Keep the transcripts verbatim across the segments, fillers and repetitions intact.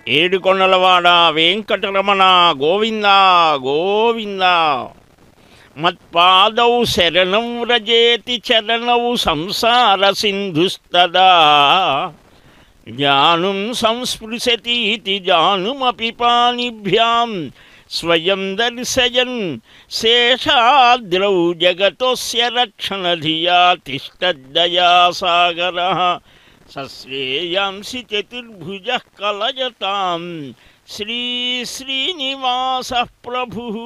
ఏడుకొండలవాడ వెంకటరమణ గోవింద గోవింద. మత్పాదౌ శరణం వ్రజేతి చరణౌ సంసార సింధుస్తదా జానుం సంస్పృశతీతి జానుమపి పాణిభ్యాం స్వయం దర్శయన్ శేషాద్రౌ జగతోస్య రక్షణధియా తిష్టద్దయాసాగరః సశ్రేయాంసి చతుర్భుజః కలయతాం శ్రీ శ్రీనివాసః ప్రభుః.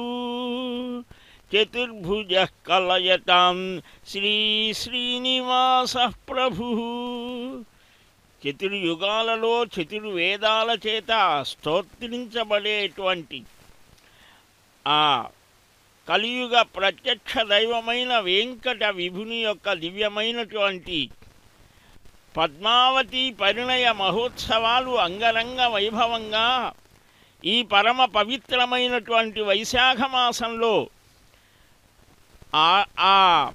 చతుర్భుజః కలయతాం శ్రీ శ్రీనివాసః ప్రభుః. చతుర్యుగాలలో చతుర్వేదాల చేత స్తోత్రించబడేటువంటి ఆ కలియుగ ప్రత్యక్ష దైవమైన వెంకట విభుని యొక్క దివ్యమైనటువంటి పద్మావతి పరిణయ మహోత్సవాలు అంగరంగ వైభవంగా ఈ పరమ పవిత్రమైనటువంటి వైశాఖ మాసంలో ఆ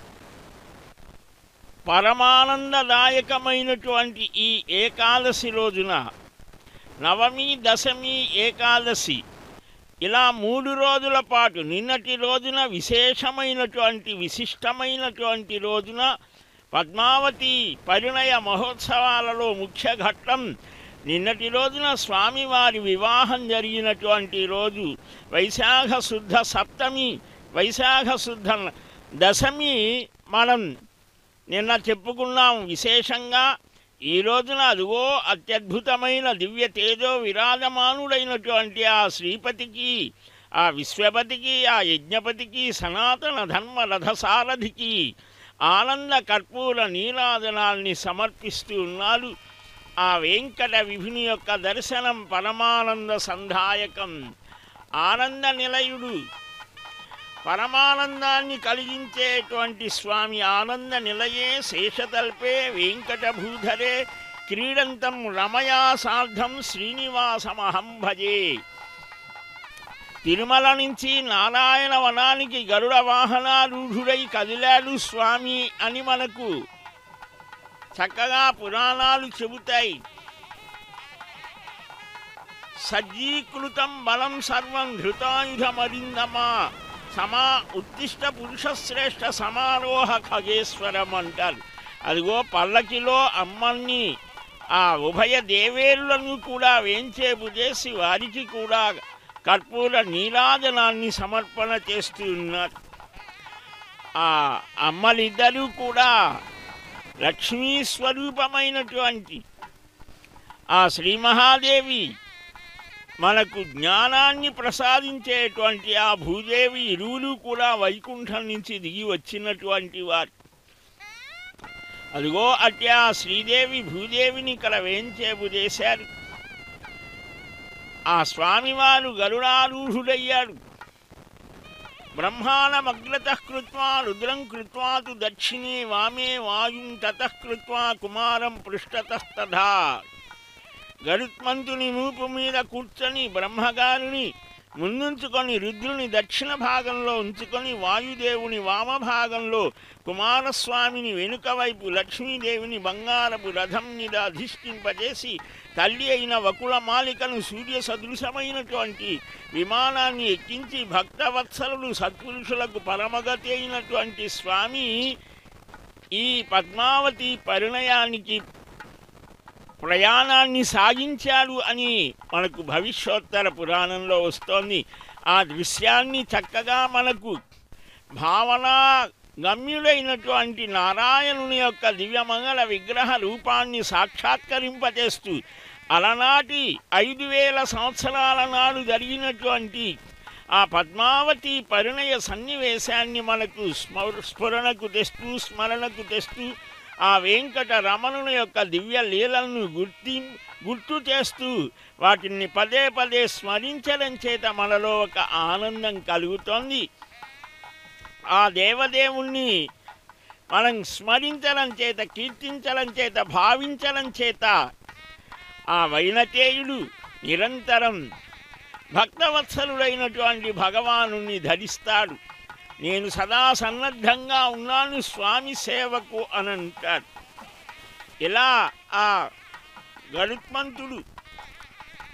పరమానందదాయకమైనటువంటి ఈ ఏకాదశి రోజున, నవమి దశమి ఏకాదశి, ఇలా మూడు రోజుల పాటు నిన్నటి రోజున విశేషమైనటువంటి విశిష్టమైనటువంటి రోజున పద్మావతి పరిణయ మహోత్సవాలలో ముఖ్య ఘట్టం నిన్నటి రోజున స్వామివారి వివాహం జరిగినటువంటి రోజు వైశాఖ శుద్ధ సప్తమి. వైశాఖ శుద్ధ దశమి మనం నిన్న చెప్పుకున్నాం విశేషంగా. ఈ రోజున అదిగో అత్యద్భుతమైన దివ్య తేజో విరాజమానుడైనటువంటి ఆ శ్రీపతికి, ఆ విశ్వపతికి, ఆ యజ్ఞపతికి, సనాతన ధర్మ రథసారథికి ఆనంద కర్పూర నీరాజనాల్ని సమర్పిస్తూ ఉన్నారు. ఆ వెంకట విభుని యొక్క దర్శనం పరమానంద సంధాయకం. ఆనంద నిలయుడు, పరమానందాన్ని కలిగించేటువంటి స్వామి. ఆనంద నిలయే శేషతల్పే వెంకటభూధరే క్రీడంతం రమయా సార్ధం శ్రీనివాసమహం భజే. తిరుమల నుంచి నారాయణ వనానికి గరుడ వాహనారూఢుడై కదిలాడు స్వామి అని మనకు చక్కగా పురాణాలు చెబుతాయి. సజ్జీకృతం బలం సర్వం ధృతాయుధమరిందమా సమా ఉత్తిష్ట పురుషశ్రేష్ఠ సమారోహ ఖగేశ్వరం అంటారు. అదిగో పల్లకిలో అమ్మల్ని, ఆ ఉభయ దేవేరులను కూడా వేంచేపు చేసి వారికి కూడా కర్పూర నీరాజనాన్ని సమర్పణ చేస్తూ ఉన్నారు. ఆ అమ్మలిద్దరూ కూడా లక్ష్మీ స్వరూపమైనటువంటి ఆ శ్రీ మహాదేవి మనకు జ్ఞానాన్ని ప్రసాదించేటువంటి ఆ భూదేవి ఇరువులు కూడా వైకుంఠం నుంచి దిగి వచ్చినటువంటి వారు. అదిగో అట్టి ఆ శ్రీదేవి భూదేవిని ఇక్కడ వేంచేపు చేశారు. ఆ స్వామివారు గరుడారూఢుడయ్యాడు. బ్రహ్మాణమగ్రతః కృత్వా రుద్రం కృత్వా తు దక్షిణే వామే వాయుం తతః కృత్వా కుమారం పృష్ఠతస్తథా. గరుత్మంతుని మూపు మీద కూర్చొని బ్రహ్మగారిని ముందుంచుకొని రుద్రుని దక్షిణ భాగంలో ఉంచుకొని వాయుదేవుని వామభాగంలో కుమారస్వామిని వెనుక వైపు లక్ష్మీదేవిని బంగారపు రథం మీద అధిష్ఠింపజేసి తల్లి అయిన వకుళమాలికను సూర్య సదృశమైనటువంటి విమానాన్ని ఎక్కించి భక్తవత్సలుడు సత్పురుషులకు పరమగతి అయినటువంటి స్వామి ఈ పద్మావతి పరిణయానికి ప్రయాణాన్ని సాగించాడు అని మనకు భవిష్యోత్తర పురాణంలో వస్తోంది. ఆ దృశ్యాన్ని చక్కగా మనకు భావనా గమ్యుడైనటువంటి నారాయణుని యొక్క దివ్యమంగళ విగ్రహ రూపాన్ని సాక్షాత్కరింపజేస్తూ అలనాటి ఐదు వేల సంవత్సరాల నాడు జరిగినటువంటి ఆ పద్మావతి పరిణయ సన్నివేశాన్ని మనకు స్మర స్ఫురణకు తెస్తూ స్మరణకు తెస్తూ ఆ వెంకట రమణుని యొక్క దివ్య లీలలను గుర్తి గుర్తు చేస్తూ వాటిని పదే పదే స్మరించడం చేత మనలో ఒక ఆనందం కలుగుతోంది. ఆ దేవదేవుణ్ణి మనం స్మరించడం చేత, కీర్తించడం చేత, భావించడం చేత ఆ వైనతేయుడు నిరంతరం భక్తవత్సలుడైనటువంటి భగవానుని ధరిస్తాడు. నేను సదా సన్నద్ధంగా ఉన్నాను స్వామి సేవకు అని అంటాడు. ఇలా ఆ గరుత్మంతుడు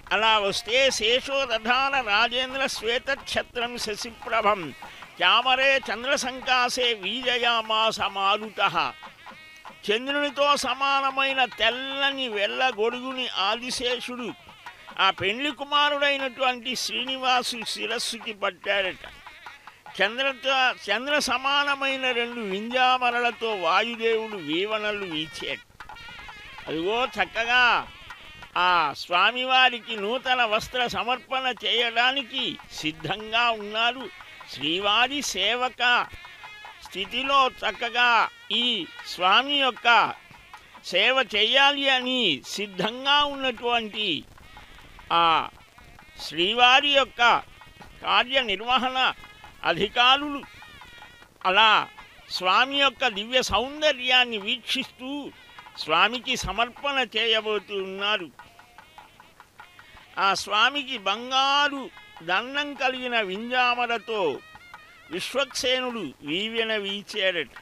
అలా వస్తే శేషోదధాన రాజేంద్ర శ్వేతఛత్రం శశిప్రభం చామరే చంద్రసంకాసే వీజయామాస మారుతః. చంద్రునితో సమానమైన తెల్లని వెల్ల గొడుగుని ఆదిశేషుడు ఆ పెండ్లి కుమారుడైనటువంటి శ్రీనివాసు శిరస్సుకి పట్టాడట. చంద్రతో చంద్ర సమానమైన రెండు వింజామరలతో వాయుదేవుడు వీవనలు వీచాడు. అదిగో చక్కగా ఆ స్వామివారికి నూతన వస్త్ర సమర్పణ చేయడానికి సిద్ధంగా ఉన్నారు. శ్రీవారి సేవక స్థితిలో చక్కగా ఈ స్వామి యొక్క సేవ చేయాలి అని సిద్ధంగా ఉన్నటువంటి ఆ శ్రీవారి యొక్క కార్యనిర్వహణ అధికారులు అలా స్వామి యొక్క దివ్య సౌందర్యాన్ని వీక్షిస్తూ స్వామికి సమర్పణ చేయబోతూ ఉన్నారు. ఆ స్వామికి బంగారు దండం కలిగిన వింజామరతో విశ్వక్సేనుడు వీవెన వీచాడట.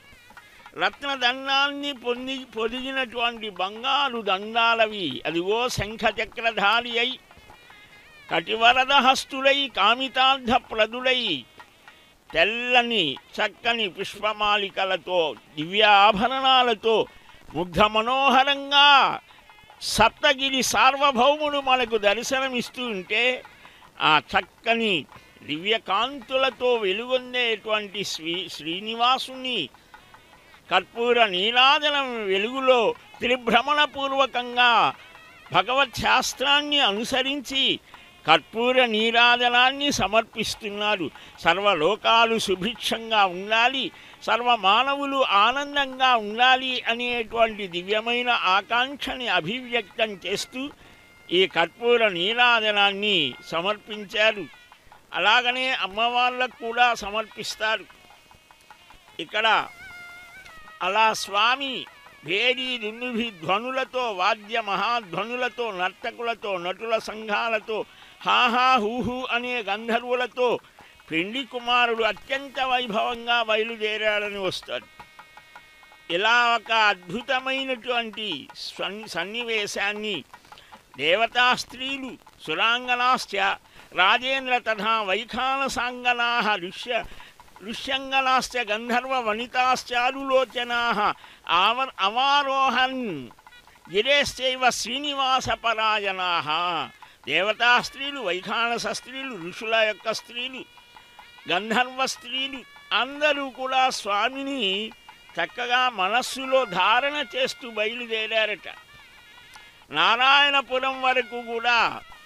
రత్నదండాన్ని పొంది పొదిగినటువంటి బంగారు దండాలవి అదిగో శంఖచక్రధారి అయి కటివరద హస్తుడై కామితార్థ ప్రదుడై తెల్లని చక్కని పుష్పమాలికలతో దివ్యాభరణాలతో ముగ్ధ మనోహరంగా సప్తగిరి సార్వభౌముడు మనకు దర్శనమిస్తూ ఉంటే ఆ చక్కని దివ్యకాంతులతో వెలుగొందేటువంటి శ్రీ శ్రీనివాసుని కర్పూర నీరాజనం వెలుగులో త్రిభ్రమణపూర్వకంగా భగవత్ శాస్త్రాన్ని అనుసరించి కర్పూర నీరాజనాన్ని సమర్పిస్తున్నారు. సర్వలోకాలు సుభిక్షంగా ఉండాలి, సర్వమానవులు ఆనందంగా ఉండాలి అనేటువంటి దివ్యమైన ఆకాంక్షని అభివ్యక్తం చేస్తూ ఈ కర్పూర నీరాజనాన్ని సమర్పించారు. అలాగనే అమ్మవార్లకు కూడా సమర్పిస్తారు. ఇక్కడ అలా స్వామి భేరీ దున్నుభి ధ్వనులతో వాద్య మహాధ్వనులతో నర్తకులతో నటుల సంఘాలతో హాహా హూహు అనే గంధర్వులతో పెండి కుమారుడు అత్యంత వైభవంగా బయలుదేరాడని వస్తాడు. ఇలా ఒక అద్భుతమైనటువంటి సన్నివేశాన్ని దేవతా స్త్రీలు సురాంగనాశ్చ రాజేంద్ర తథా వైఖానసాంగనా ఋష్య ఋష్యంగనాశ్చ గంధర్వ వనితాశ్చారులోచనా ఆవర్ అవారోహన్ గిరేశ్చైవ శ్రీనివాసపరాయణా. దేవతా స్త్రీలు, వైఖానస స్త్రీలు, ఋషుల యొక్క స్త్రీలు, గంధర్వ స్త్రీలు అందరూ కూడా స్వామిని చక్కగా మనస్సులో ధారణ చేస్తూ బయలుదేరారట. నారాయణపురం వరకు కూడా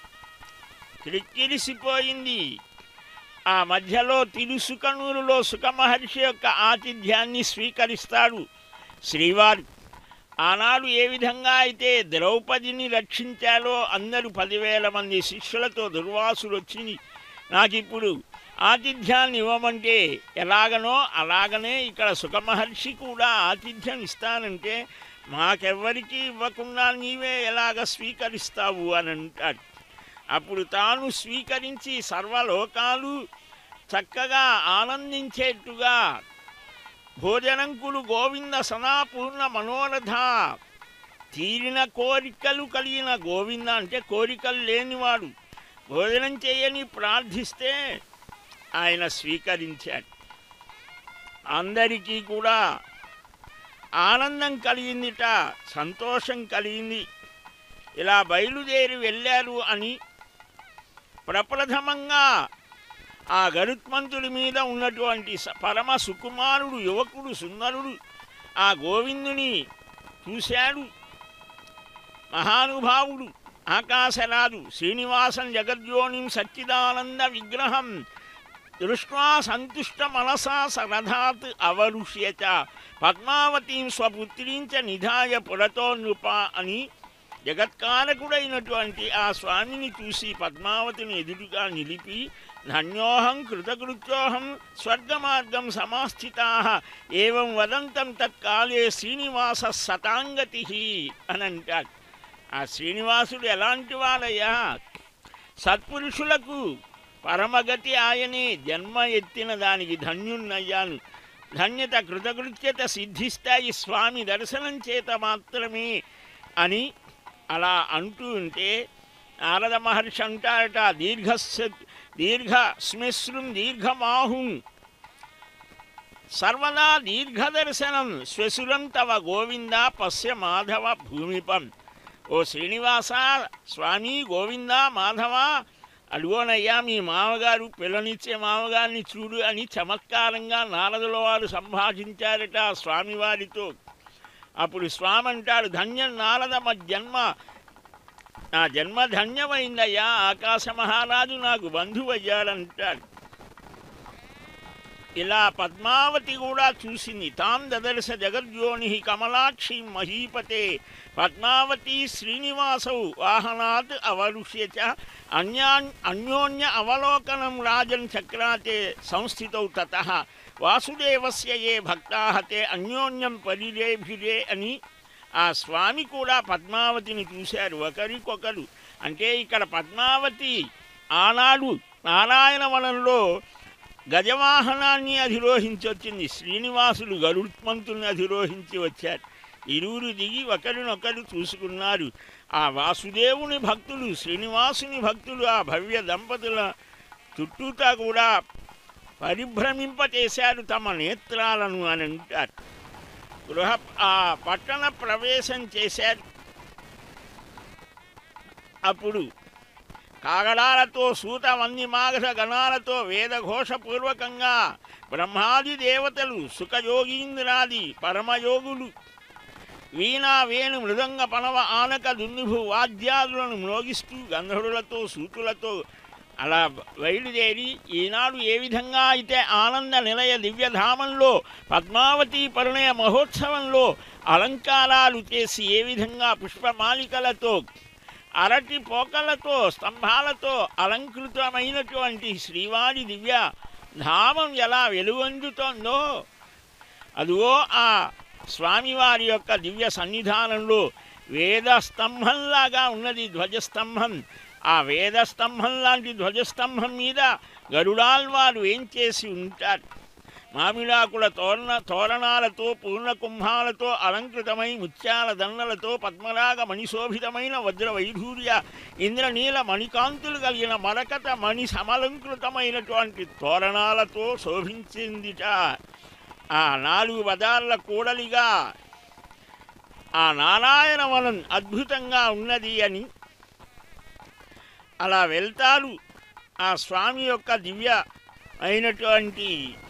క్రిక్కిరిసిపోయింది. ఆ మధ్యలో తిరుసుకనూరులో సుఖమహర్షి యొక్క ఆతిథ్యాన్ని స్వీకరిస్తాడు శ్రీవారు. ఆనాడు ఏ విధంగా అయితే ద్రౌపదిని రక్షించాలో అందరూ పదివేల మంది శిష్యులతో దుర్వాసులు వచ్చి నాకు ఇప్పుడు ఆతిథ్యాన్ని ఇవ్వమంటే ఎలాగనో అలాగనే ఇక్కడ సుఖమహర్షి కూడా ఆతిథ్యం ఇస్తానంటే మాకెవ్వరికీ ఇవ్వకుండా నీవే ఎలాగ స్వీకరిస్తావు అని అంటాడు. అప్పుడు తాను స్వీకరించి సర్వలోకాలు చక్కగా ఆనందించేట్టుగా భోజనంకులు గోవింద సనాపూర్ణ మనోరథ తీరిన కోరికలు కలిగిన గోవింద అంటే కోరికలు లేనివాడు భోజనం చేయని ప్రార్థిస్తే ఆయన స్వీకరించాడు. అందరికీ కూడా ఆనందం కలిగిందిట, సంతోషం కలిగింది. ఇలా బయలుదేరి వెళ్ళారు అని ప్రప్రథమంగా ఆ గరుత్మంతుడి మీద ఉన్నటువంటి పరమ సుకుమారుడు యువకుడు సుందరుడు ఆ గోవిందుని చూశాడు. మహానుభావుడు ఆకాశరాజు శ్రీనివాసం జగద్యోనిం సచ్చిదానంద విగ్రహం దృష్ట్వా సంతుష్ట మనసా సరథాత్ అవరుష్యచ పద్మావతీం స్వపుత్రీంచ నిధాయ పురతో నృప అని జగత్కారకుడైనటువంటి ఆ స్వామిని చూసి పద్మావతిని ఎదురుగా నిలిపి ధన్యోహం కృతకృత్యోహం స్వర్గమార్గం సమాస్థితా ఏవం వదంతం తత్కాలే శ్రీనివాస సతాంగతి అని అంటాడు. ఆ శ్రీనివాసుడు ఎలాంటి వాడయ్యా? సత్పురుషులకు పరమగతి ఆయనే. జన్మ ఎత్తిన దానికి ధన్యున్నయ్యాను. ధన్యత కృతకృత్యత సిద్ధిస్తాయి స్వామి దర్శనం చేత మాత్రమే అని అలా అంటూ ఉంటే నారద మహర్షి అంటారట, దీర్ఘ దీర్ఘ శ్మిశ్రుం దీర్ఘమాహుం సర్వదా దీర్ఘదర్శనం శ్వశురం తవ గోవింద పశ్య మాధవ భూమిపం. ఓ శ్రీనివాస, స్వామి గోవింద మాధవ, అడుగోనయ్యా మీ మామగారు, పిల్లనిచ్చే మామగారిని చూడు అని చమత్కారంగా నారదుల వారు సంభాషించారట స్వామివారితో. అప్పుడు స్వామి అంటాడు, ధన్యం నారద మా జన్మ, నా జన్మ ధన్యమైందయ్యా, ఆకాశ మహారాజు నాకు బంధువయ్యాడంటాడు. ఇలా పద్మావతి కూడా చూసింది. తాం దదర్శ జగద్యోని కమలాక్షి మహీపతే పద్మావతి శ్రీనివాసౌ వాహనాత్ అవరుష్య చ అన్యాన్ అన్యోన్య అవలోకనం రాజన్ చక్రాతే సంస్థితౌ తతః వాసుదేవస్య ఏ భక్తాః తే అన్యోన్యం పరిరేభిరే అని ఆ స్వామి కూడా పద్మావతిని చూశారు ఒకరికొకరు. అంటే ఇక్కడ పద్మావతి ఆనాడు నారాయణవనంలో గజవాహనాన్ని అధిరోహించి వచ్చింది. శ్రీనివాసులు గరుత్మంతుని అధిరోహించి వచ్చారు. ఇరువురు దిగి ఒకరినొకరు చూసుకున్నారు. ఆ వాసుదేవుని భక్తులు, శ్రీనివాసుని భక్తులు ఆ భవ్య దంపతుల చుట్టూతా కూడా పరిభ్రమింపచేశారు తమ నేత్రాలను అని అంటారు. గృహ ఆ పట్టణ ప్రవేశం చేశారు. అప్పుడు కాగడాలతో సూత వంది మాఘ గణాలతో వేదఘోషపూర్వకంగా బ్రహ్మాది దేవతలు సుఖయోగీంద్రాది పరమయోగులు వీణా వేణు మృదంగ పనవ ఆనక దున్నిభు వాద్యాదులను మ్రోగిస్తూ గంధర్వులతో సూతులతో అలా బయలుదేరి ఈనాడు ఏ విధంగా అయితే ఆనంద నిలయ దివ్యధామంలో పద్మావతి పరిణయ మహోత్సవంలో అలంకారాలు చేసి ఏ విధంగా పుష్పమాలికలతో అరటి పోకలతో స్తంభాలతో అలంకృతమైనటువంటి శ్రీవారి దివ్య ధామం ఎలా వెలుగొందుతోందో, అదిగో ఆ స్వామివారి యొక్క దివ్య సన్నిధానంలో వేదస్తంభంలాగా ఉన్నది ధ్వజస్తంభం. ఆ వేదస్తంభం లాంటి ధ్వజస్తంభం మీద గరుడాల్వారు ఏం చేసి ఉంటారు. మామిడాకుల తోరణ తోరణాలతో పూర్ణ కుంభాలతో అలంకృతమై ముత్యాల దండలతో పద్మరాగ మణిశోభితమైన వజ్ర వైఢూర్య ఇంద్రనీల మణికాంతులు కలిగిన మరకత మణి సమలంకృతమైనటువంటి తోరణాలతో శోభించిందిట. ఆ నాలుగు పదార్ల కూడలిగా ఆ నారాయణవనం అద్భుతంగా ఉన్నది అని అలా వెళ్తారు. ఆ స్వామి యొక్క దివ్య అయినటువంటి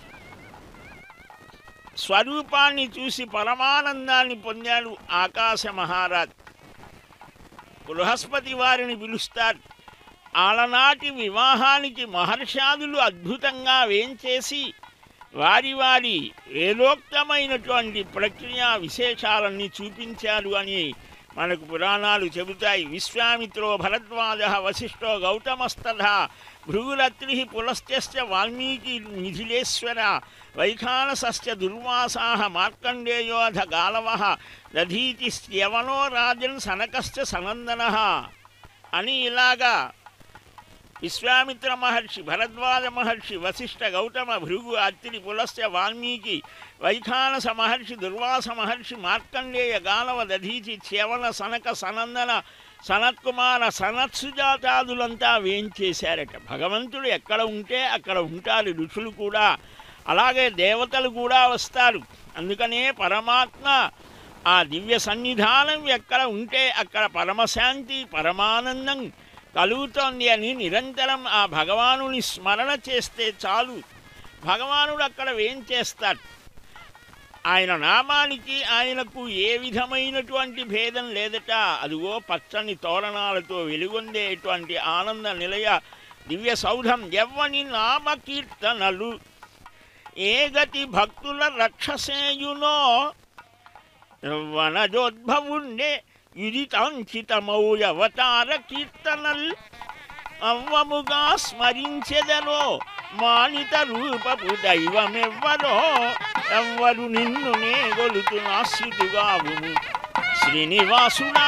స్వరూపాన్ని చూసి పరమానందాన్ని పొందాడు ఆకాశ మహారాజ్. బృహస్పతి వారిని పిలుస్తారు. ఆలనాటి వివాహానికి మహర్షాదులు అద్భుతంగా వేంచేసి వారి వారి వేదోక్తమైనటువంటి ప్రక్రియ విశేషాలన్నీ చూపించారు అని మనకు పురాణాలు చెబుతాయి. విశ్వామిత్రో భరద్వాజ వశిష్ఠో గౌతమస్తథ భృగురత్రి పులస్త్యశ్చ వాల్మీకి మిథిలేశ్వర వైఖానసశ్చ దుర్వాసాః మార్కండేయోధ గాలవః దధీతి శ్యవనో రాజన్ సనకశ్చ సనందనః అని ఇలాగా విశ్వామిత్ర మహర్షి, భరద్వాజ మహర్షి, వశిష్ఠ, గౌతమ, భృగు, అత్రి, పులస్త్య, వాల్మీకి, వైఖానస మహర్షి, దుర్వాస మహర్షి, మార్కండేయ, గాలవ, దధీచి, చ్యవన, సనక, సనందన, సనత్కుమార, సనత్సుజాతాదులంతా వేయించేశారట. భగవంతుడు ఎక్కడ ఉంటే అక్కడ ఉంటారు ఋషులు కూడా, అలాగే దేవతలు కూడా వస్తారు. అందుకనే పరమాత్మ ఆ దివ్య సన్నిధానం ఎక్కడ ఉంటే అక్కడ పరమశాంతి పరమానందం కలుగుతోంది అని నిరంతరం ఆ భగవానుని స్మరణ చేస్తే చాలు. భగవానుడు అక్కడ ఏం చేస్తాడు? ఆయన నామానికి ఆయనకు ఏ విధమైనటువంటి భేదం లేదట. అదిగో పచ్చని తోరణాలతో వెలుగొందేటువంటి ఆనంద నిలయ దివ్య సౌధం. ఎవ్వని నామకీర్తనలు ఏ గతి భక్తుల రక్షసేయునో వనజోద్భవుండే యుదితాంచితమౌయవతార కీర్తనల్ అవ్వముగా స్మరించెదరో మానిత రూపపు దైవమెవ్వరో ఎవ్వరు నిన్ను నే గొలుతు నాశ్రితుగావును శ్రీనివాసుడా.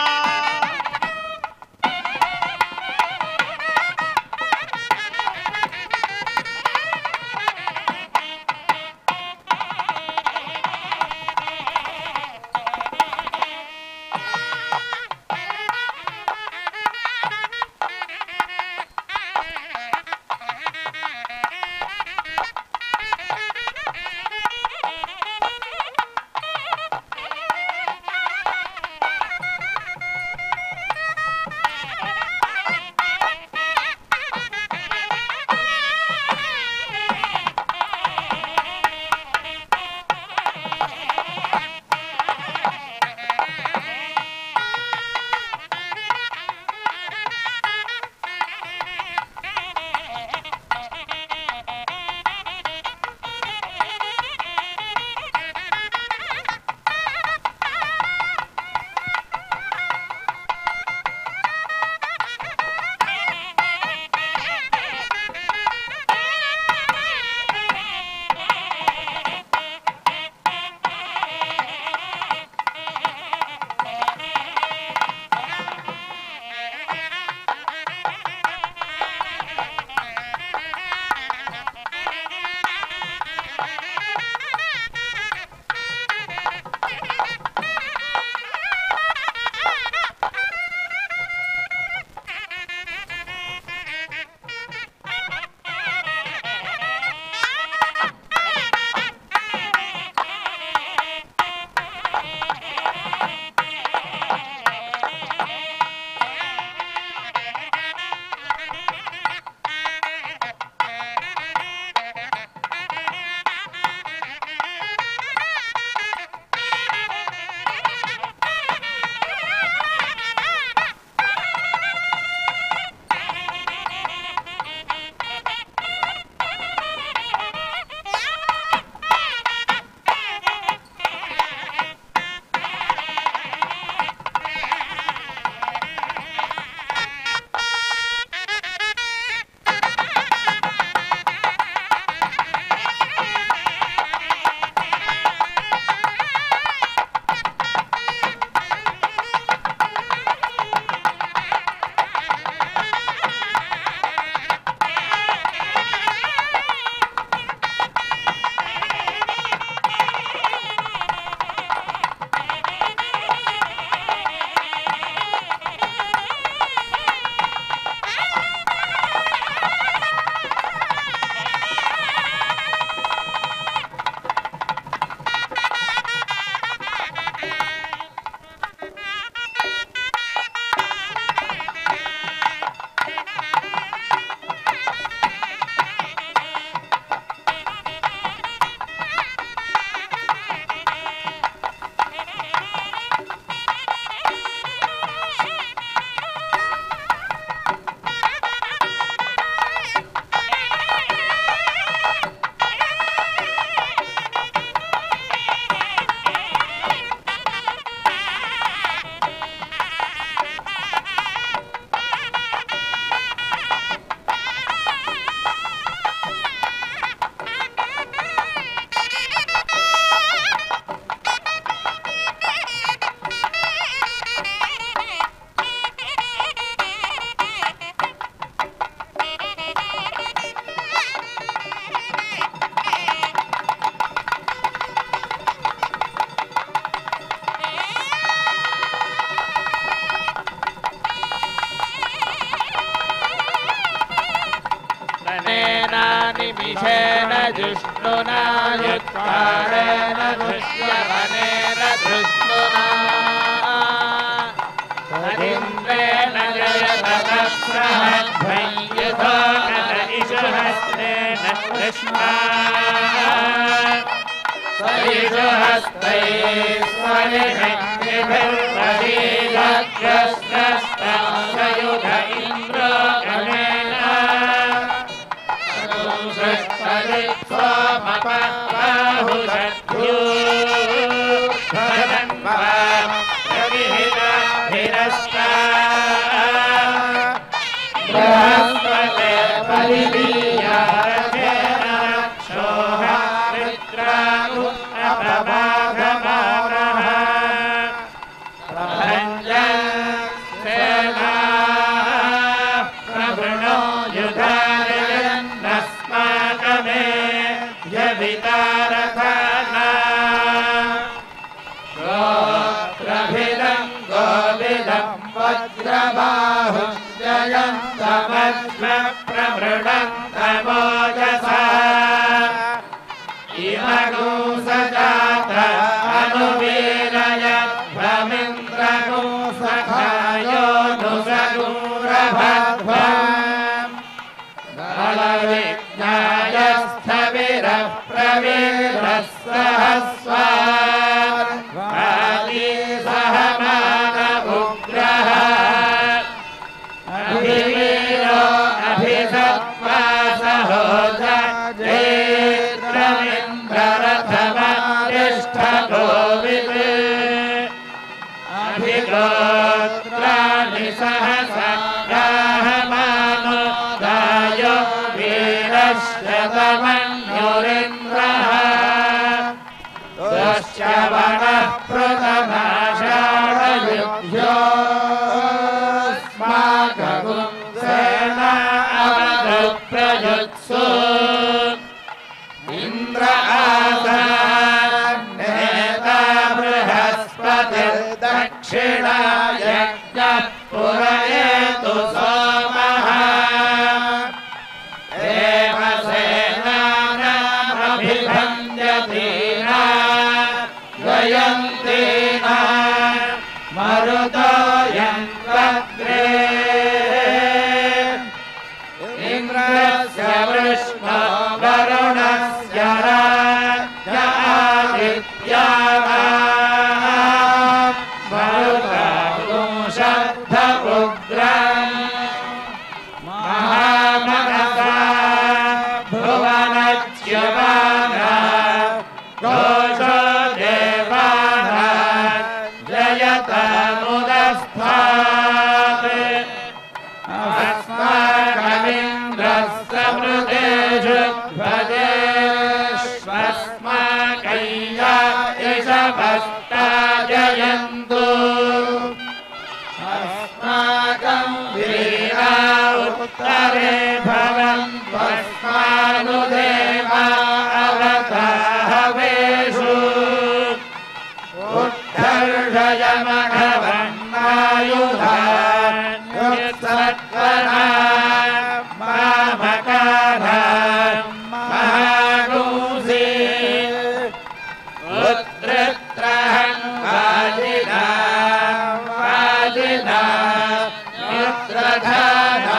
निमिषेण जिष्णुना युत्कारेण दृश्यवनेन दृष्णुना तदिन्द्रेण जयततस्रहद्भञ्युधो नरइषुहस्तेन कृष्णा स्वइषुहस्तैः स्वनिषङ्गिभिर्प्रसीदग्रस्रस्तयुध इन्द्रो गणेन सोमपबाहुषद्भ्यो भदन्वां प्रविहिताभिरस्ता बृहस्पते परिलीयारथेन रक्षोः मित्रागु अपभागमानः प्रभञ्जन् सेनाः प्रवृणो युधारयन्नस्माकमे यवितारथाना गोत्रभिदं गोविदं वज्रबाहुं जयन्तमश्वप्रवृणन्तमोजसा इमगुंसजात अनुवीरयध्वमिन्द्रगुंसखायो नुसगुंरभध्वम् बलविज्ञायस्थविरः प्रवीरः सहस्वान् वादी सहमानमुग्रः अभिवीरो अभिसत्त्वा सहोजा रथमारिष्ठगोविदे अभिगोत्राणि सहसा गाहमानो गायो वीरश्चतमन्युरिन्द्रः दुश्चवणः प्रथमाषाढयुभ्योऽस्माकगुंसेना अवधुप्रयुत्सु इन्द्र आसान्नेता बृहस्पतिर्दक्षिणायज्ञः पुरयेतु सोमः देवसेनानामभिभञ्जतीना जयन्तीना मरुतो यन्वग्रे इन्द्रस्य वृष्णो वरुणस्य राज्ञ आदित्यानां मरुतागुंशब्दमुग्रम् महामनसा भुवनच्युवाना घोषो देवानां जयतमुदस्थात् अस्माकमिन्द्रस्य मृदेषु भजेष्वस्माकय्या इषभस्ता जयन्तु अस्माकं वीरा उत्तरे भवन्त्वस्मानुदेवा अवताहवेषु उत्तर्षयमघवन्नायुधान्युत्सत्वना मामकाधान् महागुंसि उत्तृत्रहं वाजिना वाजिना युत्रधाना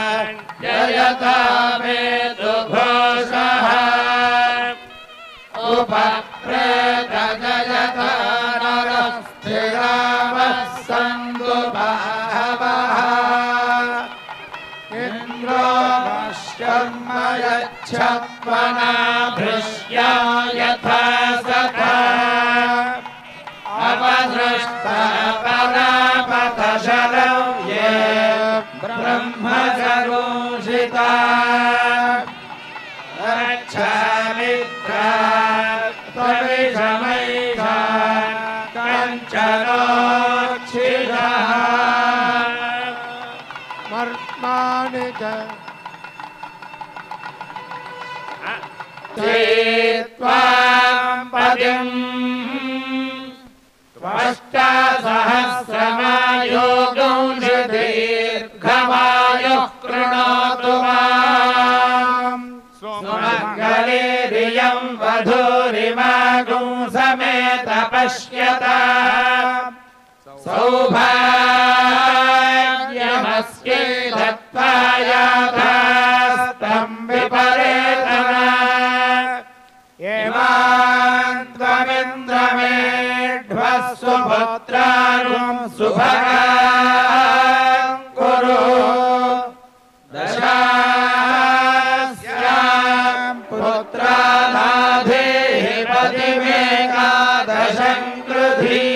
जयतामेतु घोषः उपप्रेत जयता नरस्थिरावः सन्तु बहवः इन्द्रो शर्म यच्छत्वना भृश्या यथा सथा अपसृष्टा परापतशरौ ये ब्रह्मसरोषिता रक्षामित्रा त्वविषमैषा कञ्चनोक्षिषः मर्त्माणि च ते त्वां पदिं त्वष्टासहस्रमायोगुंसदीर्घमायुः कृणोतु माम् सौभाग्यमस्यै दत्त्वायाथास्तं विपरेतना एवान् त्वमिन्द्रमेढ्वः सुपुत्रान् सुभगान् कुरु दशास्यां पुत्रानाधेः पतिमेकादशं कृधी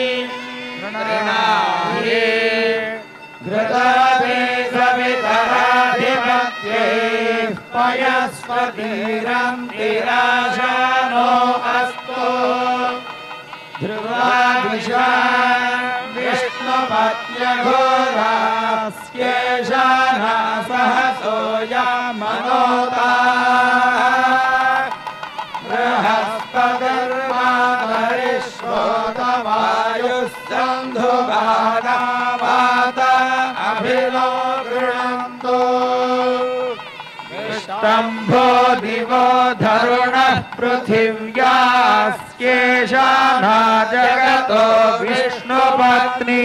नृणाये घृतादे सवितराधिपत्ये पयस्पतिरं तिराशानो अस्तु ध्रुवादिशा विष्णुपत्न्यघोरास्येषाना सहसो यामनोता बृहस्पतिर्मातरिष्वोतवायुः सन्धुगानावात अभिनो गृह्णन्तु विष्टम्भो दिवो धरुणः पृथिव्यास्येषाना जगतो विष्णुपत्नी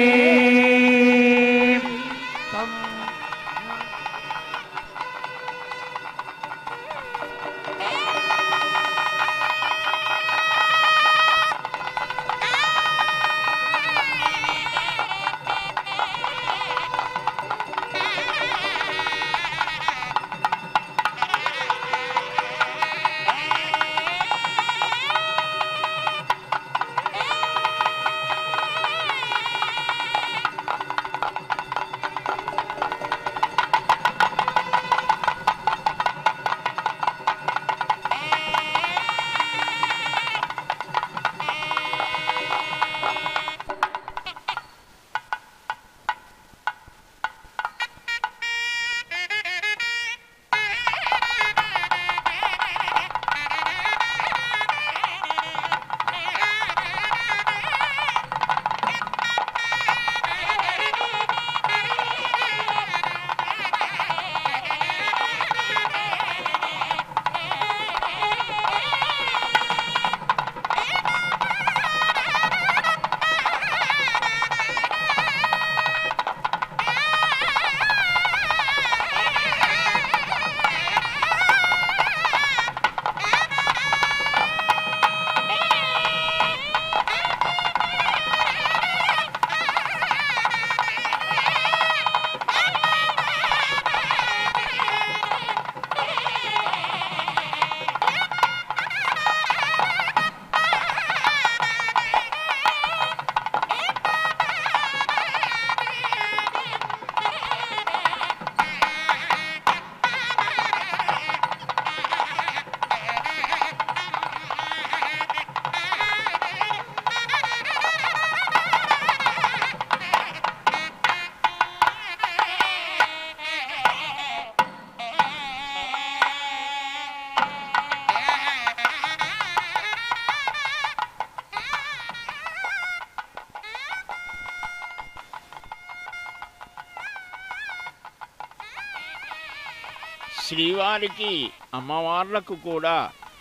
శ్రీవారికి అమ్మవార్లకు కూడా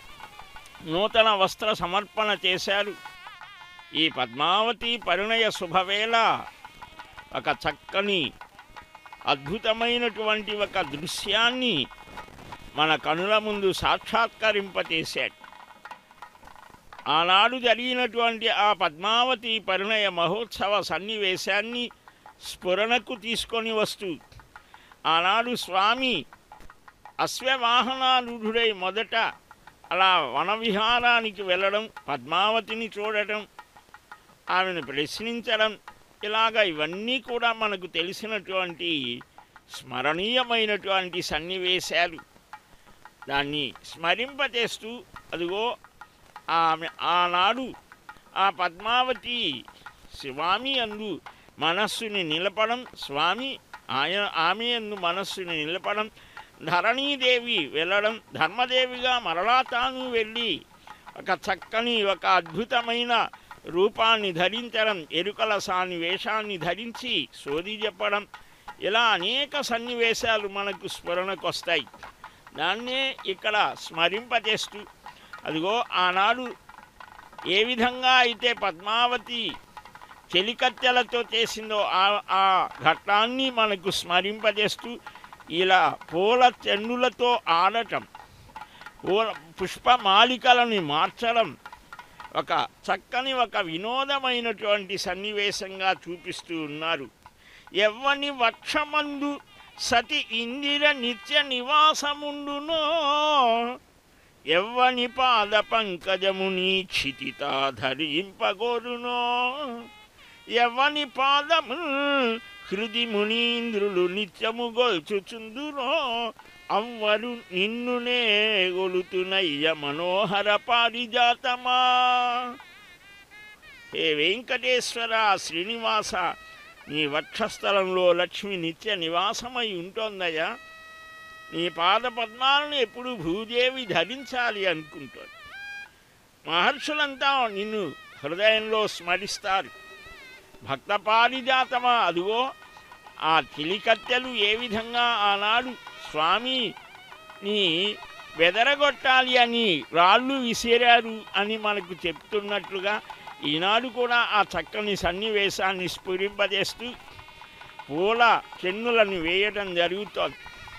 నూతన వస్త్ర సమర్పణ చేశారు. ఈ పద్మావతి పరిణయ శుభవేళ ఒక చక్కని అద్భుతమైనటువంటి ఒక దృశ్యాన్ని మన కనుల ముందు సాక్షాత్కరింపచేశాడు. ఆనాడు జరిగినటువంటి ఆ పద్మావతి పరిణయ మహోత్సవ సన్నివేశాన్ని స్ఫురణకు తీసుకొని వస్తూ ఆనాడు స్వామి అశ్వవాహనారూఢుడై మొదట అలా వనవిహారానికి వెళ్ళడం, పద్మావతిని చూడటం, ఆమెను ప్రశ్నించడం, ఇలాగా ఇవన్నీ కూడా మనకు తెలిసినటువంటి స్మరణీయమైనటువంటి సన్నివేశాలు. దాన్ని స్మరింపచేస్తూ అదిగో ఆమె ఆనాడు ఆ పద్మావతి స్వామి అందు మనస్సుని నిలపడం, స్వామి ఆయన ఆమె అందు మనస్సుని నిలపడం, ధరణీదేవి వెళ్ళడం, ధర్మదేవిగా మరలా తాను వెళ్ళి ఒక చక్కని ఒక అద్భుతమైన రూపాన్ని ధరించడం, ఎరుకల సాని వేషాన్ని ధరించి సోది చెప్పడం, ఇలా అనేక సన్నివేశాలు మనకు స్మరణకు వస్తాయి. దాన్నే ఇక్కడ స్మరింపచేస్తూ అదిగో ఆనాడు ఏ విధంగా అయితే పద్మావతి చెలికత్తెలతో చేసిందో ఆ ఘట్టాన్ని మనకు స్మరింపజేస్తూ ఇలా పూల చెన్నులతో ఆడటం, పూల పుష్పమాలికలను మార్చడం ఒక చక్కని ఒక వినోదమైనటువంటి సన్నివేశంగా చూపిస్తూ ఉన్నారు. ఎవ్వని వక్షమందు సతి ఇందిర నిత్య నివాసముండునో, ఎవ్వని పాద పంకజముని క్షితితా ధరింపగోరునో, ఎవ్వని పాదము హృది మునీంద్రులు నిత్యము గొల్చుచుందురో, అవ్వరు నిన్నునే గొలుతునయ్య మనోహర పారిజాతమా. హే వెంకటేశ్వర శ్రీనివాస, నీ వక్షస్థలంలో లక్ష్మి నిత్య నివాసమై ఉంటోందయ్యా. నీ పాద పద్మాలను ఎప్పుడు భూదేవి ధరించాలి అనుకుంటోంది. మహర్షులంతా నిన్ను హృదయంలో స్మరిస్తారు. భక్త పారిజాతమా, అదిగో ఆ చిలికత్తెలు ఏ విధంగా ఆనాడు స్వామిని బెదరగొట్టాలి అని రాళ్ళు విసిరారు అని మనకు చెప్తున్నట్లుగా ఈనాడు కూడా ఆ చక్కని సన్నివేశాన్ని స్ఫురింపజేస్తూ పూల చెన్నులను వేయడం జరుగుతోంది.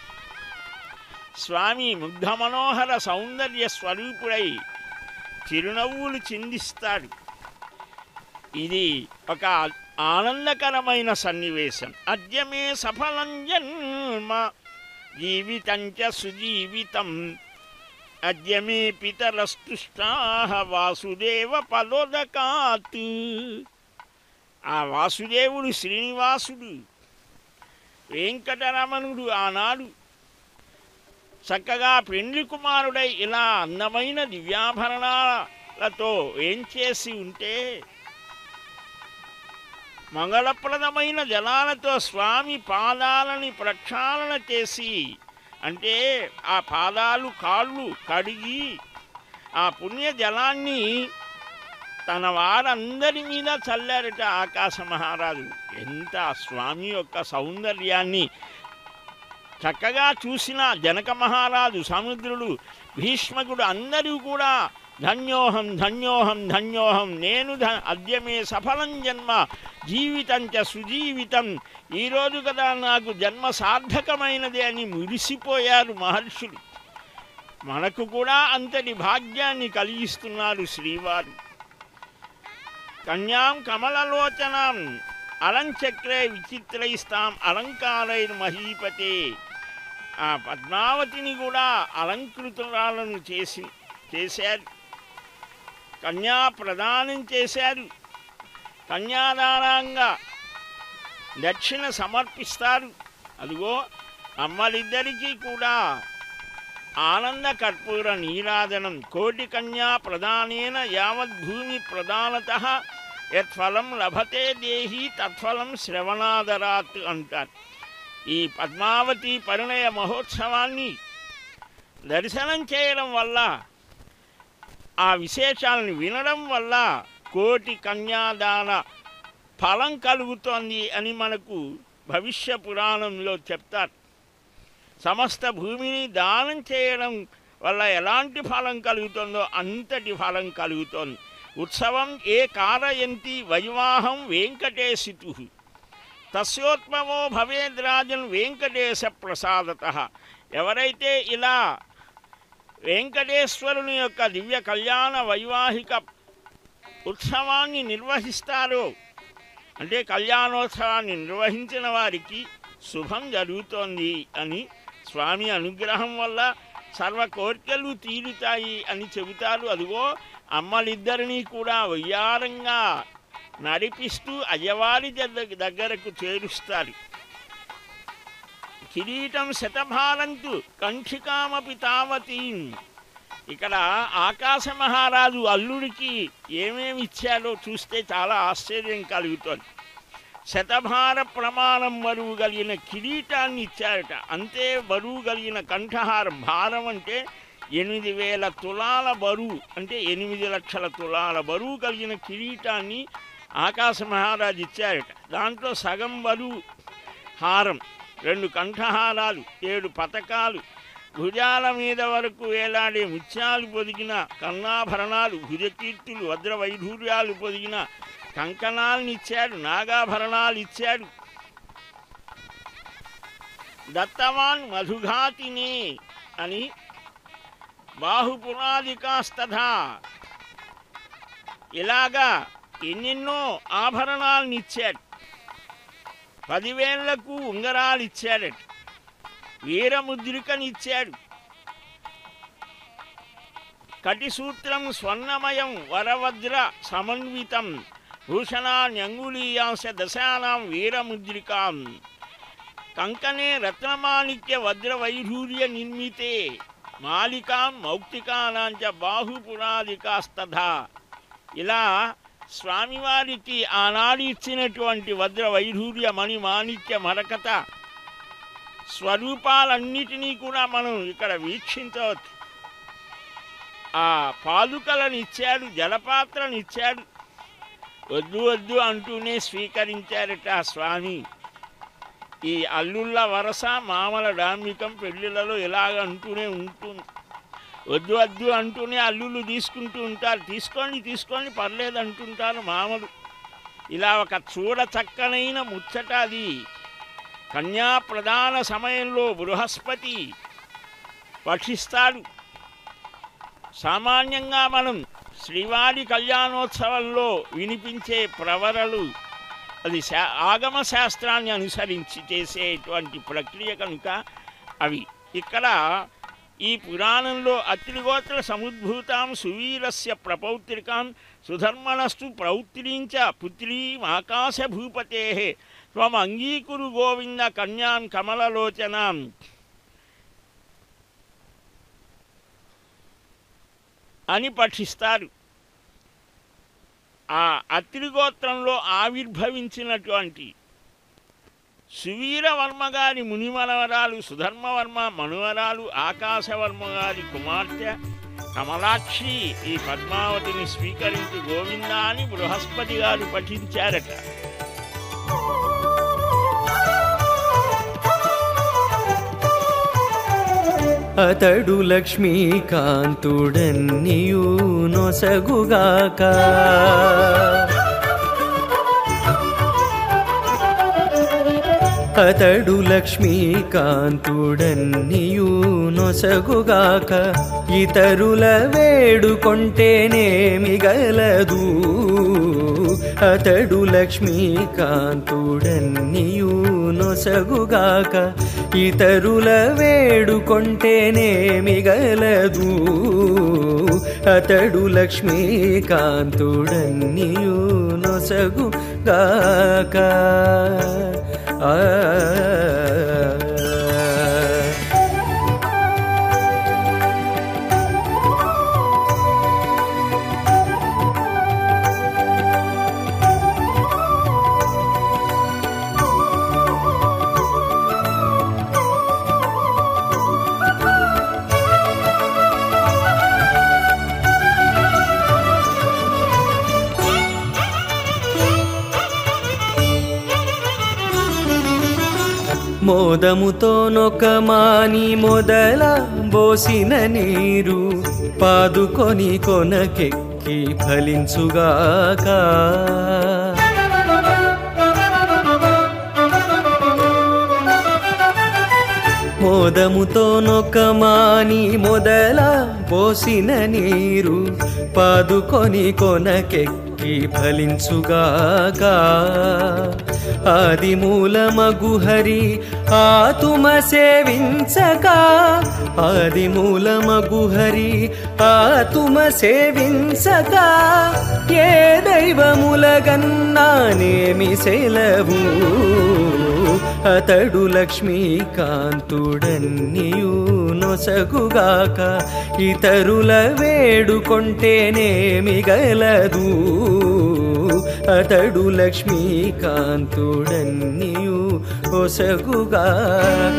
స్వామి ముగ్ధ మనోహర సౌందర్య స్వరూపుడై చిరునవ్వులు చిందిస్తాడు. ఇది ఒక ఆనందకరమైన సన్నివేశం. అద్యమే సఫలం జన్మ జీవితంచ సుజీవితం, అద్యమే పితరస్తుష్టాః వాసుదేవ పదోదకాత్. ఆ వాసుదేవుడు శ్రీనివాసుడు వెంకటరమణుడు ఆనాడు చక్కగా పెండ్లి కుమారుడై ఇలా అందమైన దివ్యాభరణాలతో ఏం చేసి ఉంటే, మంగళప్రదమైన జలాలతో స్వామి పాదాలని ప్రక్షాళన చేసి, అంటే ఆ పాదాలు కాళ్ళు కడిగి ఆ పుణ్య జలాన్ని తన వారందరి మీద చల్లారట ఆకాశ మహారాజు. ఎంత స్వామి యొక్క సౌందర్యాన్ని చక్కగా చూసిన జనక మహారాజు, సముద్రుడు, భీష్మకుడు అందరూ కూడా ధన్యోహం ధన్యోహం ధన్యోహం, నేను ధ అద్యమే సఫలం జన్మ జీవితంచ సుజీవితం, ఈరోజు కదా నాకు జన్మ సార్థకమైనది అని మురిసిపోయారు మహర్షులు. మనకు కూడా అంతటి భాగ్యాన్ని కలిగిస్తున్నారు శ్రీవారు. కన్యాం కమలలోచనాం అలంచక్రే విచిత్రైస్తాం అలంకారైర్మహీపతే. ఆ పద్మావతిని కూడా అలంకృతురాలను చేసి చేశారు. కన్యా ప్రదానం చేశారు. కన్యాదానంగా దక్షిణ సమర్పిస్తారు. అదిగో అమ్మలిద్దరికీ కూడా ఆనంద కర్పూర నీరాజనం. కోటి కన్యా ప్రదానేన యావద్భూమి ప్రదానతః యత్ఫలం లభతే దేహి తత్ఫలం శ్రవణాదరాత్ అంటారు. ఈ పద్మావతి పరిణయ మహోత్సవాన్ని దర్శనం చేయడం వల్ల, ఆ విశేషాలను వినడం వల్ల కోటి కన్యాదాన ఫలం కలుగుతోంది అని మనకు భవిష్య పురాణంలో చెప్తారు. సమస్త భూమిని దానం చేయడం వల్ల ఎలాంటి ఫలం కలుగుతుందో అంతటి ఫలం కలుగుతోంది. ఉత్సవం ఏ కారయంతి వైవాహం వెంకటేశితు, తస్యోత్మవో భవేద్రాజన్ వెంకటేశ ప్రసాదతః. ఎవరైతే ఇలా వెంకటేశ్వరుని యొక్క దివ్య కళ్యాణ వైవాహిక ఉత్సవాన్ని నిర్వహిస్తారో, అంటే కళ్యాణోత్సవాన్ని నిర్వహించిన వారికి శుభం జరుగుతోంది అని, స్వామి అనుగ్రహం వల్ల సర్వ కోరికలు తీరుతాయి అని చెబుతారు. అదిగో అమ్మలిద్దరినీ కూడా వయ్యారంగా నడిపిస్తూ అయ్యవారి దగ్గరకు చేరుస్తారు. కిరీటం శతభారంతు కంఠికామపి తావతీం. ఇక్కడ ఆకాశ మహారాజు అల్లుడికి ఏమేమి ఇచ్చాడో చూస్తే చాలా ఆశ్చర్యం కలుగుతుంది. శతభార ప్రమాణం బరువు కలిగిన కిరీటాన్ని ఇచ్చారట. అంతే బరువు కలిగిన కంఠహారం. భారం అంటే ఎనిమిది వేల తులాల బరువు, అంటే ఎనిమిది లక్షల తులాల బరువు కలిగిన కిరీటాన్ని ఆకాశ మహారాజు ఇచ్చారట. దాంట్లో సగం బరువు హారం, రెండు కంఠహారాలు, ఏడు పతకాలు, భుజాల మీద వరకు వేలాడే ముత్యాలు పొదిగిన కర్ణాభరణాలు, భుజకీర్తులు, వజ్ర వైఢూర్యాలు పొదిగిన కంకణాలను ఇచ్చాడు, నాగాభరణాలు ఇచ్చాడు. దత్తవాన్ మధుఘాతిని అని బాహుపురాదికాస్తథా ఇలాగా ఎన్నెన్నో ఆభరణాలను ఇచ్చాడు. పదివేళ్లకు ఉంగరాలు ఇచ్చాడట, వీరముద్రికనిచ్చాడు. కటిసూత్రం స్వర్ణమయం వరవజ్ర సమన్వితం భూషణాన్యంగులీయాంశ దశానాం వీరముద్రికాం కంకణే రత్నమాణిక్య వజ్రవైఢూర్య నిర్మితే మాలికాం మౌక్తికానాంచ బాహుపురాదికాస్తథా. ఇలా స్వామివారికి ఆనాడు ఇచ్చినటువంటి వజ్ర వైఢూర్య మణి మాణిక్య మరకత స్వరూపాలన్నిటినీ కూడా మనం ఇక్కడ వీక్షించవచ్చు. ఆ పాదుకలను ఇచ్చాడు, జలపాత్రను ఇచ్చాడు. వద్దు వద్దు అంటూనే స్వీకరించారట ఆ స్వామి. ఈ అల్లుళ్ళ వరస మామల డాంబికం పెళ్ళిళ్ళలో ఇలాగ అంటూనే ఉంటుంది. వద్దు వద్దు అంటూనే అల్లుళ్ళు తీసుకుంటూ ఉంటారు. తీసుకోండి తీసుకోండి పర్లేదు అంటుంటారు మామలు. ఇలా ఒక చూడ చక్కనైన ముచ్చట అది. కన్యా ప్రదాన సమయంలో బృహస్పతి పఠిస్తాడు. సామాన్యంగా మనం శ్రీవారి కళ్యాణోత్సవంలో వినిపించే ప్రవరలు అది శా ఆగమ శాస్త్రాన్ని అనుసరించి చేసేటువంటి ప్రక్రియ కనుక అవి ఇక్కడ ఈ పురాణంలో అత్రిగోత్ర సముద్భూతాం సువీరస్య ప్రపౌత్రికాం సుధర్మణస్తు ప్రౌత్రీంచ పుత్రీం ఆకాశభూపతే త్వం అంగీకురు గోవింద కన్యాం కమలలోచనాం అని పఠిస్తారు. ఆ అత్రిగోత్రంలో ఆవిర్భవించినటువంటి సువీరవర్మ గారి మునిమనవరాలు సుధర్మవర్మ మనువరాలు ఆకాశవర్మ గారి కుమార్తె కమలాక్షి ఈ పద్మావతిని స్వీకరించి గోవిందా అని బృహస్పతి గారు పఠించారట. అతడు లక్ష్మీకాంతుడన్నియు నొసగుగాక అతడు లక్ష్మీకాంతుడన్నియు నొసగుగాక ఇతరుల వేడుకొంటేనేమిగలదు అతడు లక్ష్మీకాంతుడన్నియు నొసగుగాక ఇతరుల వేడుకొంటేనేమిగలదు అతడు లక్ష్మీకాంతుడన్నియు నొసగుగాక ఆ మోదముతో నొకమాని మొదల బోసిన నీరు పాదుకొని కొనకెక్కి ఫలించుగాక మోదముతో నొకమాని మొదల పోసిన నీరు పాదుకొని కొనకెక్కి ఫలించుగాక ఆదిమూలమగు హరి ఆతుమ సేవించక ఆదిమూలమగు హరి ఆతుమ సేవించక ఏ దైవములగన్నానేమి సెలవు అతడు లక్ష్మీకాంతుడన్నియు నొసగుగాక ఇతరుల వేడుకొంటేనేమిగలదు అతడు లక్ష్మీకాంతుడన్నియు ఒసగుగాక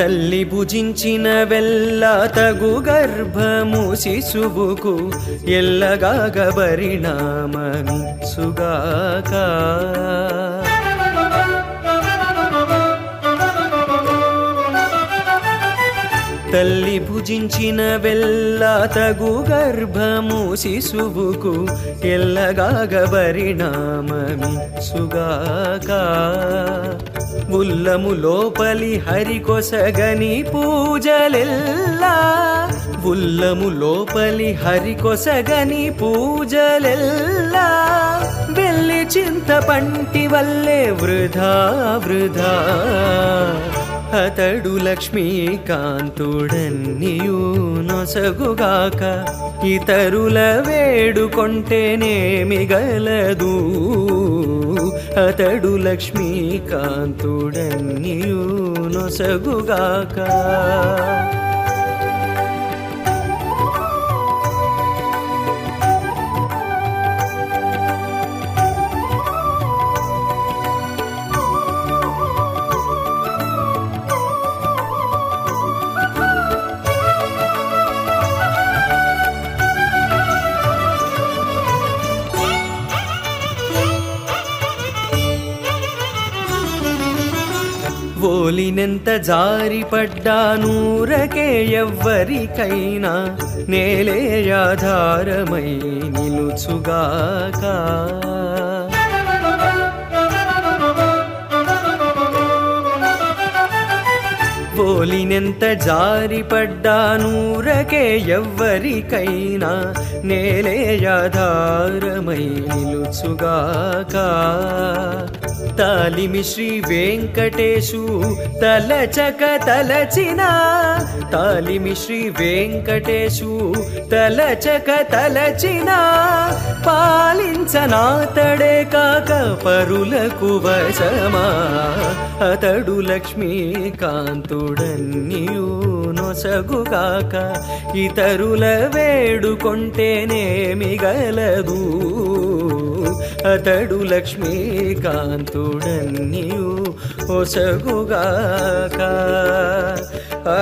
తల్లి భుజించిన వెల్ల తగు గర్భము శిశువుకు ఎల్లగాగ పరిణామమిచ్చుగాక. తల్లి భుజించిన వెల్ల తగు గర్భము శిశువుకు ఎల్లగాగ పరిణామమిచ్చుగాక. ఉల్లము లోపలి హరికొసగని పూజలెల్లా ఉల్లము లోపలి హరికొసగని పూజలెల్లా వెళ్ళి చింత పంటి వల్లే వృధా వృధా. అతడు లక్ష్మీకాంతుడన్నియు నొసగుగాక ఇతరుల వేడుకొంటేనేమి గలదు. అతడు లక్ష్మీకాంతుడన్నియు నొసగుగాక. ఓలినెంత జారిపడ్డా నూరకే ఎవ్వరికైనా నేలే ఆధారమై నిలుచుగాక. ఓలినెంత జారిపడ్డా నూరకే ఎవ్వరికైనా నేలే ఆధారమై నిలుచుగాక. తాలిమి శ్రీ వెంకటేశు తలచక తలచిన తాలిమి శ్రీ వెంకటేశు తలచక తలచిన పాలించనాతడే కాక పరులకు వశమా. అతడు లక్ష్మీకాంతుడన్నియు నొసగుగాక ఇతరుల వేడుకొంటేనేమి గలదు. అతడు లక్ష్మీకాంతుడన్నియు ఒసగుగాక. ఆ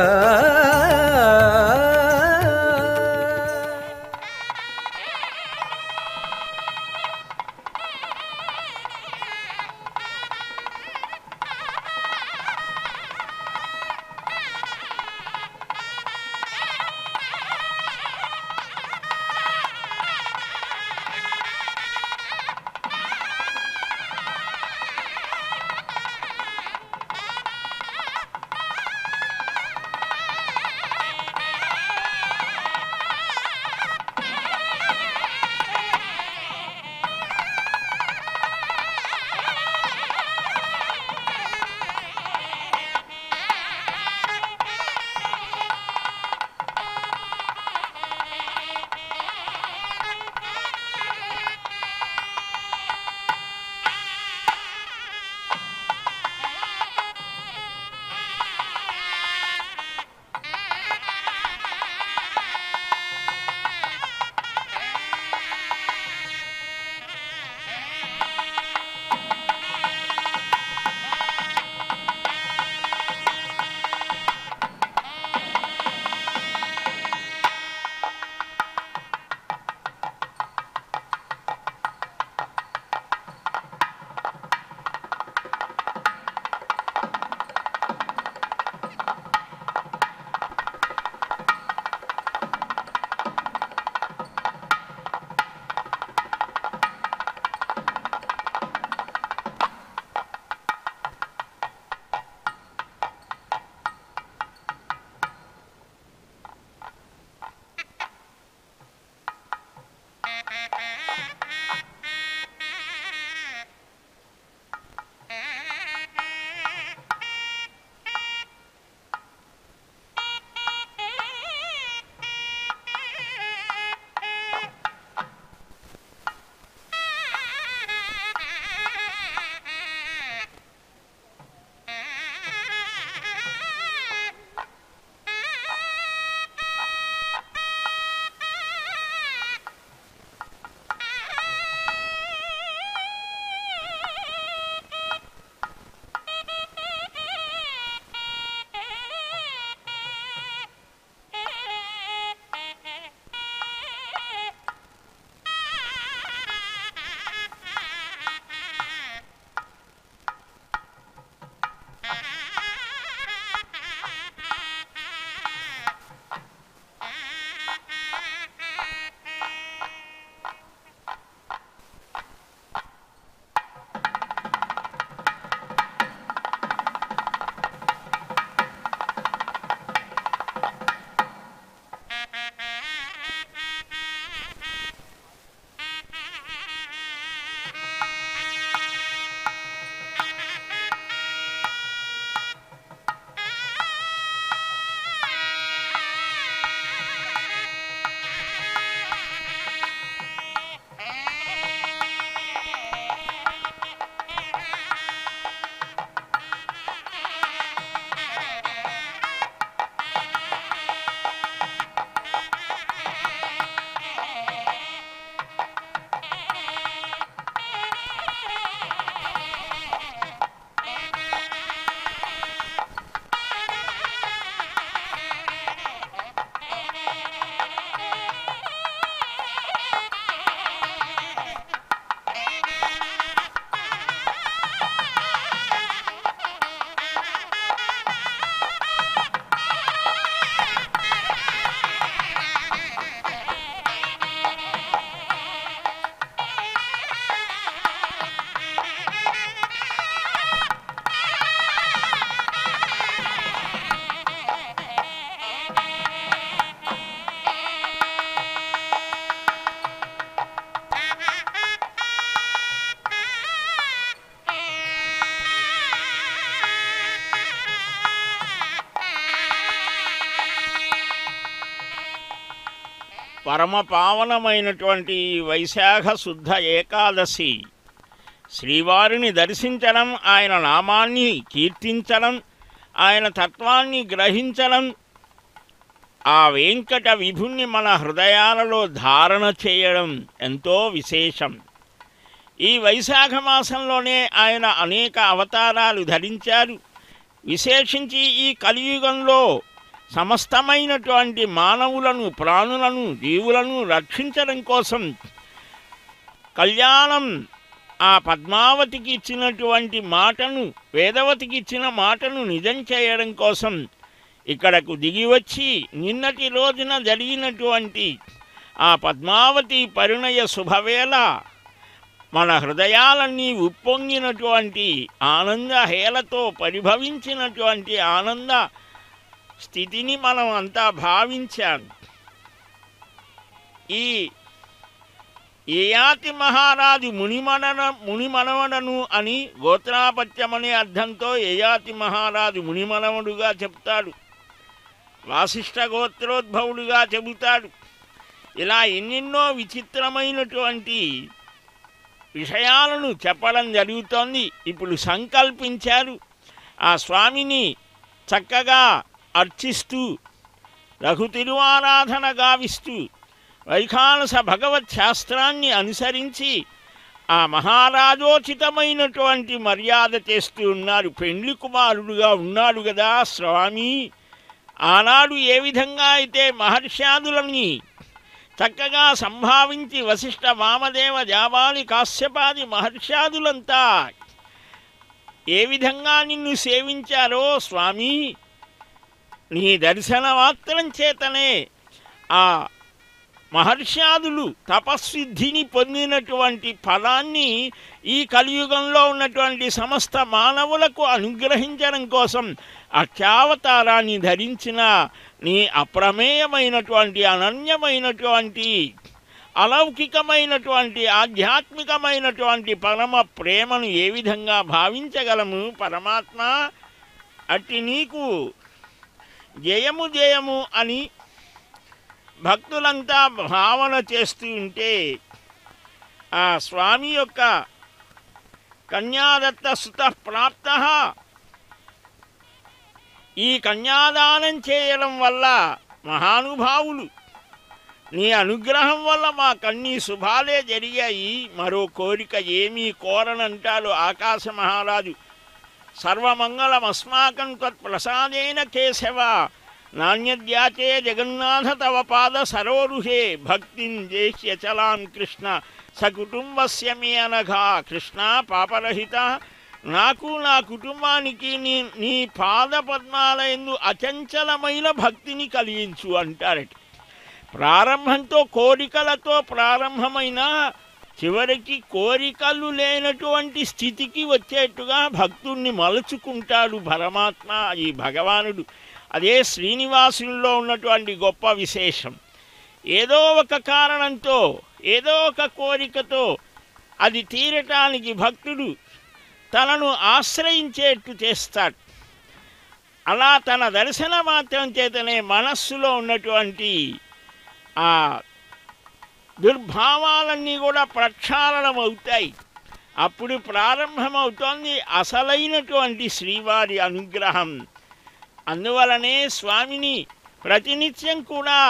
పరమ పావనమైనటువంటి వైశాఖ శుద్ధ ఏకాదశి శ్రీవారిని దర్శించడం, ఆయన నామాన్ని కీర్తించడం, ఆయన తత్వాన్ని గ్రహించడం, ఆ వెంకట విభుణ్ణి మన హృదయాలలో ధారణ చేయడం ఎంతో విశేషం. ఈ వైశాఖ మాసంలోనే ఆయన అనేక అవతారాలు ధరించారు. విశేషించి ఈ కలియుగంలో సమస్తమైనటువంటి మానవులను, ప్రాణులను, జీవులను రక్షించడం కోసం కళ్యాణం ఆ పద్మావతికి ఇచ్చినటువంటి మాటను, వేదవతికి ఇచ్చిన మాటను నిజం చేయడం కోసం ఇక్కడకు దిగివచ్చి నిన్నటి రోజున జరిగినటువంటి ఆ పద్మావతి పరిణయ శుభవేళ మన హృదయాలన్నీ ఉప్పొంగినటువంటి ఆనంద హేళతో పరిభవించినటువంటి ఆనంద స్థితిని మనం అంతా భావించాం. ఈ యయాతి మహారాజు మునిమనన మునిమనవడను అని గోత్రాపత్యమనే అర్థంతో యయాతి మహారాజు మునిమనవడుగా చెప్తాడు, వాసిష్ఠ గోత్రోద్భవుడుగా చెబుతాడు. ఇలా ఎన్నెన్నో విచిత్రమైనటువంటి విషయాలను చెప్పడం జరుగుతోంది. ఇప్పుడు సంకల్పించారు ఆ స్వామిని చక్కగా అర్చిస్తూ, రఘు తిరువారాధన గావిస్తూ, వైఖానస భగవత్ శాస్త్రాన్ని అనుసరించి ఆ మహారాజోచితమైనటువంటి మర్యాద చేస్తూ ఉన్నారు. పెండ్లి కుమారుడుగా ఉన్నాడు కదా స్వామి. ఆనాడు ఏ విధంగా అయితే మహర్ష్యాదులని చక్కగా సంభావించి వశిష్ఠ వామదేవ జాబాలి కాశ్యపాది మహర్ష్యాదులంతా ఏ విధంగా నిన్ను సేవించారో స్వామి, నీ దర్శన మాత్రం చేతనే ఆ మహర్ష్యాదులు తపస్సిద్ధిని పొందినటువంటి ఫలాన్ని ఈ కలియుగంలో ఉన్నటువంటి సమస్త మానవులకు అనుగ్రహించడం కోసం అక్షావతారాన్ని ధరించిన నీ అప్రమేయమైనటువంటి అనన్యమైనటువంటి అలౌకికమైనటువంటి ఆధ్యాత్మికమైనటువంటి పరమ ప్రేమను ఏ విధంగా భావించగలము పరమాత్మ? అట్టి నీకు జయము జయము అని భక్తులంతా భావన చేస్తూ ఉంటే ఆ స్వామి యొక్క కన్యాదత్త సుత ప్రాప్త, ఈ కన్యాదానం చేయడం వల్ల మహానుభావులు నీ అనుగ్రహం వల్ల మా కన్నీ శుభాలే జరిగాయి, మరో కోరిక ఏమీ కోరనంటాడు ఆకాశ మహారాజు. సర్వమంగళమస్మాకం త్వత్ప్రసాదేన కేశవ, నాణ్యద్యాచే జగన్నాథ తవ పాద సరోరుహే, భక్తిం దేశ్యచలాం కృష్ణ సకుటుంబస్య మే అనఘా. కృష్ణ పాపరహిత, నాకు నా కుటుంబానికి నీ నీ పాద పద్మాలయందు అచంచలమైన భక్తిని కలిగించు అంటారట. ప్రారంభంతో కోరికలతో ప్రారంభమైన చివరికి కోరికలు లేనటువంటి స్థితికి వచ్చేట్టుగా భక్తుణ్ణి మలుచుకుంటాడు పరమాత్మ, ఈ భగవానుడు. అదే శ్రీనివాసుల్లో ఉన్నటువంటి గొప్ప విశేషం. ఏదో ఒక కారణంతో, ఏదో ఒక కోరికతో అది తీరటానికి భక్తుడు తనను ఆశ్రయించేట్టు చేస్తాడు. అలా తన దర్శన మాత్రం చేతనే మనస్సులో ఉన్నటువంటి ఆ దుర్భావాలన్నీ కూడా ప్రక్షాళనమవుతాయి. అప్పుడు ప్రారంభమవుతోంది అసలైనటువంటి శ్రీవారి అనుగ్రహం. అందువలనే స్వామిని ప్రతినిత్యం కూడా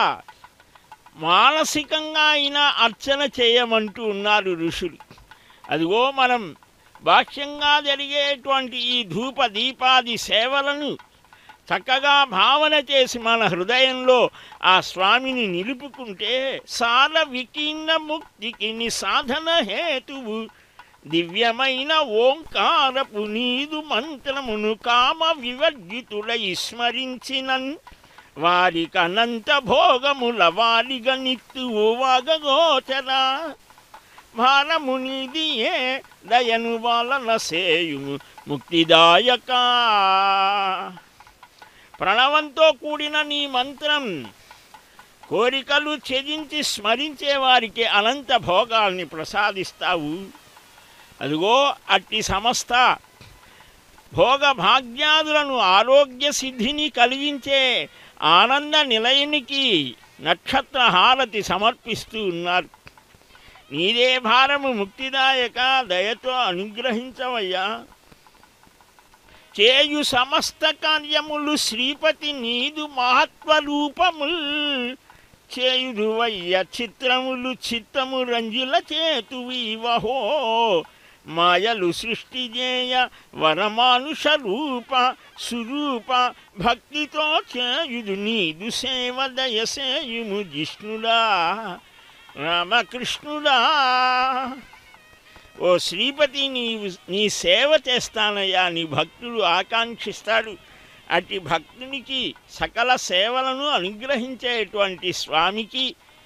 మానసికంగా అయినా అర్చన చేయమంటూ ఉన్నారు ఋషులు. అదిగో మనం బాహ్యంగా జరిగేటువంటి ఈ ధూప దీపాది సేవలను చక్కగా భావన చేసి మన హృదయంలో ఆ స్వామిని నిలుపుకుంటే సాల వికీర్ణ ముక్తికి నిసాధన హేతువు దివ్యమైన ఓంకారపు నీదు మంత్రమును కామ వివర్జితుడై స్మరించినన్ వారికనంత భోగముల వాలిగ నిత్తు వాగగోచరా. భారమునిది ఏ దయను బాలన సేయుము ముక్తిదాయక. ప్రణవంతో కూడిన నీ మంత్రం కోరికలు ఛేదించి స్మరించే వారికి అనంత భోగాల్ని ప్రసాదిస్తావు. అదిగో అట్టి సమస్త భోగ భాగ్యాదులను ఆరోగ్య సిద్ధిని కలిగించే ఆనంద నిలయనికి నక్షత్ర హారతి సమర్పిస్తూ ఉన్నారు. నీదే భారము ముక్తిదాయక, దయతో అనుగ్రహించవయ్యా. చేయు సమస్త కార్యములు శ్రీపతి నీదు మహత్వరూపముల్, చేయుదువయ్య చిత్రములు చిత్తము రంజుల చేతువీవహో. మాయలు సృష్టి చేయ వరమానుష రూప సురూప, భక్తితో చేయుదు నీదు సేవ దయసేయుము జిష్ణుడా రామకృష్ణుడా. ఓ శ్రీపతి, నీవు నీ సేవ చేస్తానయ్యా, నీ భక్తుడు ఆకాంక్షిస్తాడు. అట్టి భక్తునికి సకల సేవలను అనుగ్రహించేటువంటి స్వామికి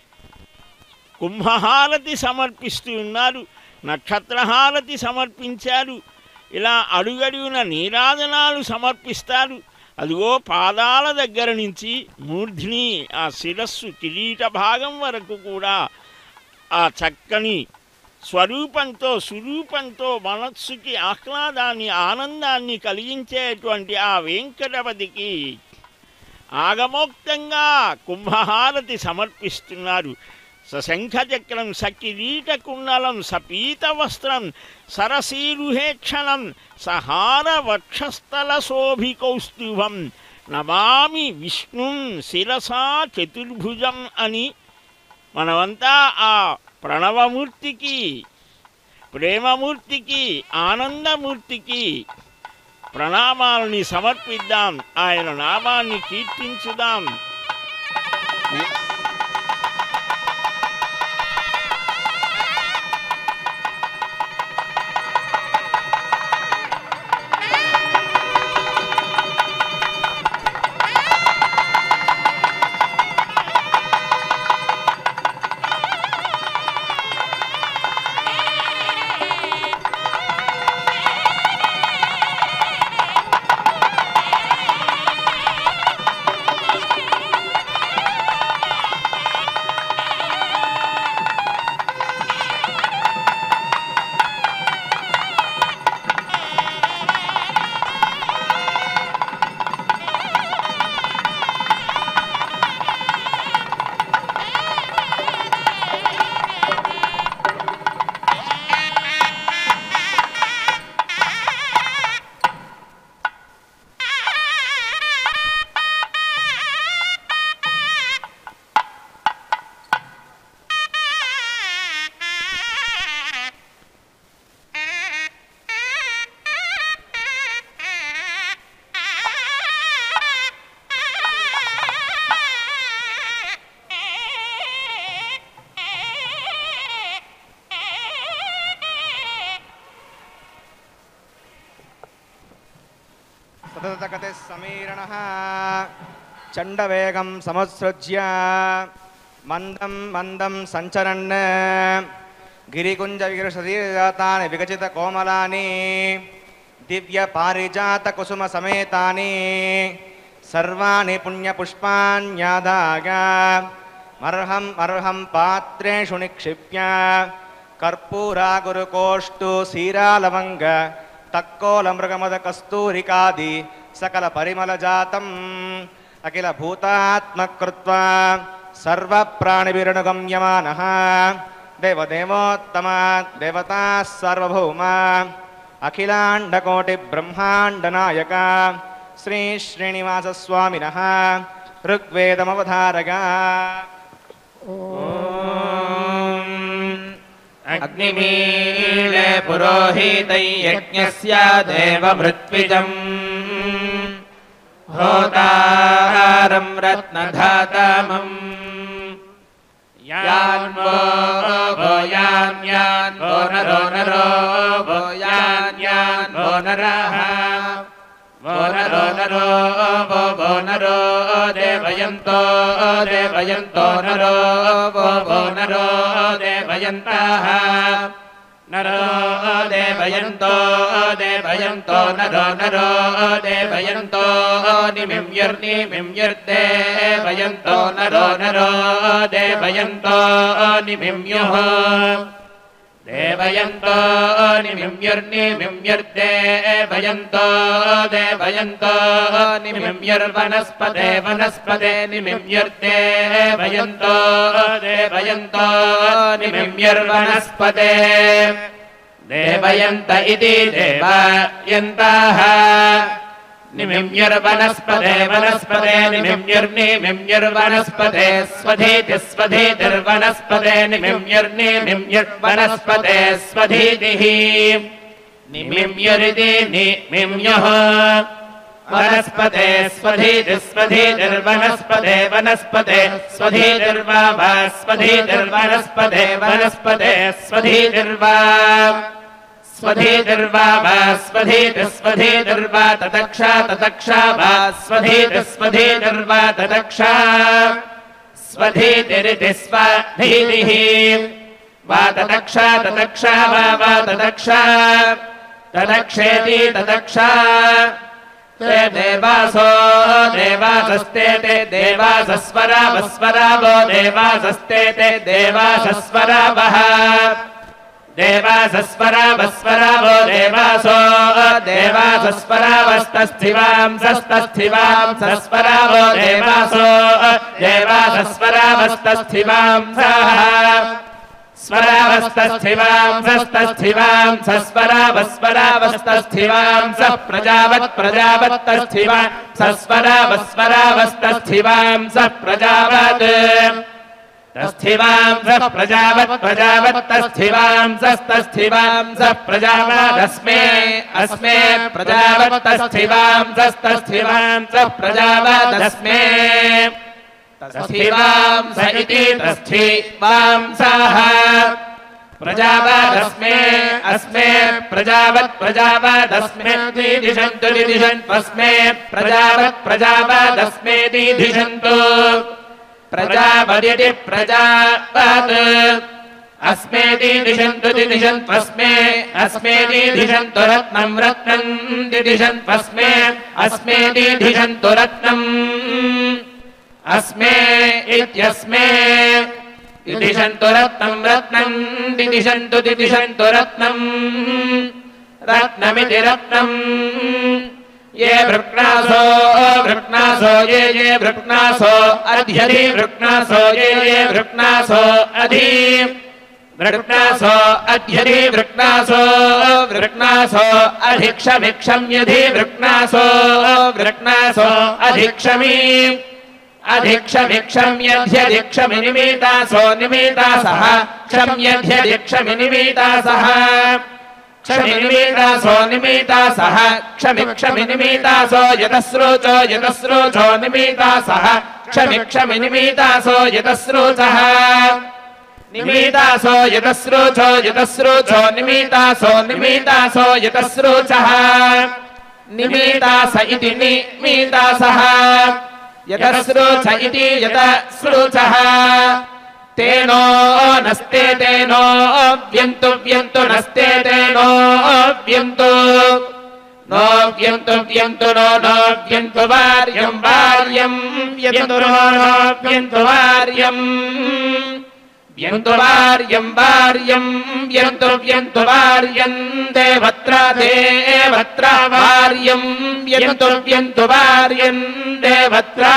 కుంభహారతి సమర్పిస్తూ ఉన్నారు, నక్షత్రహారతి సమర్పించారు. ఇలా అడుగడుగున నీరాజనాలు సమర్పిస్తారు. అదిగో పాదాల దగ్గర నుంచి మూర్ధిని ఆ శిరస్సు కిరీట భాగం వరకు కూడా ఆ చక్కని స్వరూపంతో సురూపంతో మనస్సుకి ఆహ్లాదాన్ని ఆనందాన్ని కలిగించేటువంటి ఆ వెంకటపతికి ఆగమోక్తంగా కుంభహారతి సమర్పిస్తున్నారు. సశంఖచక్రం సకిరీట కుండలం సపీత వస్త్రం సరసీరుహేక్షణం సహార వక్షస్థల శోభికౌస్తుభం నమామి విష్ణుం శిరసా చతుర్భుజం అని మనమంతా ఆ ప్రణవమూర్తికి, ప్రేమమూర్తికి, ఆనందమూర్తికి ప్రణామాలని సమర్పిద్దాం. ఆయన నామాన్ని కీర్తించుదాం. समीरणः चण्डवेगं समुत्सृज्य मन्दं मन्दं सञ्चरन् गिरिकुञ्जविगृशरीरजातानि विकचितकोमलानि दिव्यपारिजातकुसुमसमेतानि सर्वाणि पुण्यपुष्पाण्यादाय मर्हम् अर्हं पात्रेषु निक्षिप्य कर्पूरागुरुकोष्ठु सीरालवङ्ग तक्कोलमृगमदकस्तूरिकादि सकलपरिमलजातम् अखिलभूतात्मकृत्वा सर्वप्राणिभिरनुगम्यमानः देवदेवोत्तमा देवताः सार्वभौमा अखिलाण्डकोटिब्रह्माण्डनायक श्री श्रीनिवासस्वामिनः ऋग्वेदमवधारय। अग्निमीळे पुरोहितै यज्ञस्य देवमृत्विजम् होतारं रत्नधातमम् यान्वो भो यान्यान्वो नरो नरो भो यान्यान्वो नरः वो नरो नरो वो वो नरो देवयन्तो देवयन्तो नरो वो वो नरो देवयन्तः नरो देवयन्तो देवयन्तो नरो नरो देवयन्तो निमिम्युर्निमिम्युर्देवयन्तो नरो नरो देवयन्तो निमिम्युः देवयन्तो निमिम्युर्निमिम्युर्देवयन्तो देवयन्तो निमिम्युर्वनस्पते वनस्पते निमिम्युर्देवयन्तो देवयन्तो निमिम्युर्वनस्पते देवयन्त इति देवयन्ताः निमिम्युर्वनस्पते वनस्पते निमिम्युर्निमिम्युर्वनस्पते स्वधीति स्वधीतिर्वनस्पते निमिम्युर्निमिम्युर्वनस्पते स्वधीतिः निमिम्युरिति निमिम्युः वनस्पते स्वधीति स्वधीतिर्वनस्पते वनस्पते स्वधीतिर्वा वा स्वधीतिर्वनस्पते वनस्पते स्वधीतिर्वा स्वधीतिर्वा वा स्वधीति स्वधीतिर्वा ततक्षा ततक्षा वा स्वधीति स्वधीतिर्वा ततक्षा स्वधीतिरिति स्वधीतिः वा ततक्षा ततक्षा वा वा ततक्षा ततक्षेति ततक्षा ते देवासो देवासस्ते ते देवासस्वरावस्वरावो देवासस्ते ते देवासस्वरावः देवासस्वरावस्वरावो देवासो देवासस्वरावस्तस्थिवांसस्तस्थिवांसस्वरावो देवासो देवासस्वरावस्तस्थिवांसः स्वरावस्तस्थिवांसस्तस्थिवांसस्वरावस्वरावस्तस्थिवांसः प्रजावत् प्रजावत्तस्थिवांसस्वरावस्वरावस्तस्थिवांसः प्रजावत् तस्थिवांसः प्रजावत् प्रजावत्तस्थिवांसस्तस्थिवांसः प्रजावादस्मे अस्मे प्रजावत्तस्थिवांसस्तस्थिवांसः प्रजावादस्मे तस्थिवांस इति तस्थिवांसः प्रजावादस्मे अस्मे प्रजावत् प्रजावादस्मे दिदिशन्तु दिदिशन्त्वस्मे प्रजावत् प्रजावादस्मे दिदिशन्तु प्रजापदिति प्रजावत् अस्मेति दिशन्तु दिदिशन्त्वस्मे अस्मेति दिशन्तु रत्नम् रत्नम् दिदिशन्त्वस्मे अस्मेति दिशन्तु रत्नम् अस्मे इत्यस्मे दिदिशन्तु रत्नम् रत्नम् दिदिशन्तु दिदिशन्तु रत्नम् रत्नमिति रत्नम् ये वृक्णासो वृक्णासो ये ये वृक्णासो अध्यधि वृक्णासो ये ये वृक्णासो अधि वृक्णासो अध्यधि वृक्णासो वृक्णासो अधिक्षमिक्षम्यधि वृक्णासो वृक्णासो अधिक्षमि अधिक्षमिक्षम्यध्यधिक्षमि निमितासो निमितासः क्षम्यध्यधिक्षमि निमितासः क्षमिनिमितासो निमितासः क्षमिक्षमि निमितासो यतस्रोचो यतस्रोचो निमितासः क्षमिक्षमि निमितासो यतस्रोचः निमितासो यतस्रोचो यतस्रोचो निमितासो निमितासो यतस्रोचः निमितास इति निमितासः यतस्रोच इति यतस्रोचः तेनो नस्ते तेनो व्यन्तु व्यन्तु नस्ते तेनो व्यन्तु नो व्यन्तु व्यन्तु नो नो व्यन्तु वार्यम् वार्यम् व्यन्तु नो नो व्यन्तु वार्यम् व्यन्तु वार्यम् वार्यम् व्यन्तु व्यन्तु वार्यम् देवत्रा देवत्रा वार्यम् व्यन्तु व्यन्तु वार्यम् देवत्रा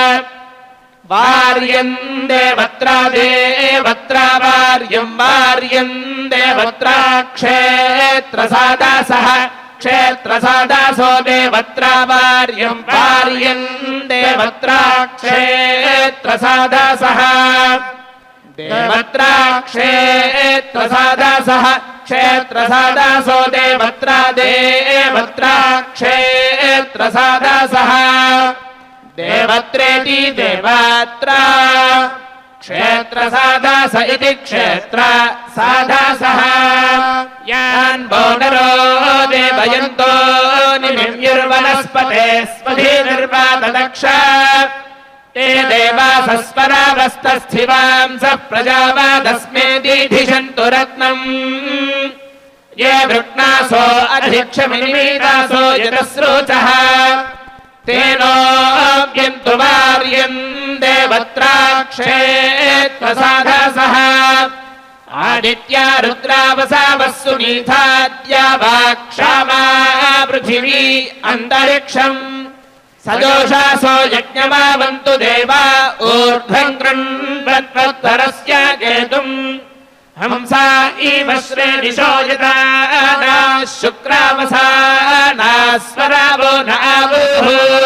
वार्यम् देवत्रा देवत्रा वार्यम् वार्यम् देवत्रा क्षेत्रसादासः क्षेत्रसादासो देवत्रा वार्यम् वार्यम् देवत्रा क्षेत्रसादासः देवत्रा क्षेत्रसादासः क्षेत्रसादासो देवत्रा देवत्रा क्षेत्रसादासः देवत्रेति देवत्रा क्षेत्रसादास इति क्षेत्र सादासः यान् बोनरो देवयन्तो निमिम्युर्वनस्पते स्वधीर्वा तदक्ष ते देवासस्वरावस्तस्थिवांसः प्रजावादस्मे दीधिषन्तु रत्नम् ये वृक्णासो अधिक्षमिनिमीतासो यतस्रोचः तेनो व्यन्तु वार्यम् देवत्रा क्षेत्रसादासः आदित्या रुद्रावसावः सुनीताद्या वा क्षामा पृथिवी अन्तरिक्षम् सजोषासो यज्ञमावन्तु देवा ऊर्ध्वम् कृण्वत्वत्तरस्य केतुम् हंसा इव श्रेदिशो यथा नः शुक्रावसा नास्वरावो नावुः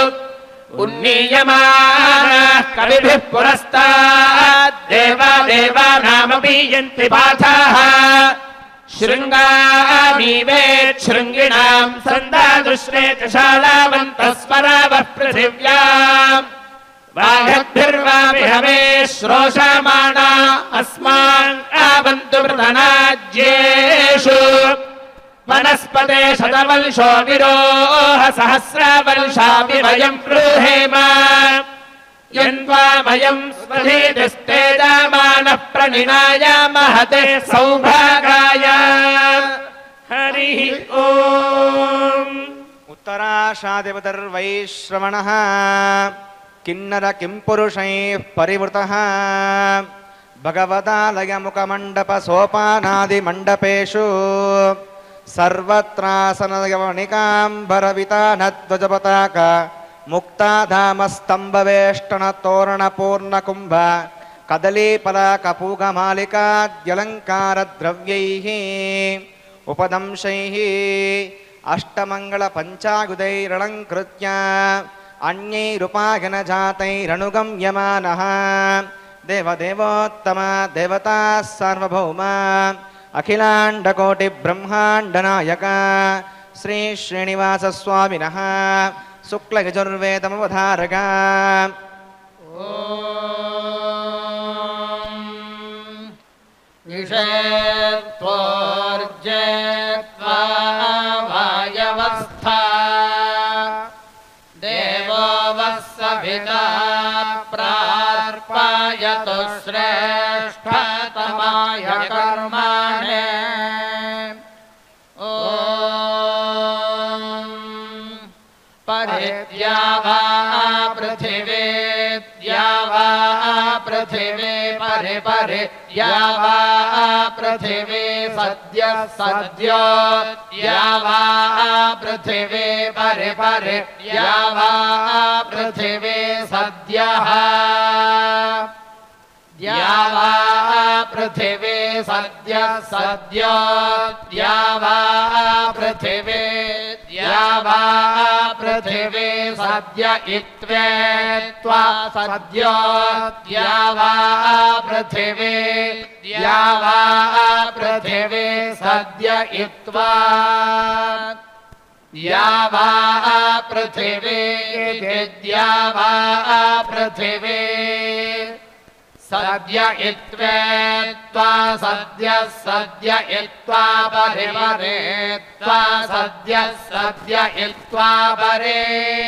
उन्नीयमानः कविभिः पुरस्ताद् देवा देवानामपि यन्ति पाठाः शृङ्गामीवेत् शृङ्गिणाम् सन्दादृश्रे च शालावन्तः स्वरावः पृथिव्याम् वाघद्भिर्वापि हवे श्रोषमाणा अस्मान् आवन्तु मृतनाज्येषु वनस्पते शतवल्शो विरोह सहस्रावल्शापि वयम् ब्रूहेम यन्त्वामयम् स्वधीतिस्तेजामानः प्रणिनाय महते सौभागाय हरिः ओम्। उत्तराशादेवतर्वैश्रवणः किन्नर किंपुरुषैः परिवृतः भगवदालयमुखमण्डपसोपानादिमण्डपेषु सर्वत्रासनगमनिकाम्बरवितानध्वजपताक मुक्ताधामस्तम्भवेष्टनतोरणपूर्णकुम्भ कदलीफलकपूगमालिकाद्यलङ्कारद्रव्यैः उपदंशैः अष्टमङ्गलपञ्चायुधैरलङ्कृत्य अन्यैरुपायनजातैरनुगम्यमानः देवदेवोत्तम देवता सार्वभौम अखिलाण्डकोटिब्रह्माण्डनायक श्री श्रीनिवासस्वामिनः शुक्लयजुर्वेदमवधारक निषेत्वोर्जेत्वा वायवस्था देवो वः सविता प्रार्पयतु श्रेष्ठतमाय कर्मणे ॐ परिद्या वा पृथिवी द्या वा पृथिवी परि परि द्या वा पृथिवी सद्य सद्यो द्या वा पृथिवी परि परि द्या वा पृथिवी सद्यः द्या वा पृथिवी सद्य सद्यो द्या वा पृथिवी द्या वा पृथिवी सद्य इत्वेत्वा सद्यो द्या वा पृथिवी द्या वा पृथिवी सद्य इत्वा द्या वा पृथिवी द्या वा पृथिवी सद्य इत्वेत्वा सद्य सद्य इत्वा परि परे त्वा सद्य सद्य इत्वा परे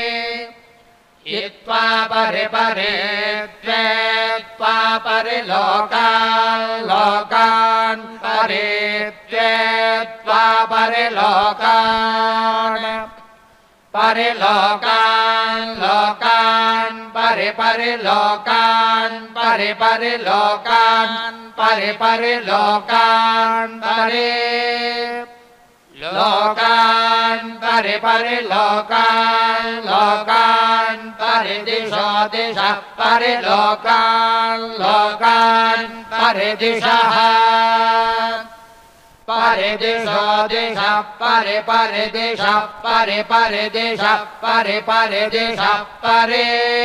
इत्वा परि परे त्वेत्वा परि लोकान् लोकान् परि त्वेत्वा परि लोकान् परि लोकान् लोकान् परि परि लोकान् परि परि लोकान् परि परि लोकान् परि लोकान् परि परि लोकान् लोकान् परि दिशो दिशः परि लोकान् लोकान् परि दिशः परि दिशो दिशः परि परि दिशः परि परि दिशः परि परि दिशः परि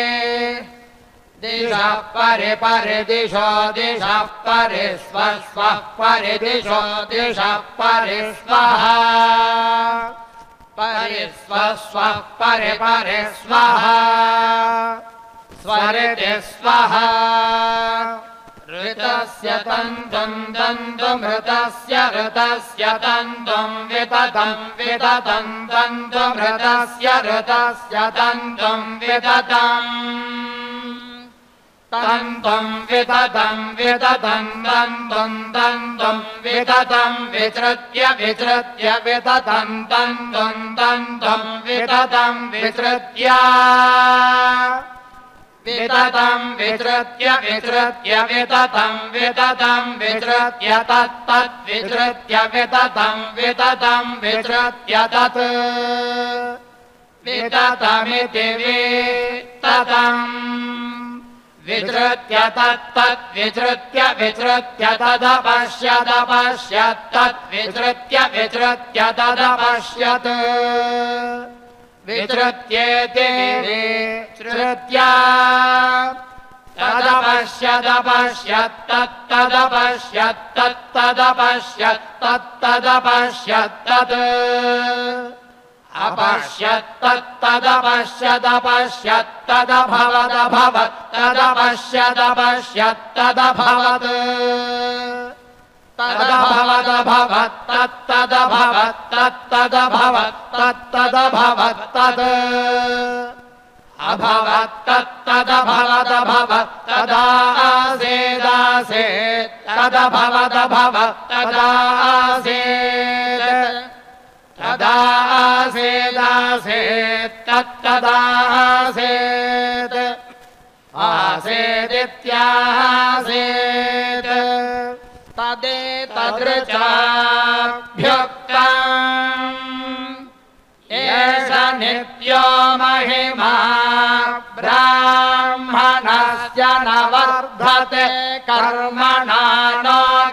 दिशः परि परि दिशो दिशः परि स्वः स्वः परि दिशो दिशः परि स्वः परि स्वः स्वः परि परि स्वः स्वरिति स्वः ऋतस्य तन्तुं तन्तुमृतस्य ऋतस्य तन्तुं विततं विततं तन्तुमृतस्य ऋतस्य तन्तुं विततम् तन्तुं विततं विततं तन्तुं तन्तुं विततं विचृत्य विचृत्य विततं तन्तुं तन्तुं विततं विचृत्य विततं विधृत्य विधृत्य विततं विततं विधृत्य तत्तत् विधृत्य विततं विततं विधृत्य तत् विततमिति विततम् विधृत्य तत्तत् विधृत्य विधृत्य तदपश्यदपश्यत् तत् विधृत्य विधृत्य तदपश्यत् विधृत्येति विधृत्य तदपश्यदपश्यत् तत्तदपश्यत् तत्तदपश्यत् तत्तदपश्यत् तत् अपश्यत् तत्तदपश्यदपश्यत् तदभवदभवत् तदपश्यदपश्यत् तदभवत् तदभवदभवत् तत्तदभवत् तत्तदभवत् तत्तदभवत् तद् अभवत् तत्तदभवदभवत् तदासीदासीत् तदभवदभवत् तदासीत् तदासीदासीत् तत्तदासीत् आसीदित्यासीत् तदेतदृचाभ्युक्तम् एष नित्यो महिमा ब्राह्मणस्य न वर्धते कर्मणा न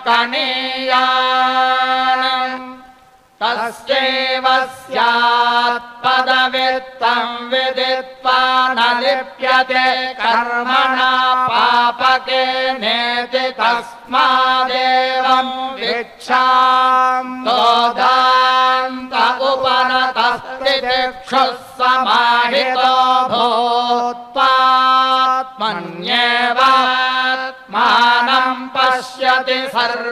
कनीयान् तस्यैव स्यात् पदवित्तं विदित्वा न लिप्यते कर्मणा पापके नेति तस्मादेवं विच्छान्तोदान्त उपरतस्तितिक्षुः समाहितो भूत्वात्मन्येव मानं पश्यति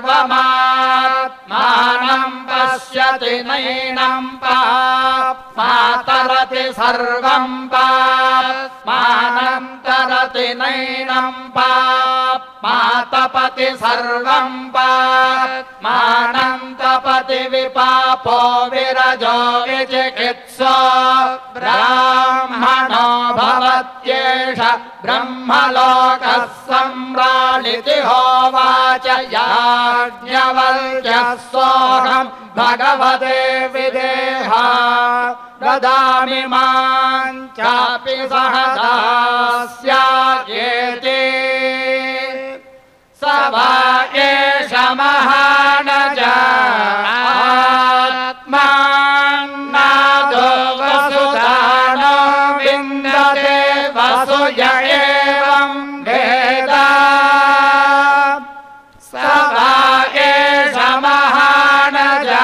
सर्वमात्मानं पश्यति नैनं पाप्मातरति सर्वं पाप्मानं तरति नैनं पाप्मातपति सर्वं पाप्मानं तपति विपापो विरजो विचिकित्सो ब्राह्मणो भवत्येष ब्रह्मलोकः सम्राडिति होवाच याज्ञवल्क्यः सोऽहं भगवते विदेहा ददामि मां चापि सह दास्यायेति स वा एष महानजा आत्मान्नादो वसुधानो विन्दते वसुय एवं वेद स वा एष महानजा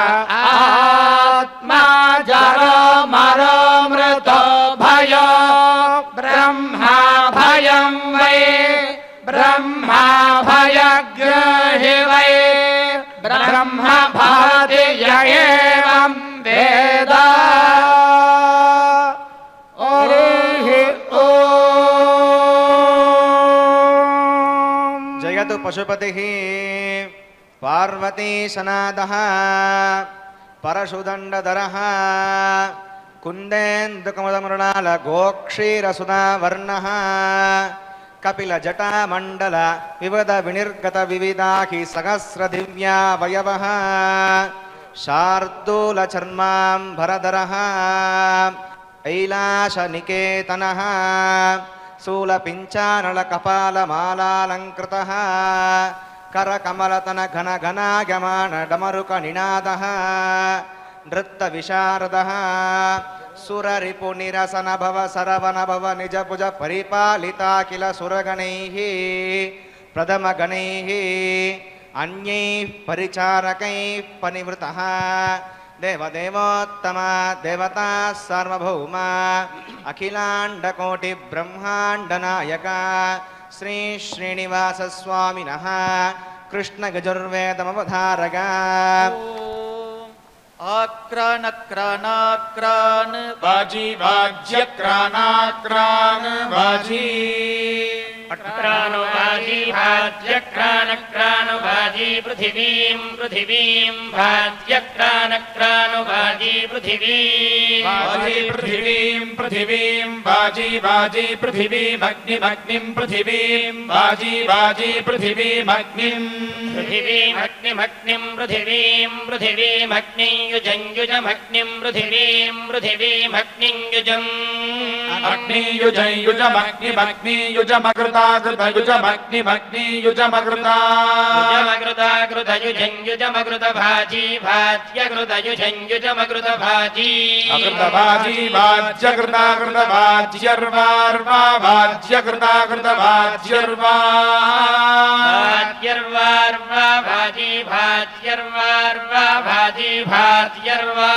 आत्मा जरो मरो मृतो भयो ब्रह्मा भयं वै ब्रह्मा भयग्रहि वै ब्रह्म भाति य एवं वेद जयतु पशुपतिः पार्वती सनादः परशुदण्डधरः कुन्देन्दुकमलमृणाल गोक्षीरसुधावर्णः कपिलजटामण्डल विविध विनिर्गत विविधाहि सहस्रदिव्यावयवः शार्दूलचर्माम्बरधरः ऐलाशनिकेतनः शूलपिञ्चानलकपालमालालङ्कृतः करकमलतन घन घनायमान डमरुकनिनादः नृत्तविशारदः सुररिपुनिरसन भव सरवन भव निजभुज परिपालिता किल सुरगणैः प्रथमगणैः अन्यैः परिचारकैः परिवृतः देवदेवोत्तम देवता सार्वभौम अखिलाण्डकोटिब्रह्माण्डनायक श्री श्रीनिवासस्वामिनः कृष्णगजुर्वेदमवधारक आक्रानक्रानाक्रान बाजी बाज्यक्रानाक्रान बाजी क्रानुवाजी भाज्यक्रानक्रानुवाजी पृथिवीं पृथिवीं भाज्यक्रानक्रानुवाजी पृथिवी वाजी पृथिवीं पृथिवीं वाजी वाजी पृथिवीमग्निमग्निं पृथिवीं वाजी वाजी पृथिवीमग्निं पृथिवीमग्निमग्निं पृथिवीं पृथिवीमग्निं युजं युजमग्निं पृथिवीं पृथिवीमग्निं युजम् अग्नियुजं युजमग्निमग्नियुजमकृताकृतयुजमग्निमग्नियुजमकृता युजमकृताकृतयुजं युजमकृतभाजी भाज्यकृतयुजं युजमकृतभाजी अकृतभाजी भाज्यकृताकृतभाज्यर्वार्वा भाज्यकृताकृतभाज्यर्वा भाज्यर्वार्वा भाजी भाज्यर्वार्वा भाजी भाज्यर्वा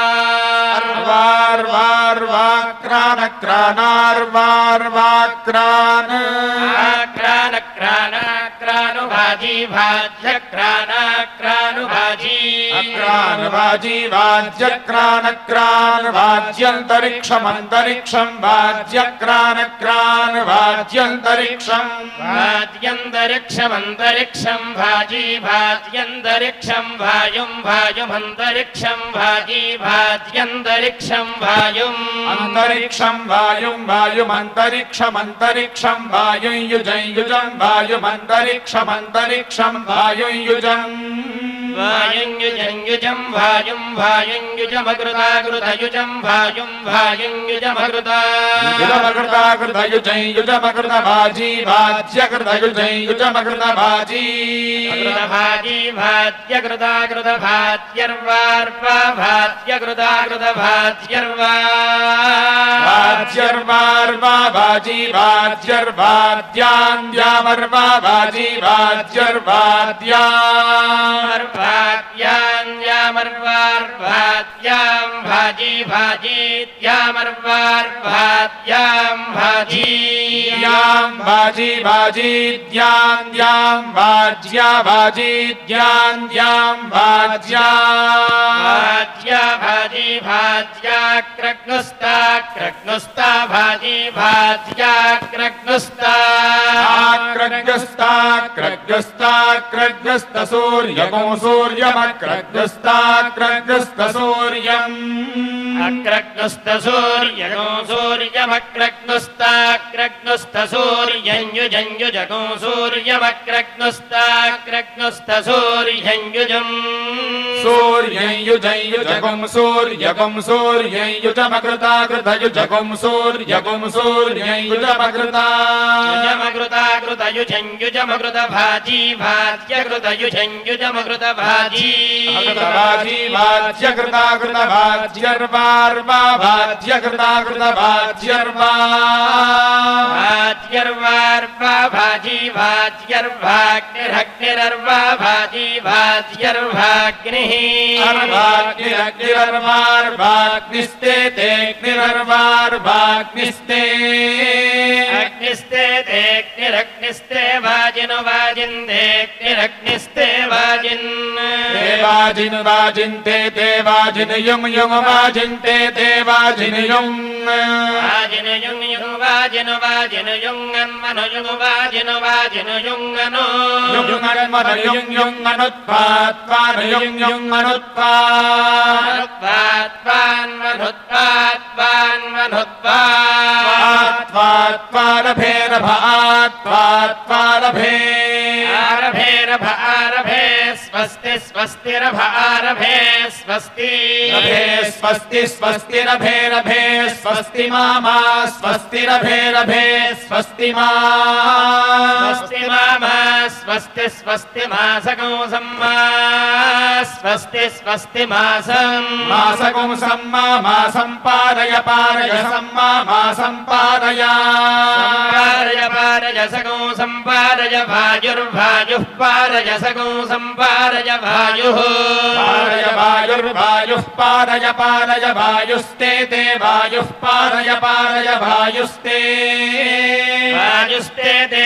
अर्वार्वार्वाक्रानक्रानार्वार्वाक्रान क्रानक्रानक्रानुभाजी भाज्यक्रानक्रानुभाजी अक्रानभाजी वाज्यक्रानक्रानभाज्यन्तरिक्षमन्तरिक्षं वाज्यक्रानक्रानभाज्यन्तरिक्षं भाज्यन्तरिक्षमन्तरिक्षं भाजी भाज्यन्तरिक्षं वायुं वायुमन्तरिक्षं भाजी भाज्यन्तरिक्षं वायुम् अन्तरिक्षं वायुं वायुमन्तरिक्षमन्तरिक्षं वायुं युजं युजं वायुमन्तरिक्षमन्तरिक्षं वायुं युजम् वायुं युजं युजं वायुं वायुं युजमकृताकृतयुजं वायुं वायुं युजमकृता युजमकृताकृतयुजं युजमकृतभाजी भाज्यकृतयुजं युजमकृतभाजी भाजी भाज्यकृताकृतभाज्यर्वार्वा भाज्यकृताकृतभाज्यर्वा भाज्यर्वार्वा भाजी भाज्यर्वाद्यान्द्यामर्वा भाजी भाज्यर्वाद्या भाज्यामर्वार्भाज्यां भाजी भाजीत्यामर्वार्भाज्यां भाजीयां भाजी भाजीद्यान्द्यां भाज्या भाजीद्यान्द्यां भाज्या भाज्या भाजी भाज्या क्रग्नुस्ता क्रग्नुस्ता भाजी भाज्या क्रग्नुस्ता क्रग्स्ता क्रग्स्ता क्रग्स्त सूर्यगो सूर्यमक्रग्स्ता क्रग्स्त सूर्यम् अक्रग्नुस्त सूर्यगो सूर्यमक्रग्नुस्ता क्रग्नुस्त सूर्यं युजं युजगो सूर्यमक्रग्नुस्ता क्रग्नुस्त सूर्यं युजम् सूर्यं युजं युजगुं सूर्यगुं सूर्यं युजमकृता कृतयुजगुं सूर्यगुं सूर्यं युजमकृता युजमकृता कृतयुजं युजमकृत भाजी भाज्यकृतयुजं युजमकृत भाजी भाजी भाज्यकृता कृतभाज्यर्वार्वा भाज्यकृता कृतभाज्यर्वा भाज्यर्वार्वा भाजी भाज्यर्वाग्निरग्निरर्वा भाजी भाज्यर्वाग्निः अर्वाग्निरग्निरर्वार्वाग्निस्ते तेऽग्निरर्वार्वाग्निस्ते अग्निस्ते तेऽग्निरग्निस्ते वाजिनो वाजिन्देऽग्निरग्निस्ते वाजिन् वाजिन् वाजिन्ते ते वाजिन युं युं वाजिन्ते ते वाजिन युं वाजिन युं युं वाजिन वाजिन युङन्मनु युं वाजिन वाजिन युङनु युङन्मनु युं युं अनुत्पात्पान युं युं अनुत्पात्पान्वनुत्पात्पात्पारभेरभात्पात्पारभे आरभेरभ आरभे स्वस्ति स्वस्तिरभ आरभे स्वस्ति रभे स्वस्ति स्वस्तिरभेरभे स्वस्ति मामा स्वस्तिरभेरभे स्वस्ति मा स्वस्ति मामा स्वस्ति स्वस्ति मासगो सम्मा स्वस्ति स्वस्ति मासं मासगं सम्मा मासं पारय पारय सम्मा मासं पारय सम्पारय पारय सगो सम्पारय वायुर्वायुः पारय सगो सम्पारय वायुः पारय वायुर्वायुः पारय पारय वायुस्ते ते वायुः पारय पारय वायुस्ते वायुस्ते ते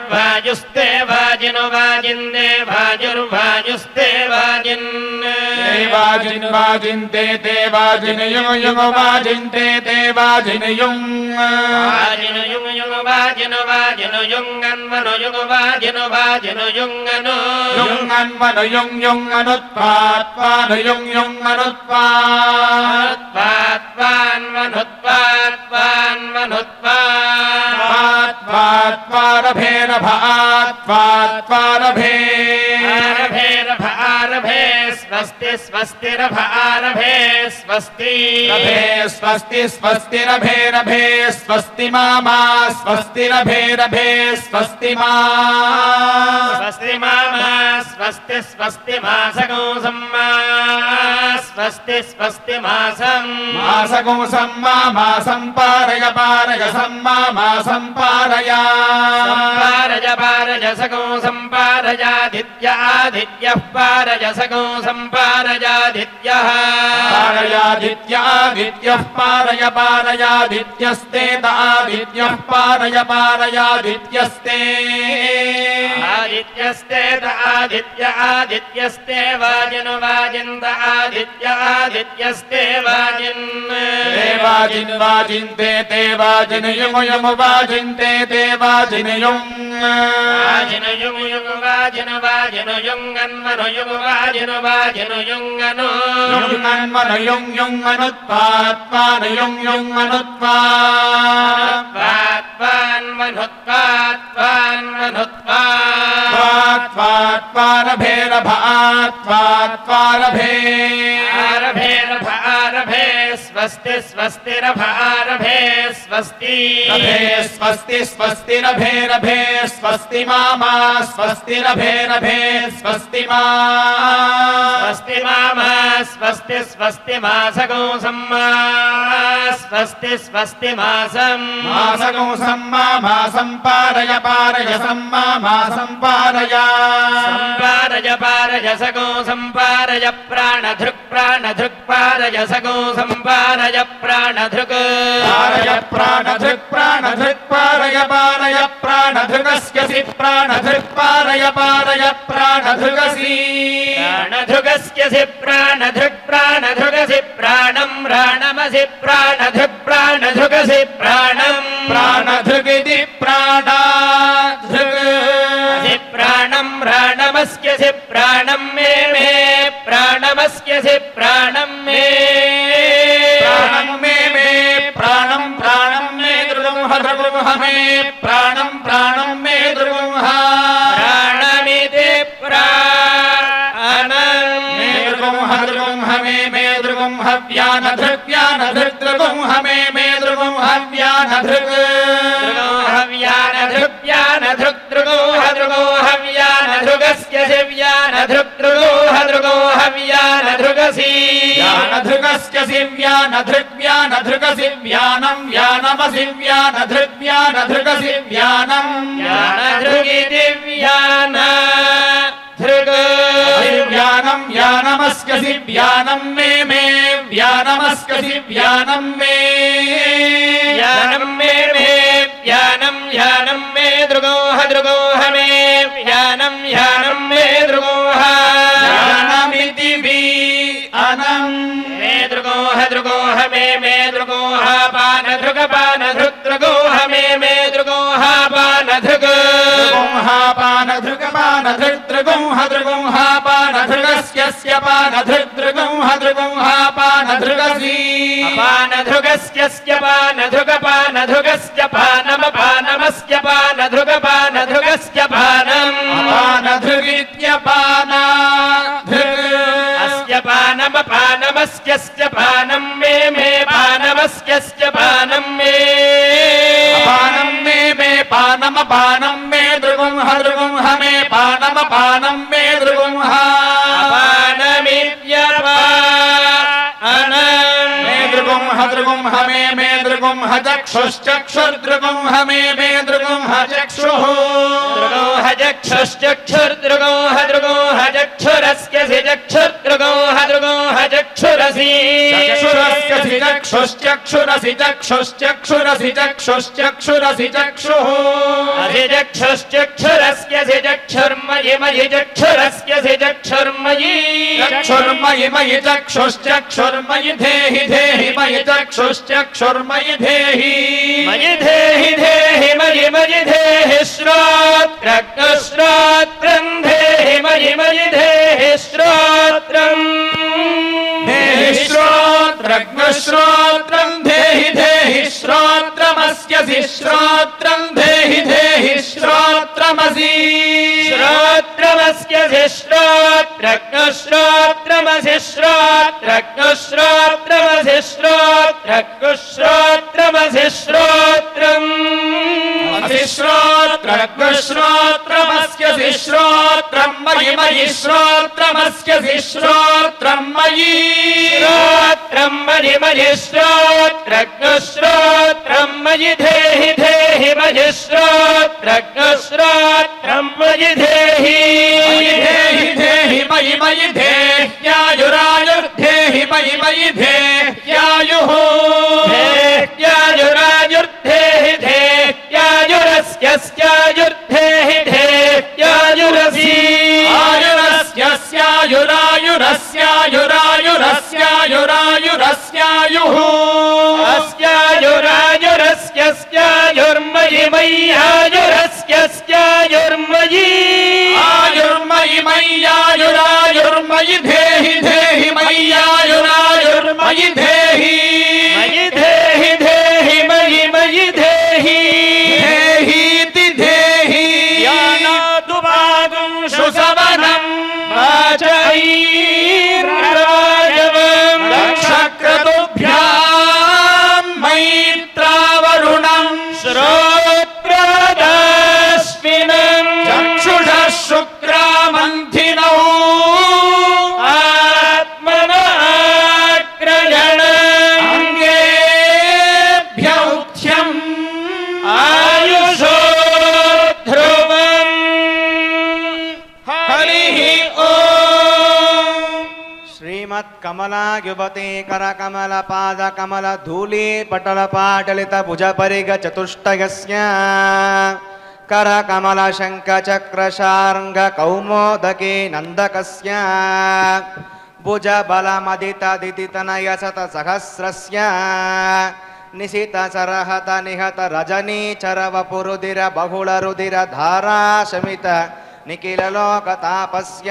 वायुर्वायुस्ते वाजिनो वाजिन्दे वायुर्वायुस्ते वाजिन् देवाजिन्वाजिन्ते देवाजिनयुं युं वाजिन्ते देवाजिनयुं वाजिनु युं युं वाजिनु वाजिनु युं अन्वनु युं वाजिनु वाजिनु युं अनु युं अन्वनु युं युं अनुत्पात्वानु युं युं अनुत्पात्वान्वनुत्पात्वात्वारभेरभात्वात्वारभे आरभे स्वस्ति स्वस्तिरभारभे स्वस्ति रभे स्वस्ति स्वस्तिरभेरभे स्वस्ति मामा स्वस्तिरभेरभे स्वस्ति मा स्वस्ति मामा स्वस्ति स्वस्ति मासगो सम्मा स्वस्ति स्वस्ति मासं मासगो सम्मा मासं पारय पारय सम्मा मासं पारय सम्पारय पारजसगो सम्पारयादित्यादित्यः पारजसगो सम्पारयादित्यः पारयादित्यादित्यः पारय पारयादित्यस्तेदादित्यः पारय पारयादित्यस्ते आदित्यस्ते आदित्य आदित्यस्ते वाजिनु वाजिन्द आदित्य आदित्यस्ते वाजिन् देवाजिन् वाजिन्ते देवाजिनयुं युं वाजिन्ते देवाजिनयुं वाजिनु युं युं वाजिनु वाजिनु युं अन्वनु युं वाजिनु वाजिनु युं अनु युं अन्वनु युं युं अनुत्पात्वानु युं युं अनुत्पात्वात्वारभेरभात्वात्वारभे आरभेरभारभे स्वस्ति स्वस्तिरभारभे स्वस्ति रभे स्वस्ति स्वस्तिरभेरभे स्वस्ति मामा स्वस्तिरभेरभे स्वस्ति मा स्वस्ति मामा स्वस्ति स्वस्ति मासगो सम्मा स्वस्ति स्वस्ति मासं मासगो सम्मा मासं पारय पारय सम्मा मासं पारय सम्पारय पारजसगो सम्पारय प्राणधृक् प्राणधृक् पारजसगो सम्पारय प्राणधृक् पारय प्राणधृक् प्राणधृक् पारय पारय प्राणधृगस्यसि प्राणधृक् पारय पारय प्राणधृगसि प्राणधृगस्यसि प्राणधृक् प्राणधृगसि प्राणं प्राणमसि प्राणधृक् प्राणधृगसि प्राणं प्राणधृगिति प्राणाधृग् प्राणं प्राणमस्यसि प्राणं मे मे प्राणमस्यसि प्राणं मे प्राणं मे मे प्राणं प्राणं मे द्रुगुंह द्रुगुंह मे प्राणं प्राणं मे द्रुगुंह प्राणमिति प्राणं मे द्रुगुंह द्रुगुंह मे मे द्रुगुंह व्यानधृग् व्यानधृग् द्रुगुंह मे मे द्रुगुंह व्यानधृग् व्यानधृग् व्यानधृग् द्रुगोह द्रुगोह व्यानधृगस्यसि व्यानधृग् द्रुगोह द्रुगोह व्यानधृगसि व्यानधृगस्यसि व्यानधृग् व्यानधृगसि व्यानं व्यानमसि व्यानधृग् व्यानधृगसि व्यानं व्यानधृगिति व्यानधृग् व्यानं व्यानमस्यसि व्यानं मे मे व्यानमस्यसि व्यानं मे व्यानं मे मे व्यानं व्यानं मे द्रुगोह द्रुगोह मे व्यानं व्यानं मे द्रुगोह व्यानमिति वि अनं मे द्रुगोह द्रुगोह मे मे द्रुगोह पानधृग पानधृग् द्रुगोह मे मे द्रुगोह पानधृग् द्रुगुंह पानधृग पानधृग् द्रुगुंह द्रुगुंह पानधृगस्यस्य पानधृग् द्रुगुंह द्रुगुंह पानधृगसि पानधृगस्यस्य पानधृग पानधृगस्य पानम पानमस्य पानधृग पानधृगस्य पानम् पानधृगित्यपानाधृग् अस्य पानम पानमस्यस्य पानं मे मे पानमस्यस्य पानं मे पानं मे मे पानम पानं मे द्रुगुंह द्रुगुंह मे पानम पानं मे द्रुगुंह पानमित्यपानं मे द्रुगुंह द्रुगुंह मे मे द्रुगुंह चक्षुश्चक्षुर्द्रुगुंह मे मे द्रुगुंह चक्षुः द्रुगोह चक्षुश्चक्षुर्द्रुगोह द्रुगोह चक्षुरस्यसि चक्षुर्द्रुगोह द्रुगोह चक्षुरसि चक्षुरस्यसि चक्षुरसि चक्षुश्चक्षुरसि चक्षुश्चक्षुरसि चक्षुश्चक्षुरसि चक्षुः असि चक्षुश्चक्षुरस्यसि चक्षुर्मयि मयि चक्षुरस्यसि चक्षुर्मयि चक्षुर्मयि मयि चक्षुश्चक्षुर्मयि धेहि धेहि मयि चक्षुश्चक्षुर्मयि धेहि मयि धेहि धेहि मयि मयि धेहि श्रोत्रज्ञश्रोत्रम् धेहि मयि मयि धेहि श्रोत्रम् धेहि श्रोत्रज्ञश्रोत्रम् धेहि धेहि श्रोत्रमस्यसि श्रोत्रम् धेहि धेहि श्रोत्रमसि श्रोत्रमस्यसि श्रोत्रज्ञश्रोत्रमसि श्रोत्रज्ञश्रोत्रमसि श्रोत्रज्ञश्रोत्रमसि श्रोत्रम् असि श्रोत्रज्ञश्रोत्रमस्यसि श्रोत्रम् मयि मयि श्रोत्रमस्यसि श्रोत्रम् मयि श्रोत्रम् मयि मयि श्रोत्रज्ञश्रोत्रम् मयि धेहि धेहि मयि श्रोत्रज्ञश्रोत्रम् मयि धेहि धेहि धेहि मयि मयि धेह्यायुरायुर्धेहि मयि मयि धेह्यायुः धेह्यायुरायुर्धेहि धेह्यायुरस्यस्यायुर्धेहि धेह्यायुरसि आयुरस्यस्यायुरायुरस्यायुरायुरस्यायुरायुरस्यायुः अस्यायुरायुरस्यस्यायुर्मयि मय्यायुरस्यस्यायुर्मयि आयुर्मयि मय्यायुरायुर्मयि धेहि धेहि मय्यायुरायुर्मयि धेहि मयि धेहि धेहि मयि मयि धेहि धेहीति धेहि यानातु वागुंषु सवनम् वाचैर्राजवम् दक्षक्रतुभ्याम् मैत्रावरुणम् श्रोत्रदास्मिनम् चक्षुषः शुक्रामन्थिनौ आत्मनाग्रजणम् अङ्गेभ्यौख्यम् आयुषो ध्रुवम् हरिः ॐ श्रीमत्कमलायुवते करकमलपादकमलधूली पटलपाटलितभुजपरिग चतुष्टयस्य करकमलशङ्खचक्रशार्ङ्गकौमोदके नन्दकस्य भुजबलमदितदितितनयशतसहस्रस्य निशितसरहत निहत रजनीचरवपुरुदिर बहुलरुदिरधाराशमित निखिललोकतापस्य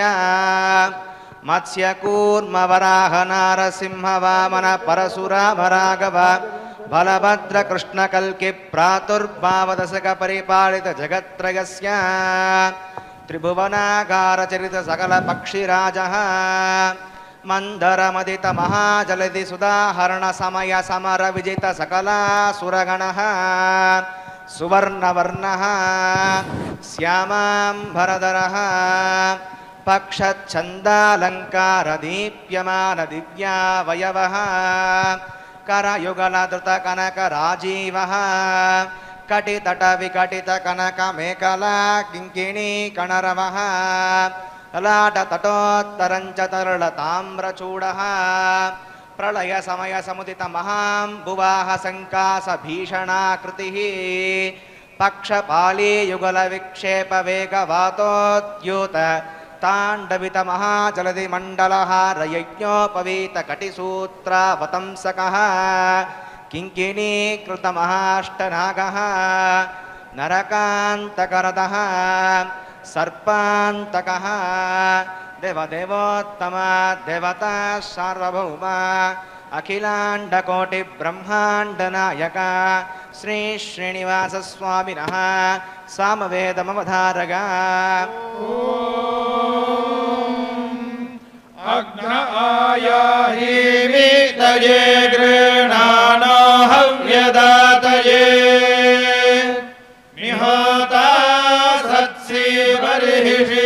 मत्स्यकूर्मवराह नारसिंहवामन परशुरामराघव बलभद्रकृष्णकल्कि प्रातुर्भावदशक परिपालित जगत्त्रयस्य त्रिभुवनागारचरित सकलपक्षिराजः मन्दरमदित महाजलधि सुदाहरण समय समर विजित सकलासुरगणः सुवर्णवर्णः श्यामाम्बरधरः पक्षच्छन्दालङ्कार दीप्यमान दिव्यावयवः करयुगलधृतकनकराजीवः कटितटविकटितकनकमेखला किङ्किणी कणरवः ललाटतटोत्तरञ्च तरलताम्रचूडः प्रलयसमयसमुदितमहाम्बुवाह सङ्कासभीषणाकृतिः पक्षपाली युगलविक्षेपवेगवातोद्यूत ताण्डवित महाजलधिमण्डलहार यज्ञोपवीतकटिसूत्रावतंसकः किङ्किणीकृतमहाष्टनागः नरकान्तकरदः सर्पान्तकः देवदेवोत्तम देवता सार्वभौम अखिलाण्डकोटिब्रह्माण्डनायक श्री श्रीनिवासस्वामिनः सामवेदमवधारक अग्न आयाहि वितये गृह्णानो हव्यदातये निहोता सत्सि बर्हिषि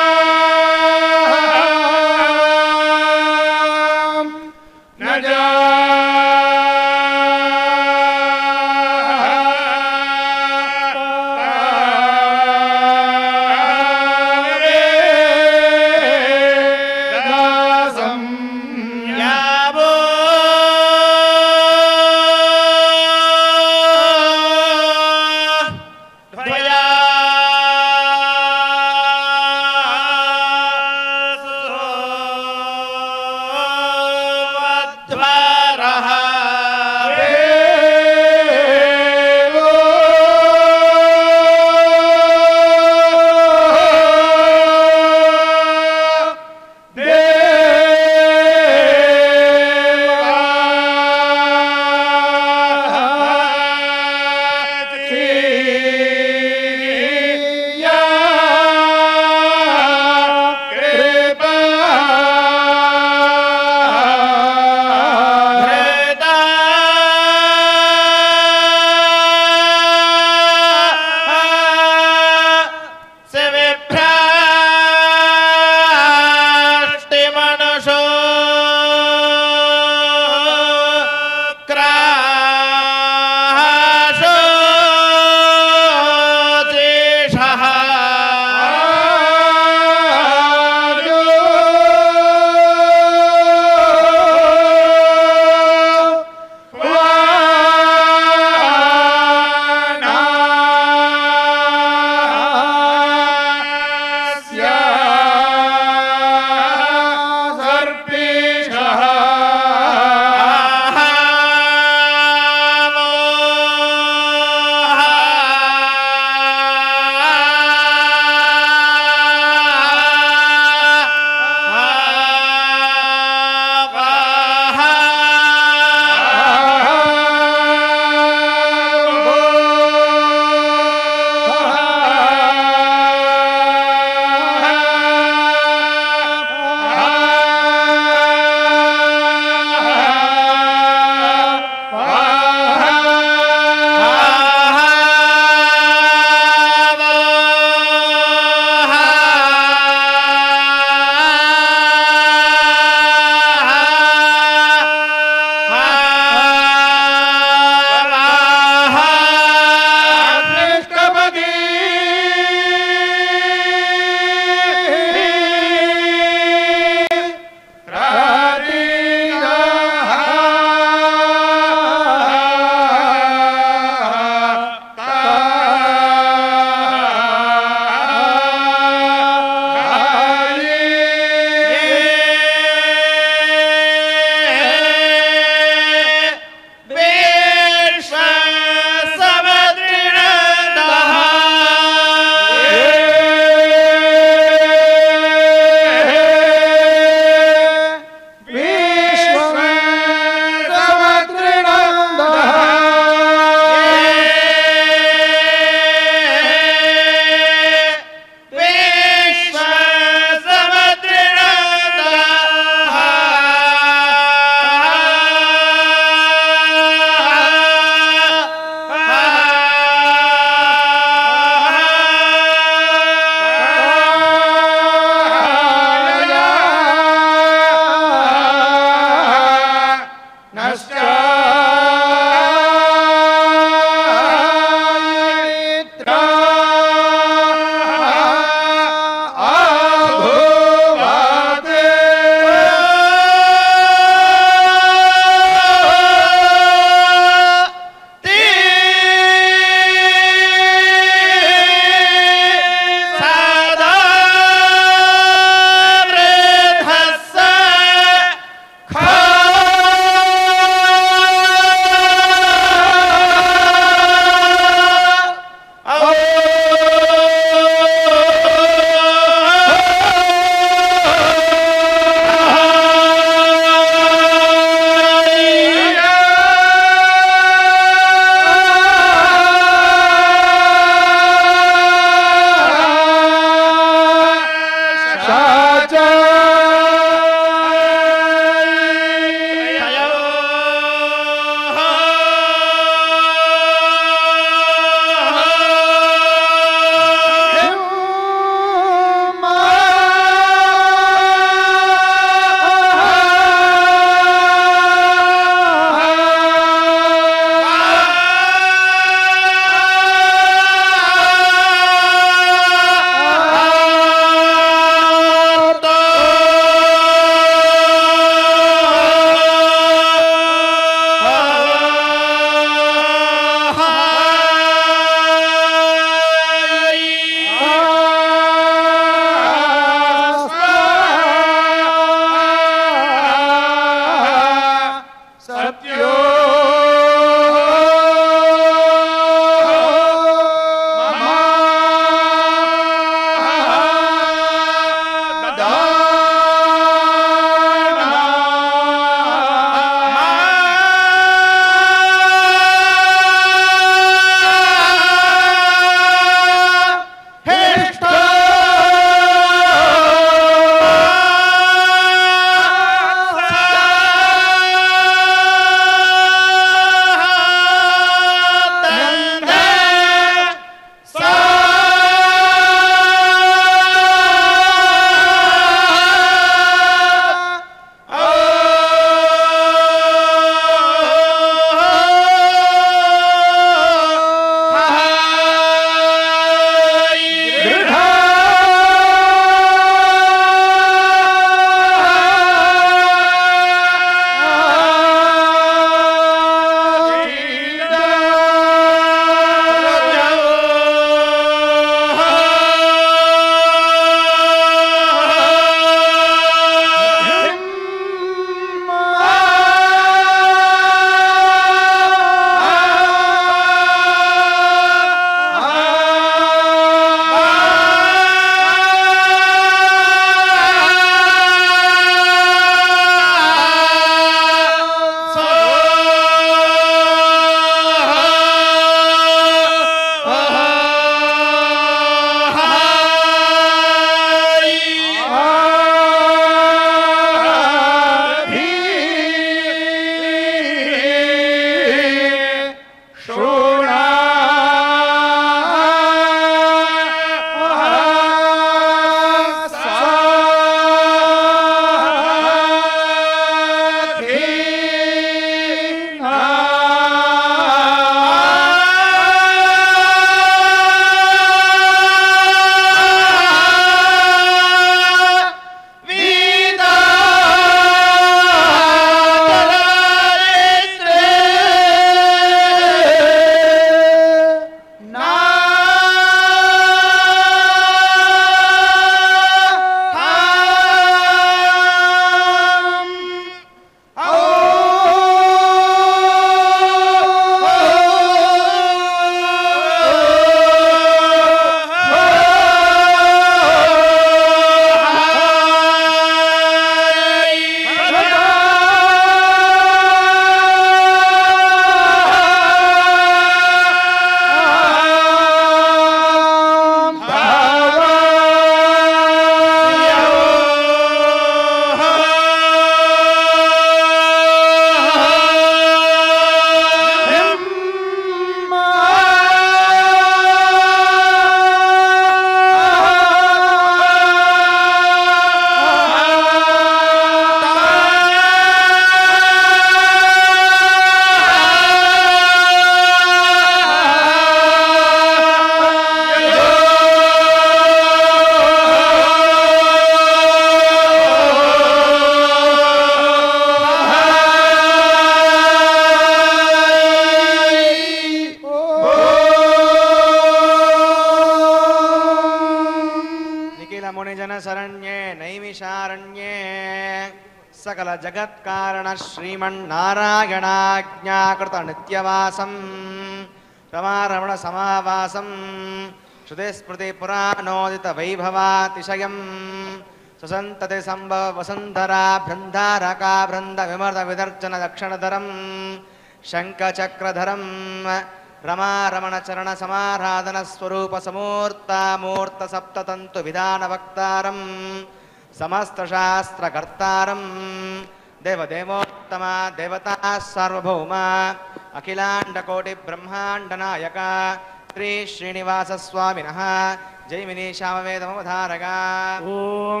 सकल जगत्कारण श्रीमन्नारायणाज्ञाकृत नित्यवासं रमारमण समावासं श्रुतिस्मृति पुराणोदित वैभवातिशयं सुसन्तति संभव वसुन्धरा बृन्दारका बृन्द विमर्द विदर्शन दक्षिणधरं शङ्खचक्रधरं रमारमण चरण समाराधन स्वरूप समूर्ता मूर्त सप्ततन्तु विधान वक्तारं समस्त शास्त्रकर्तारं देवदेवोत्तमा देवता सार्वभौमा अखिलांड कोटि ब्रह्मांड नायक श्री श्रीनिवास स्वामिनः जैमिनी श्यामवेदमवधारका ओम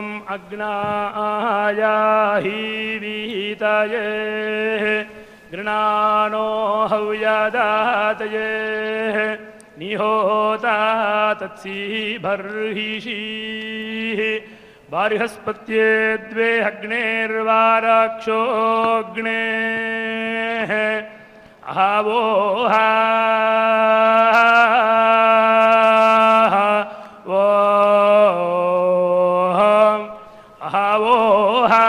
अग्नायाहि विहितये गृणानो हव्यदातये निहोता तत्सी बर्हिषि बार्हस्पत्ये द्वे अग्नेर्वाराक्षोऽग्ने अहावोहा अहावोहा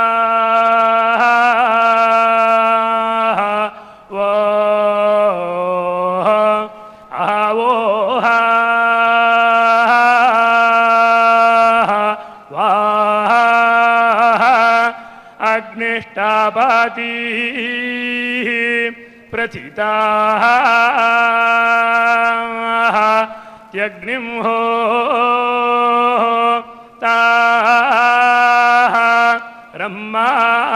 अग्निष्टापाती प्रथिता त्यग्निं हो ता रम्मा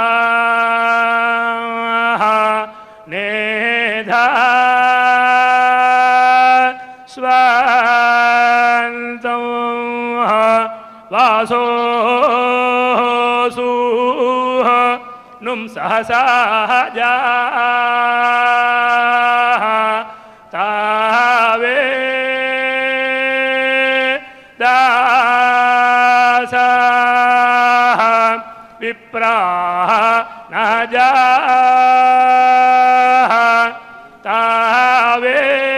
नेधा स्वान्तं वासो नुं सहसा जा तावे दासा विप्राः न जा तावे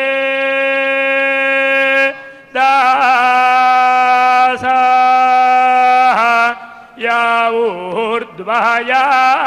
दासा या ऊर्ध्वया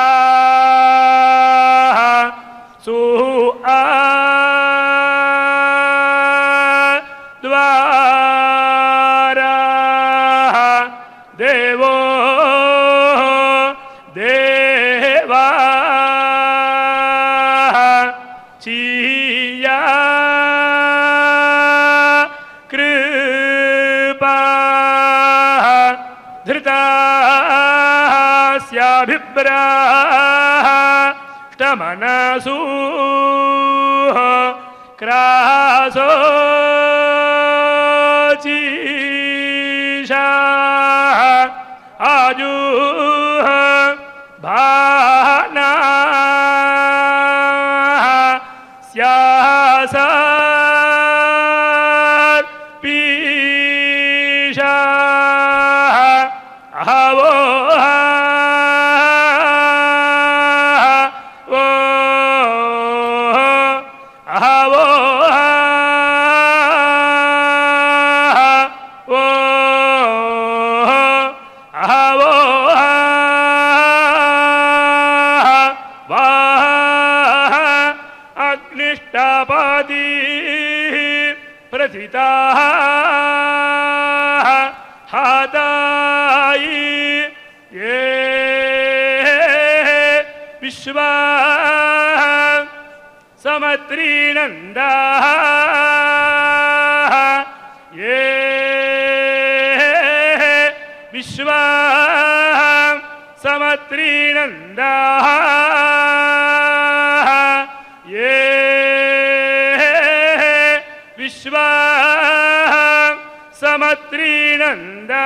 मनसू क्रासो चीशा आजू भाना स्यासा पीशा अहावो समत्रीनंदा ये विश्वा समत्रीनंदा ये विश्वा समत्रीनंदा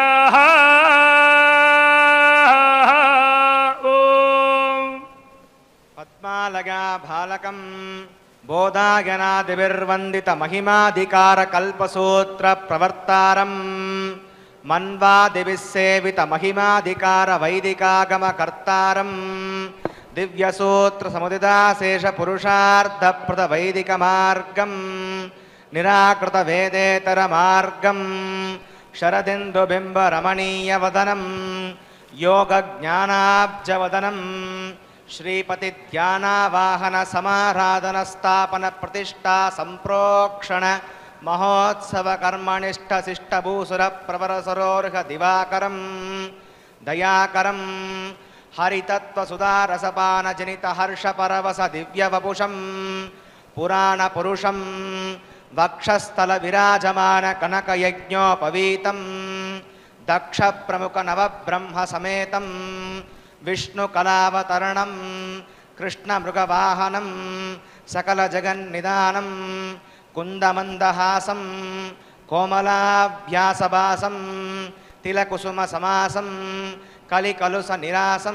पद्मालगा भालकं बोधागनादिभिर्वन्दित महिमाधिकार कल्पसूत्र प्रवर्तारं मन्वादिभिस्सेवित महिमाधिकार वैदिकागम कर्तारं दिव्यसूत्र समुदिताशेष पुरुषार्थ प्रद वैदिक मार्गं निराकृत वेदेतर मार्गं शरदिन्दुबिम्ब रमणीय वदनं योगज्ञानाब्जवदनं श्रीपतिध्यानावाहन समाराधन स्थापन प्रतिष्ठा संप्रोक्षण महोत्सव कर्मनिष्ठ शिष्टभूसुर प्रवर सरोर्ह दिवाकरं दयाकरं हरितत्वसुधारसपान जनित हर्ष परवस दिव्यवपुषं पुराणपुरुषं वक्षस्थल विराजमान कनक यज्ञोपवीतं दक्ष प्रमुख नवब्रह्म समेतं विष्णुकलावतरणं कृष्णमृगवाहनं सकल जगन्निदानं कुन्दमन्दहासं कोमलाभ्यासभासं तिलकुसुमसमासं कलिकलुषनिरासं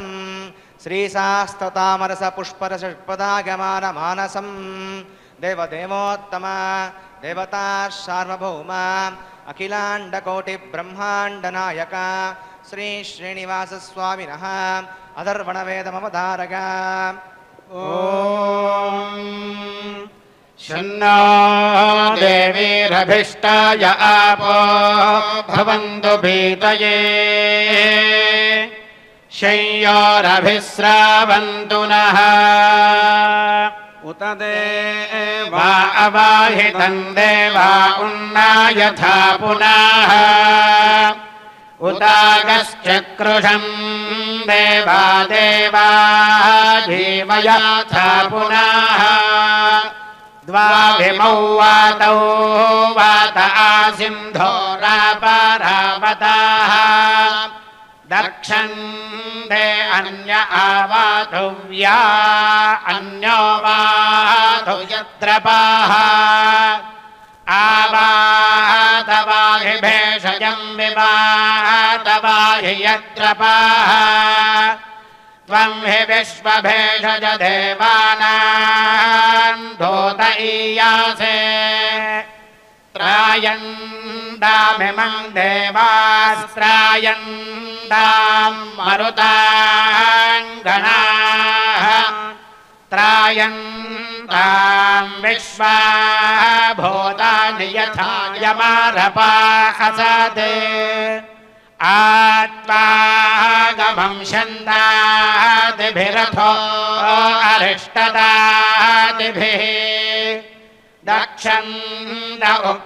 श्रीशास्ततामरसपुष्परषट्पदागमानमानसं देवदेवोत्तमा देवता सार्वभौम अखिलाण्डकोटिब्रह्माण्डनायक श्री श्रीनिवासस्वामिनः अथर्वणवेदमवतारक ॐ शन्नो देवीरभिष्टाय आपो भवन्तु भीतये शय्योरभिस्रावन्तु नः उत देवा अवाहितं देवा उन्नायथा पुनः उतागश्चक्रुषं देवा देवा जीवयाथा पुनः द्वाविमौ वातौ वात आसिन्धोरापरावताः दक्षन्ते अन्य आवातव्या अन्यो वातु यत्रपाः आवातवाहि भेषजं विवातवाहि यत्रपाः त्वं हि विश्वभेषज देवानां धूत ईयासे त्रायन्दामिमं देवास्त्रायन्दां मरुताङ्गणाः त्रायन्तां विश्वा भूतानि यथा यमारपासते आत्मागमं छन्दादिभिरथो अरिष्टदादिभिः दक्षन्द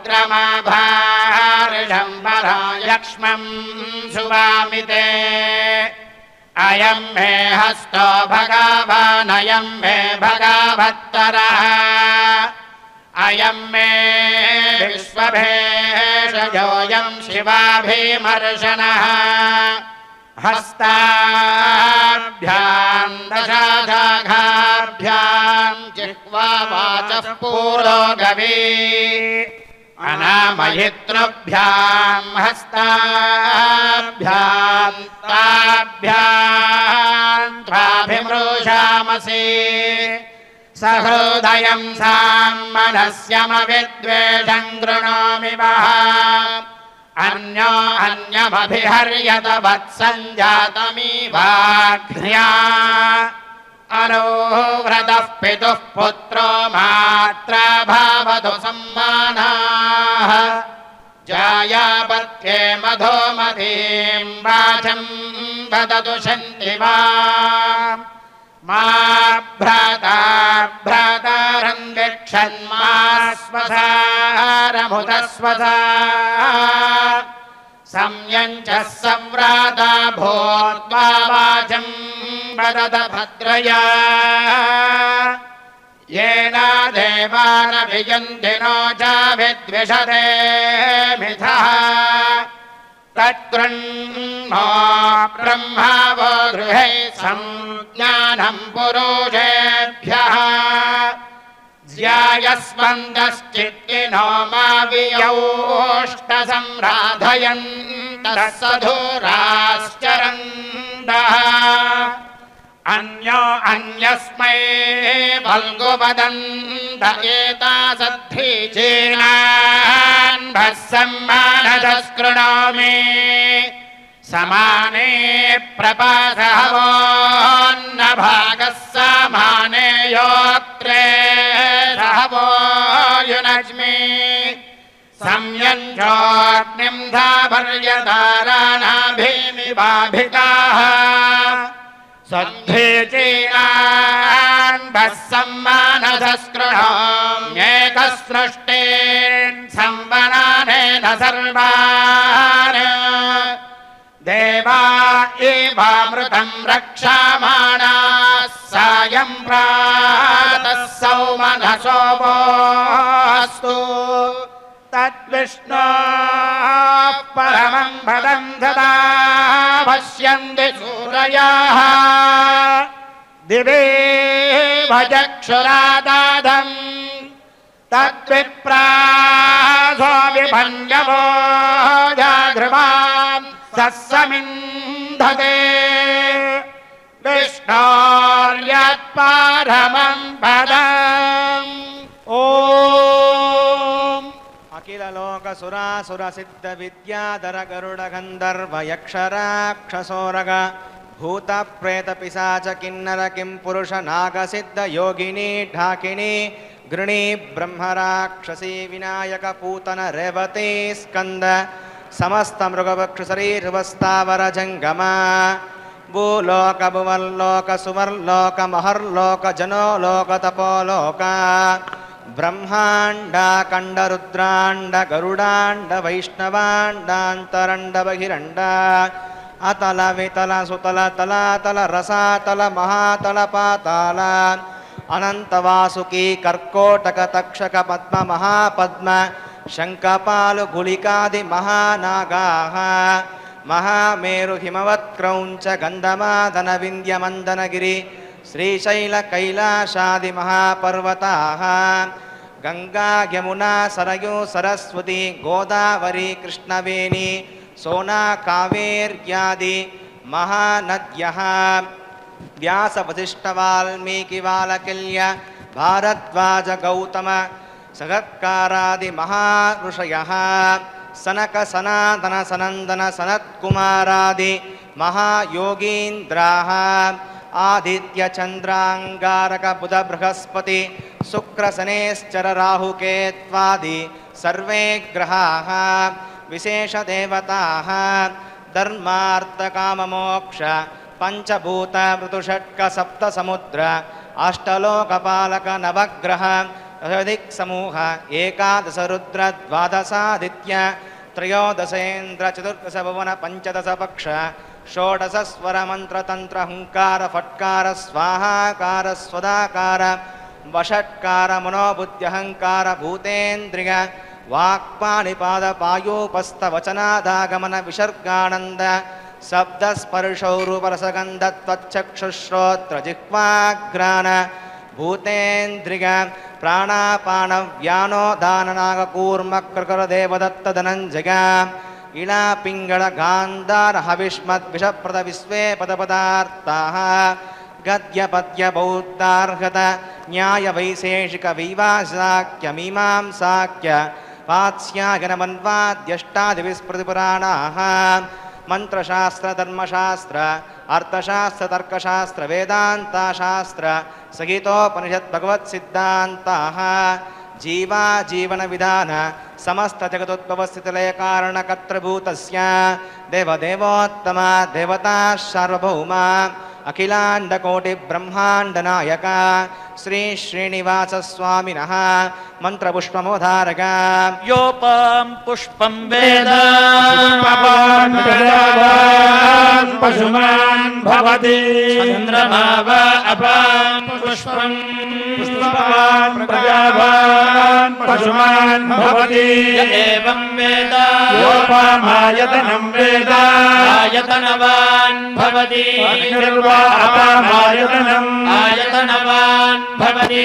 उग्रमाभार्षम्बरा लक्ष्मं सुवामिते अयं मे हस्तो भगवानयं मे भगवत्तरः अयं मे विश्वभेषजोऽयं शिवाभिमर्शनः हस्ताभ्यां दशाघाभ्यां जिह्वा वाचः पुरोगवी अनामयितृभ्यां हस्ताभ्यां ताभ्यां त्वाभिमृशामसि सहृदयं साम्मनस्यमविद्वेषं गृणोमि वः अन्यो अन्यमभिहर्यत वत्सञ्जातमिवाघ्र्या अनुव्रतः पितुः पुत्रो मात्रा भवतु सम्मानाः जायापत्ये मधुमतीं वाचं वदतु शन्तिवा मा भ्राता भ्रातारं वीक्षन्मा स्वसारमुदस्वसा संयञ्चः संव्राता भूत्वा वाचं वदत भद्रया येन देवानभियन्ति नो च विद्विषते मिथः तत्कृण्मो ब्रह्मा वो गृहे संज्ञानं पुरुषेभ्यः ज्यायस्वन्दश्चित्तिनो मा वियौष्टसंराधयन्तः सधुराश्चरन्तः अन्यो अन्यस्मै वल्गुवदन्त एतासद्धीचीनान्भः सम्मानदस्कृणोमि समाने प्रपासहवोन्न भागः समाने योत्रे सहवो युनज्मि संयञ्चोऽग्निं धापर्यताराणाभिमिवाभिताः सद्धेचीनान् भस्सम्मानधस्कृणोम्येकसृष्टेन् संवनानेन सर्वान् देवा एवामृतं रक्षामाणाः सायं प्रातः सौमनसोमोऽस्तु तद्विष्णोः परमं पदं सदा पश्यन्ति सूरयाः दिवे भजक्षुरादाधम् तद्विप्रासो विभञ्जवो जागृवान् सस्समिन्धते विष्णोर्यत्परमं पदम् ॐ अखिल लोक सुरासुर सिद्ध विद्याधर गरुड गंधर्व यक्ष राक्षसोरग भूत प्रेत पिशाच किन्नर किं पुरुष नाग सिद्ध योगिनी ढाकिनी गृणी ब्रह्म राक्षसी विनायक पूतन रेवती स्कंद समस्त मृगवक्ष शरीरवस्थावर जंगम भूलोक भुवर्लोक सुवर्लोक महर्लोक जनोलोक तपोलोक ब्रह्मांड कंड रुद्रांड गरुडांड वैष्णवांडांतरंड बहिरंड अतल वितल सुतल तलातल रसातल महातल पाताल अनंत वासुकी कर्कोटक तक्षक पद्म महापद्म शंखपालु गुलिकादि महानागाः महामेरु हिमवत् क्रौंच गंधमादन विंध्य मंदनगिरि श्रीशैल कैलाशादि महापर्वताः गंगा यमुना सरयू सरस्वती गोदावरी कृष्णवेणी सोना कावेर्यादि महानद्यः व्यास वसिष्ठ वाल्मीकि वालकिल्य भारद्वाज गौतम सगत्कारादि महाऋषयः सनक सनातन सनंदन सनत्कुमारादि महायोगीन्द्राः आदित्य चंद्रांगारक बुध बृहस्पति शुक्र शनेश्चर राहुकेत्वादि सर्वे ग्रहाः विशेष देवताः धर्मार्थ काम मोक्ष पंचभूत ऋतुषट्क सप्त समुद्र अष्टलोकपालक नवग्रह दशदिक् समूह एकादश रुद्र द्वादशादित्य त्रयोदशेन्द्र चतुर्दश भुवन पंचदश पक्ष षोडश स्वर मंत्र तंत्र हुंकार फट्कार स्वाहाकार स्वदाकार वषट्कार मनोबुद्ध्यहंकार भूतेन्द्रिय वाक्पाणिपाद पायोपस्थ वचनादागमन विसर्गानंद शब्द स्पर्शौरूपरसगंध त्वच्चक्षुश्रोत्र जिह्वाग्राण भूतेन्द्रिय प्राणापान व्यानोदान नागकूर्म कृकर देवदत्त धनंजय इला पिंगल गांधार हविष्मत् विषप्रद विश्वे पदपदार्ताः गद्य पद्य बौद्धार्हत न्याय वैशेषिक वैवासाख्य मीमांसाख्य पात्स्यायन मन्वाद्यष्टादि विस्मृतिपुराणाः मंत्रशास्त्र धर्मशास्त्र अर्थशास्त्र तर्कशास्त्र वेदांतशास्त्र सहितोपनिषत् भगवत् सिद्धांताः जीवा जीवन विधान समस्त जगदोद्भव स्थितिलय कारण कर्तृभूतस्य देवदेवोत्तम देवता सार्वभौम अखिलांड कोटि ब्रह्मांड नायक श्री श्रीनिवास स्वामिनः मंत्र पुष्पमोधारक योपम पुष्पम वेद पुष्पवान् प्रजावान् पशुमान् भवति चंद्रमा व अपां पुष्पम पुष्पवान् प्रजावान् पशुमान् भवति य एवं वेद योपमायतनं वेद आयतनवान् भवति अग्निर्वा अपामायतनम् आयतनवान् भवति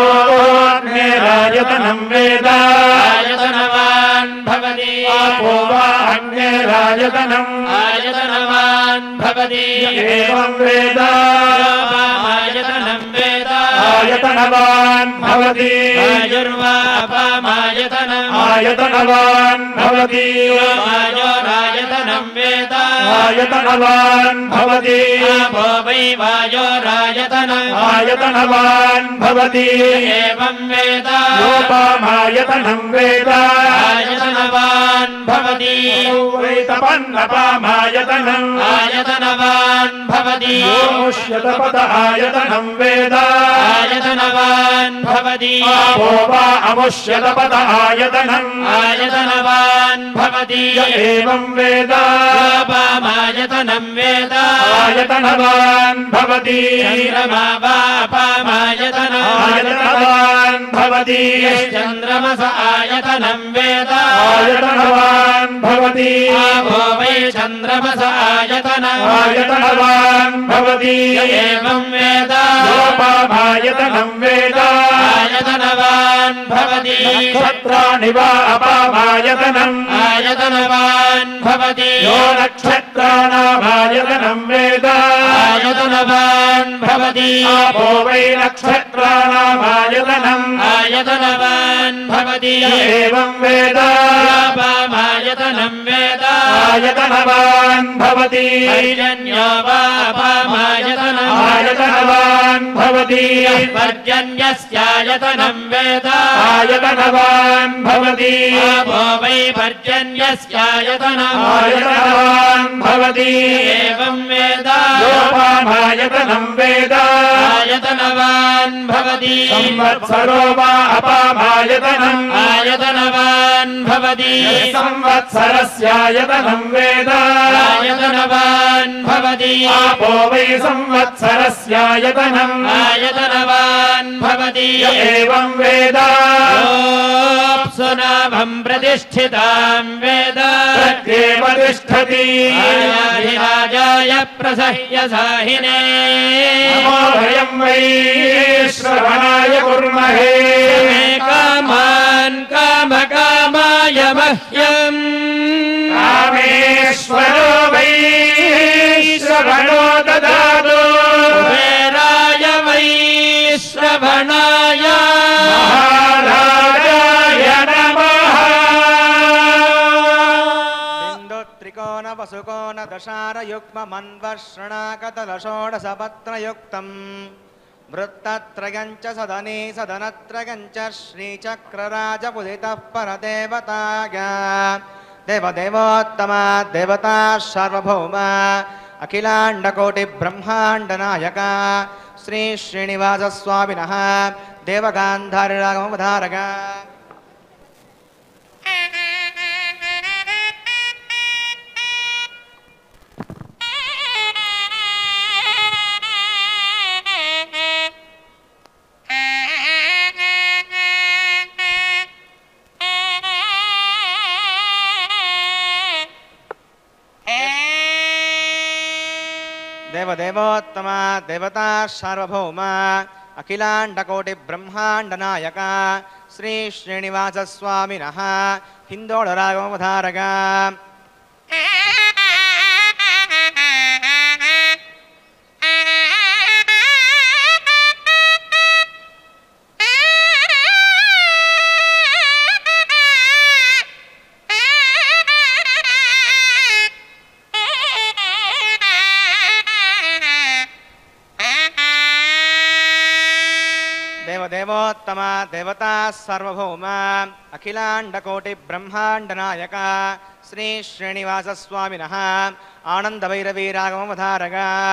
योऽग्निरायतनं वेद आयतनवान् भवति आपो वा अग्निरायतनम् आयतनवान् भवति एवं वेद आयतनं वेद आयतनवान् भवति आयुर्वा अपामायतनम् आयतनवान् भवति वायोरायतनं वेद आयतनवान् भवति आपो वै वायोरायतनम् आयतनवान् भवति एवं वेद योपामायतनं वेद आयतनवान् भवति वै तपन्नपामायतनम् आयतनवान् भवति योमुष्यतपत आयतनं वेद आयतनवान् भवति आपो वा अमुष्यतपत आयतनम् आयतनवान् भवति य एवं वेद योपामायतनं वेद आयतनवान् भवति चन्द्रमा वापामायतनम् आयतनवान् भवति चन्द्रमस आयतनं वेद आयतनवान् भवति आपो वै चन्द्रमस आयतनम् आयतनवान् भवति एवं वेद योपामायतनं वेद आयतनवान् भवति नक्षत्राणि वा अपामायतनम् आयतनवान् भवति यो नक्षत्राणामायतनं वेद आयतनवान् भवति आपो वै नक्षत्राणामायतनम् आयतनवान् भवति एवं वेद आपामायतनं वेद आयतनवान् भवति पर्जन्यो वापामायतनम् आयतनवान् भवति पर्जन्यस्यायतनं वेद आयतनवान् भवति आपो वै पर्जन्यस्यायतनम् आयतनवान् भवति एवं वेद योपामायतनं वेद आयतनवान् भवति संवत्सरो वा अपामायतनम् आयतनवान् भवति संवत्सरस्यायतनं वेद आयतनवान् भवति आपो वै संवत्सरस्यायतनम् आयतनवान् भवति एवं वेद सुनाभं प्रतिष्ठितां वेद प्रत्येव तिष्ठति राजाय प्रसह्य साहिने नमो भयं वै श्रवणाय कुर्महे कामान् कामकामाय मह्यम् कामेश्वरो वै श्रवणो ददातु कुबेराय वै श्रवणाय महाराजाय नमः बिन्दु त्रिकोण वसुकोण दशार युग्म मन्वर्षणाकतल षोडशपत्रयुक्तम् वृत्तत्रयञ्च सदने सदनत्रयञ्च श्रीचक्रराजपुदितः परदेवताया देवदेवोत्तमा देवता सार्वभौमा अखिलाण्डकोटिब्रह्माण्डनायका श्री श्रीनिवासस्वामिनः देवगान्धारिरागमवधारक देवदेवोत्तमा देवता सार्वभौमा अखिलाण्डकोटिब्रह्माण्डनायका श्री श्रीनिवासस्वामिनः हिन्दोळरागमवधारक देवोत्तमा देवता सार्वभौमा अखिलाण्डकोटिब्रह्माण्डनायका श्री श्रीनिवासस्वामिनः आनन्दभैरवीरागमवधारक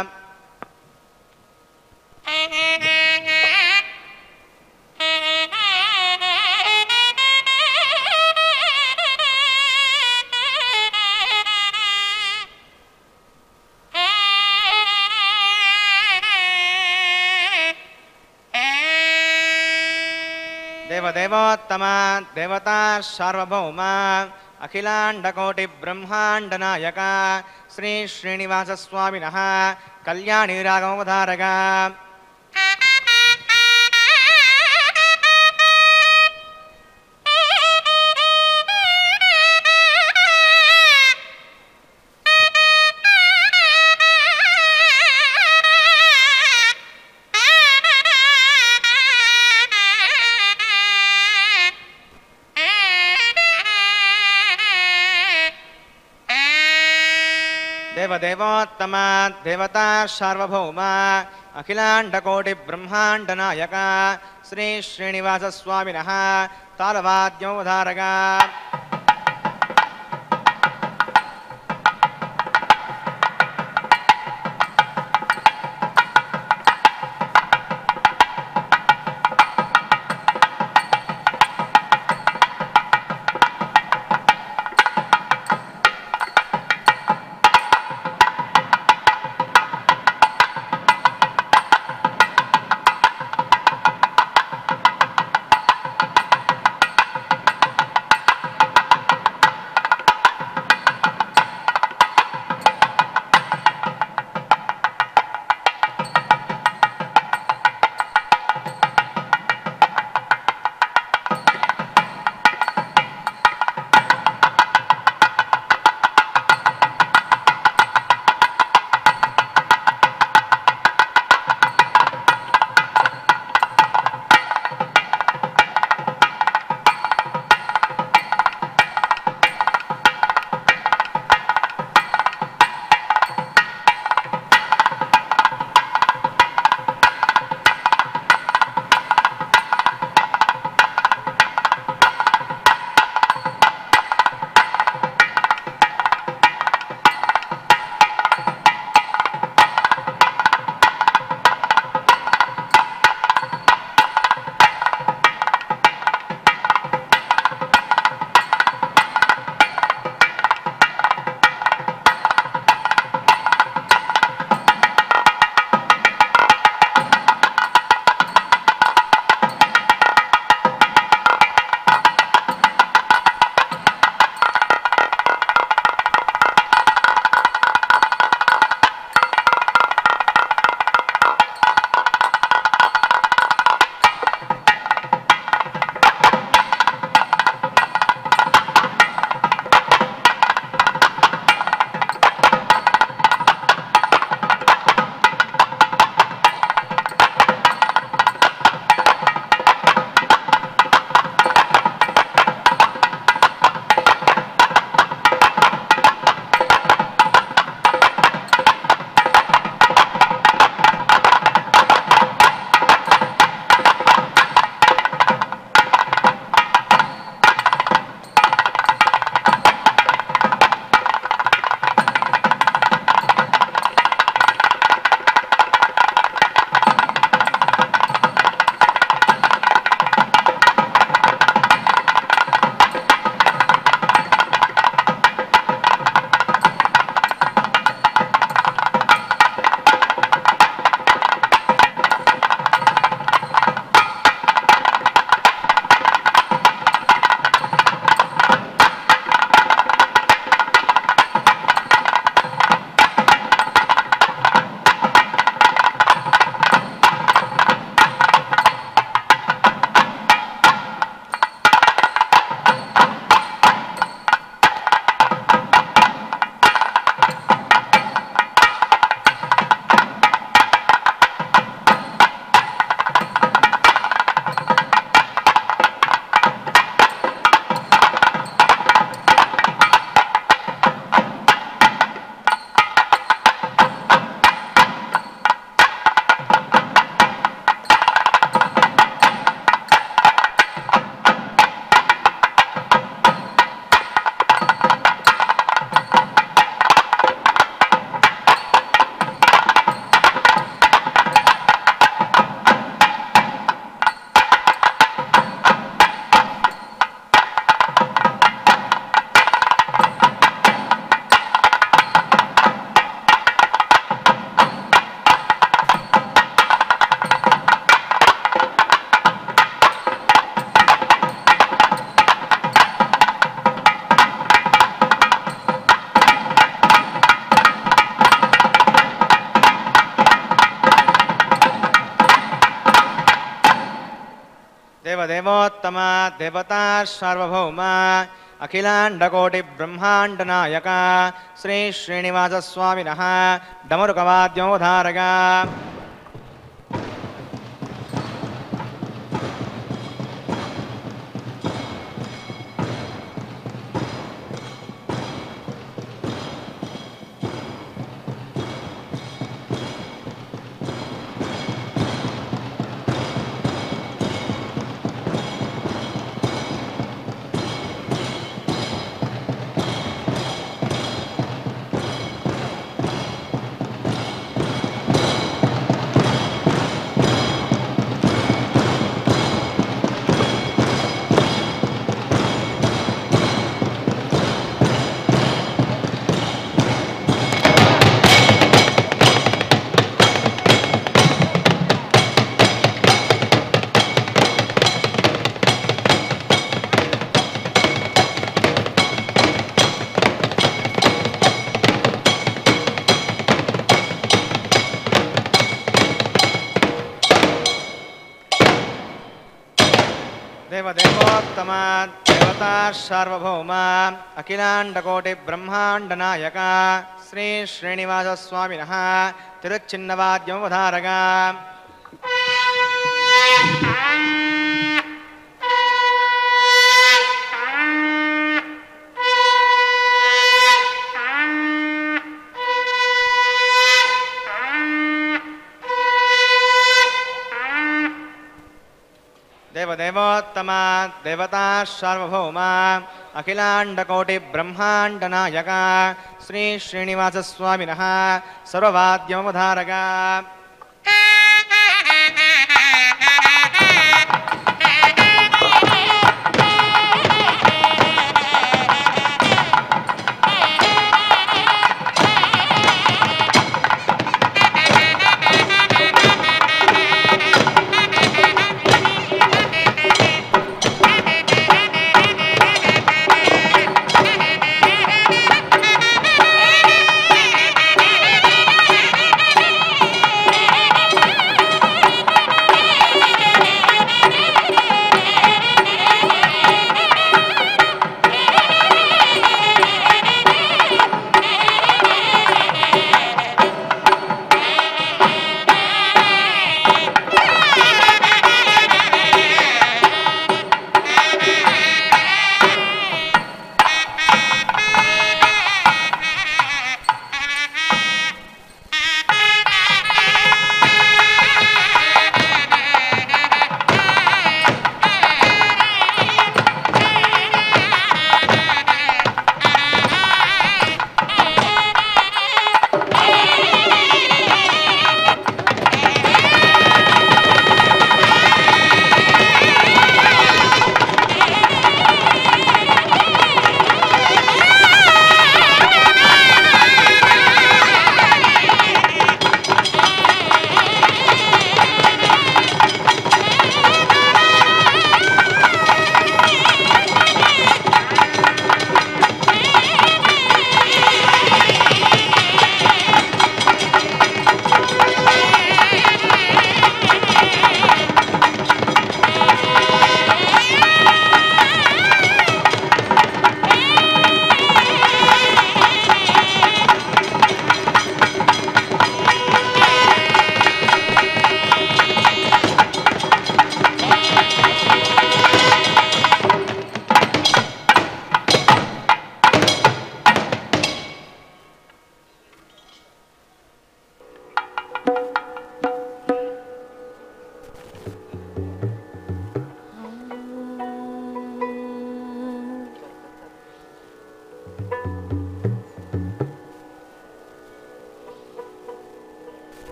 देवदेवोत्तमा देवता सार्वभौमा अखिलाण्डकोटिब्रह्माण्डनायका श्री श्रीनिवासस्वामिनः कल्याणीरागमवधारक देवदेवोत्तम देवता सार्वभौम अखिलाण्डकोटि ब्रह्माण्ड नायक श्री श्रीनिवास स्वामिनः तालवाद्योधारक देवदेवोत्तम देवता सार्वभौम अखिलाण्डकोटि ब्रह्माण्ड नायक श्री श्रीनिवास स्वामिनः डमरुकवाद्योधारक దేవదేవోత్తమ దేవతా సార్వభౌమ అఖిలాండకోటి బ్రహ్మాండ నాయక శ్రీ శ్రీనివాస స్వామినః తిరుచిన్నవాద్యమవధారక దేవదేవోత్తమ దేవతా సార్వభౌమ అఖిలాండకోటి బ్రహ్మాండ నాయక శ్రీ శ్రీనివాస స్వామినః సర్వవాద్యమవధారక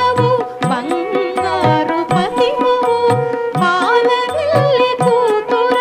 పాలవెల్లి కూతుర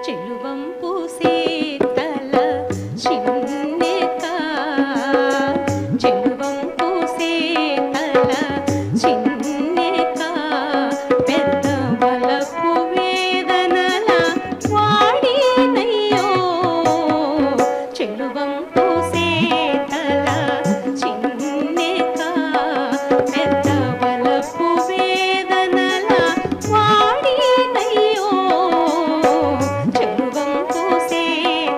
చెలువంపు సేతల చిన్నెక చెలువంపు సేతల చిన్నెక పెద్ద బలపు వేదనల వాడినయ్యో చెలువంపు సేతల చిన్నెక పెద్ద బలపు వేదనల వాడినయ్యో చెలువంపు సేతల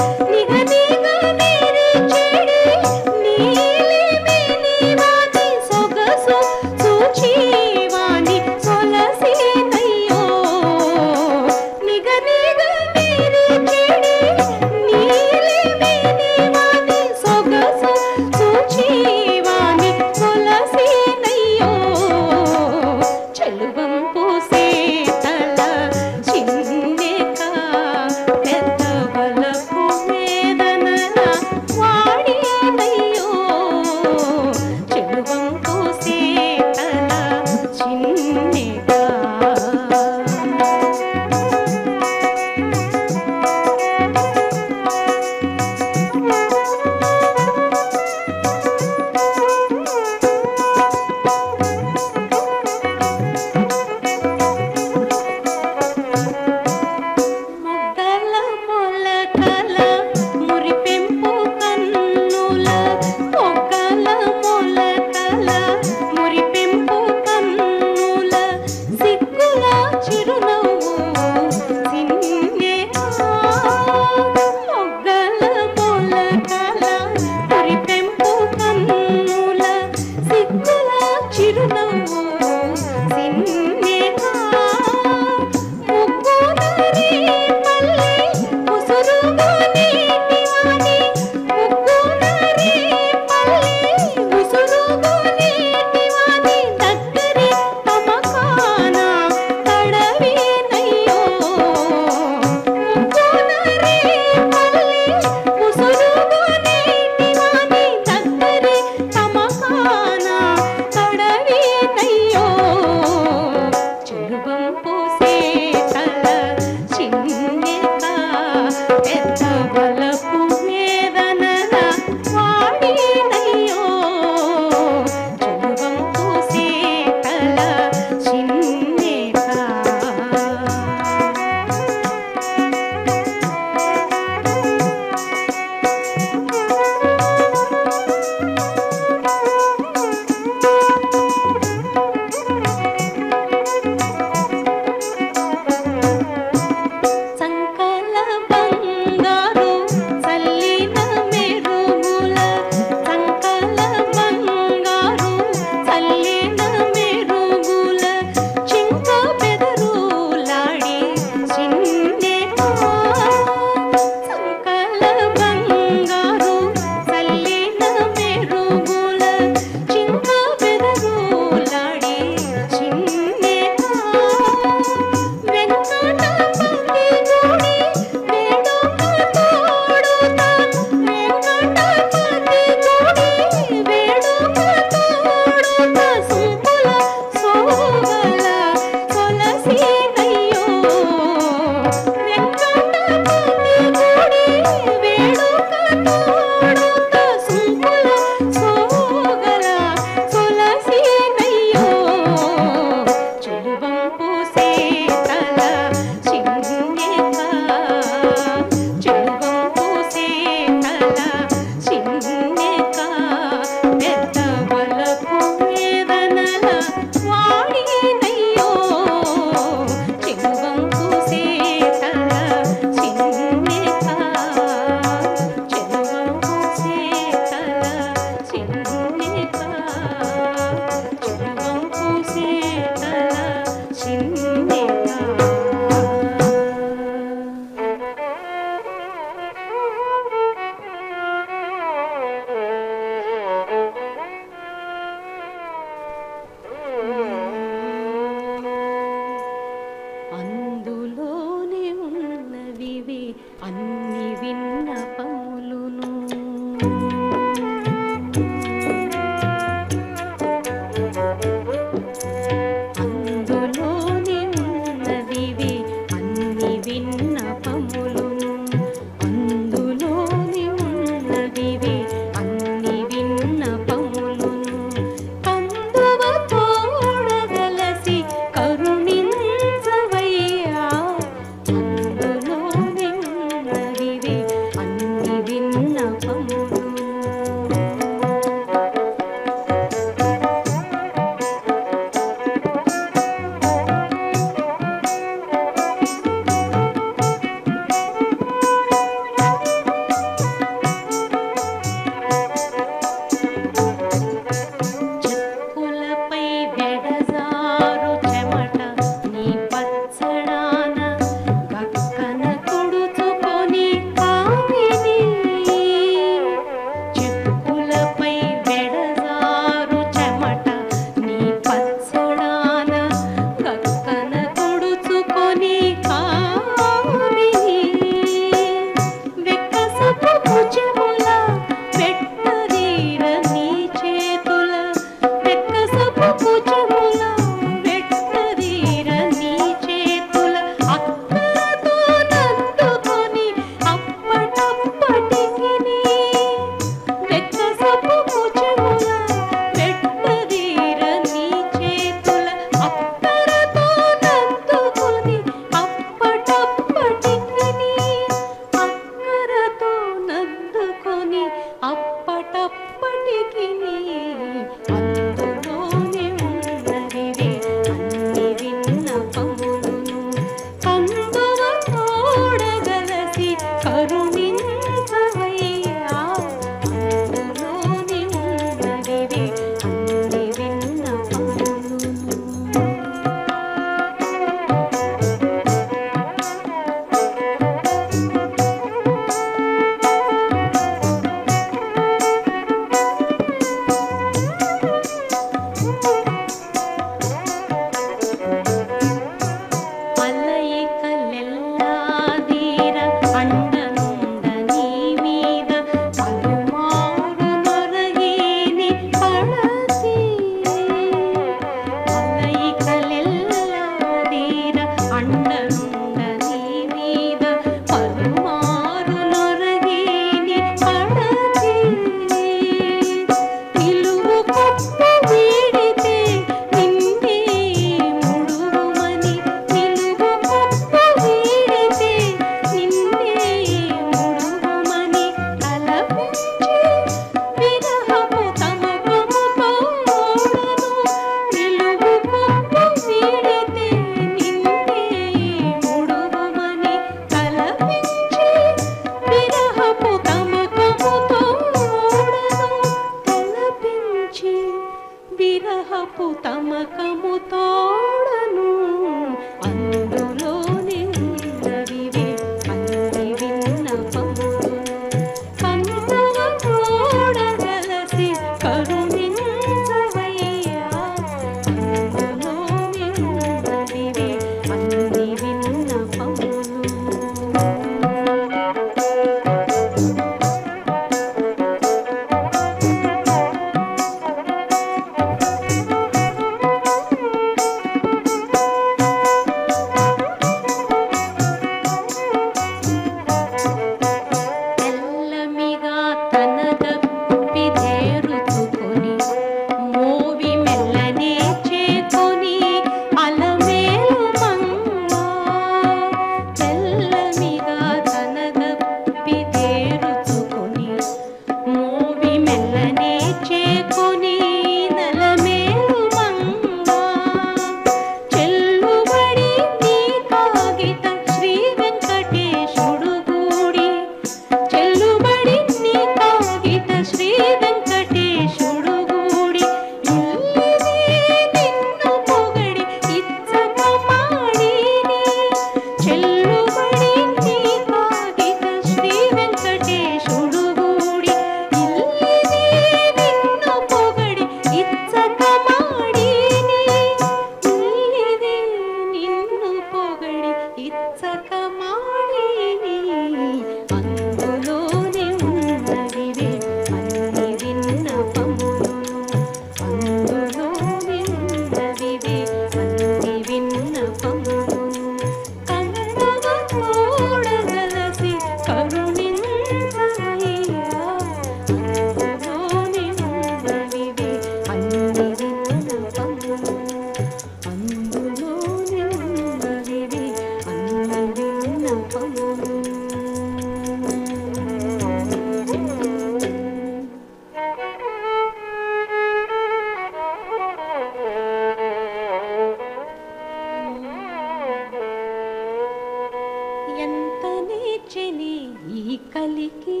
కలికి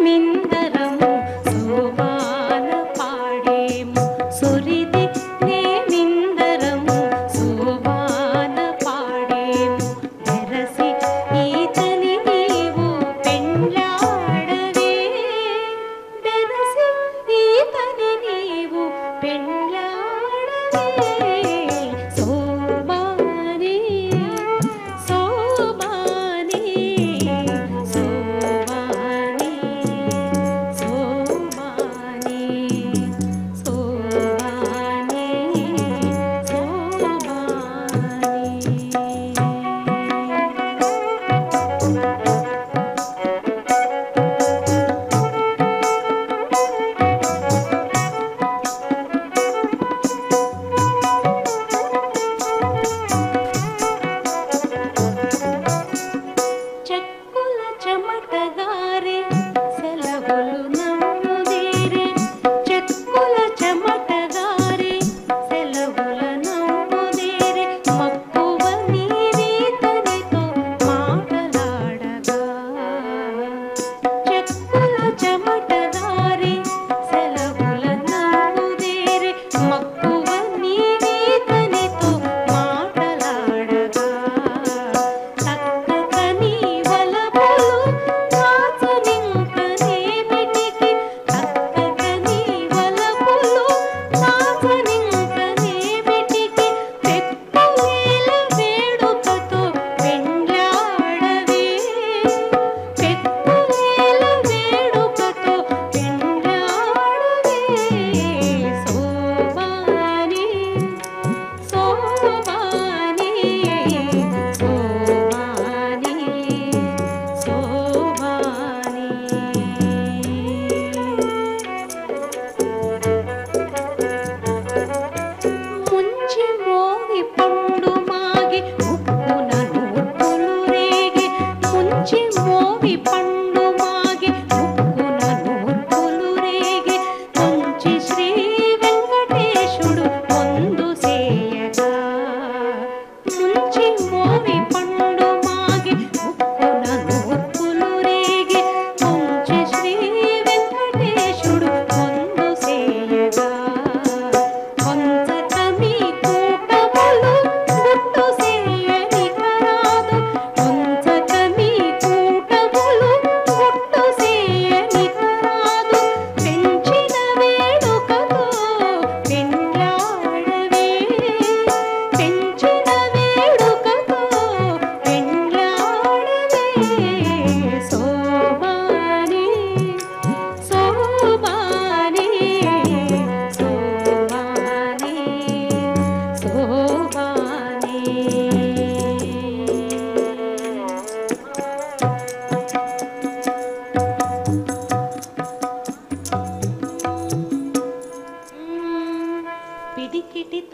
సురిది నే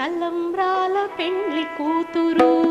తలంబ్రాల పెండ్లి కూతురు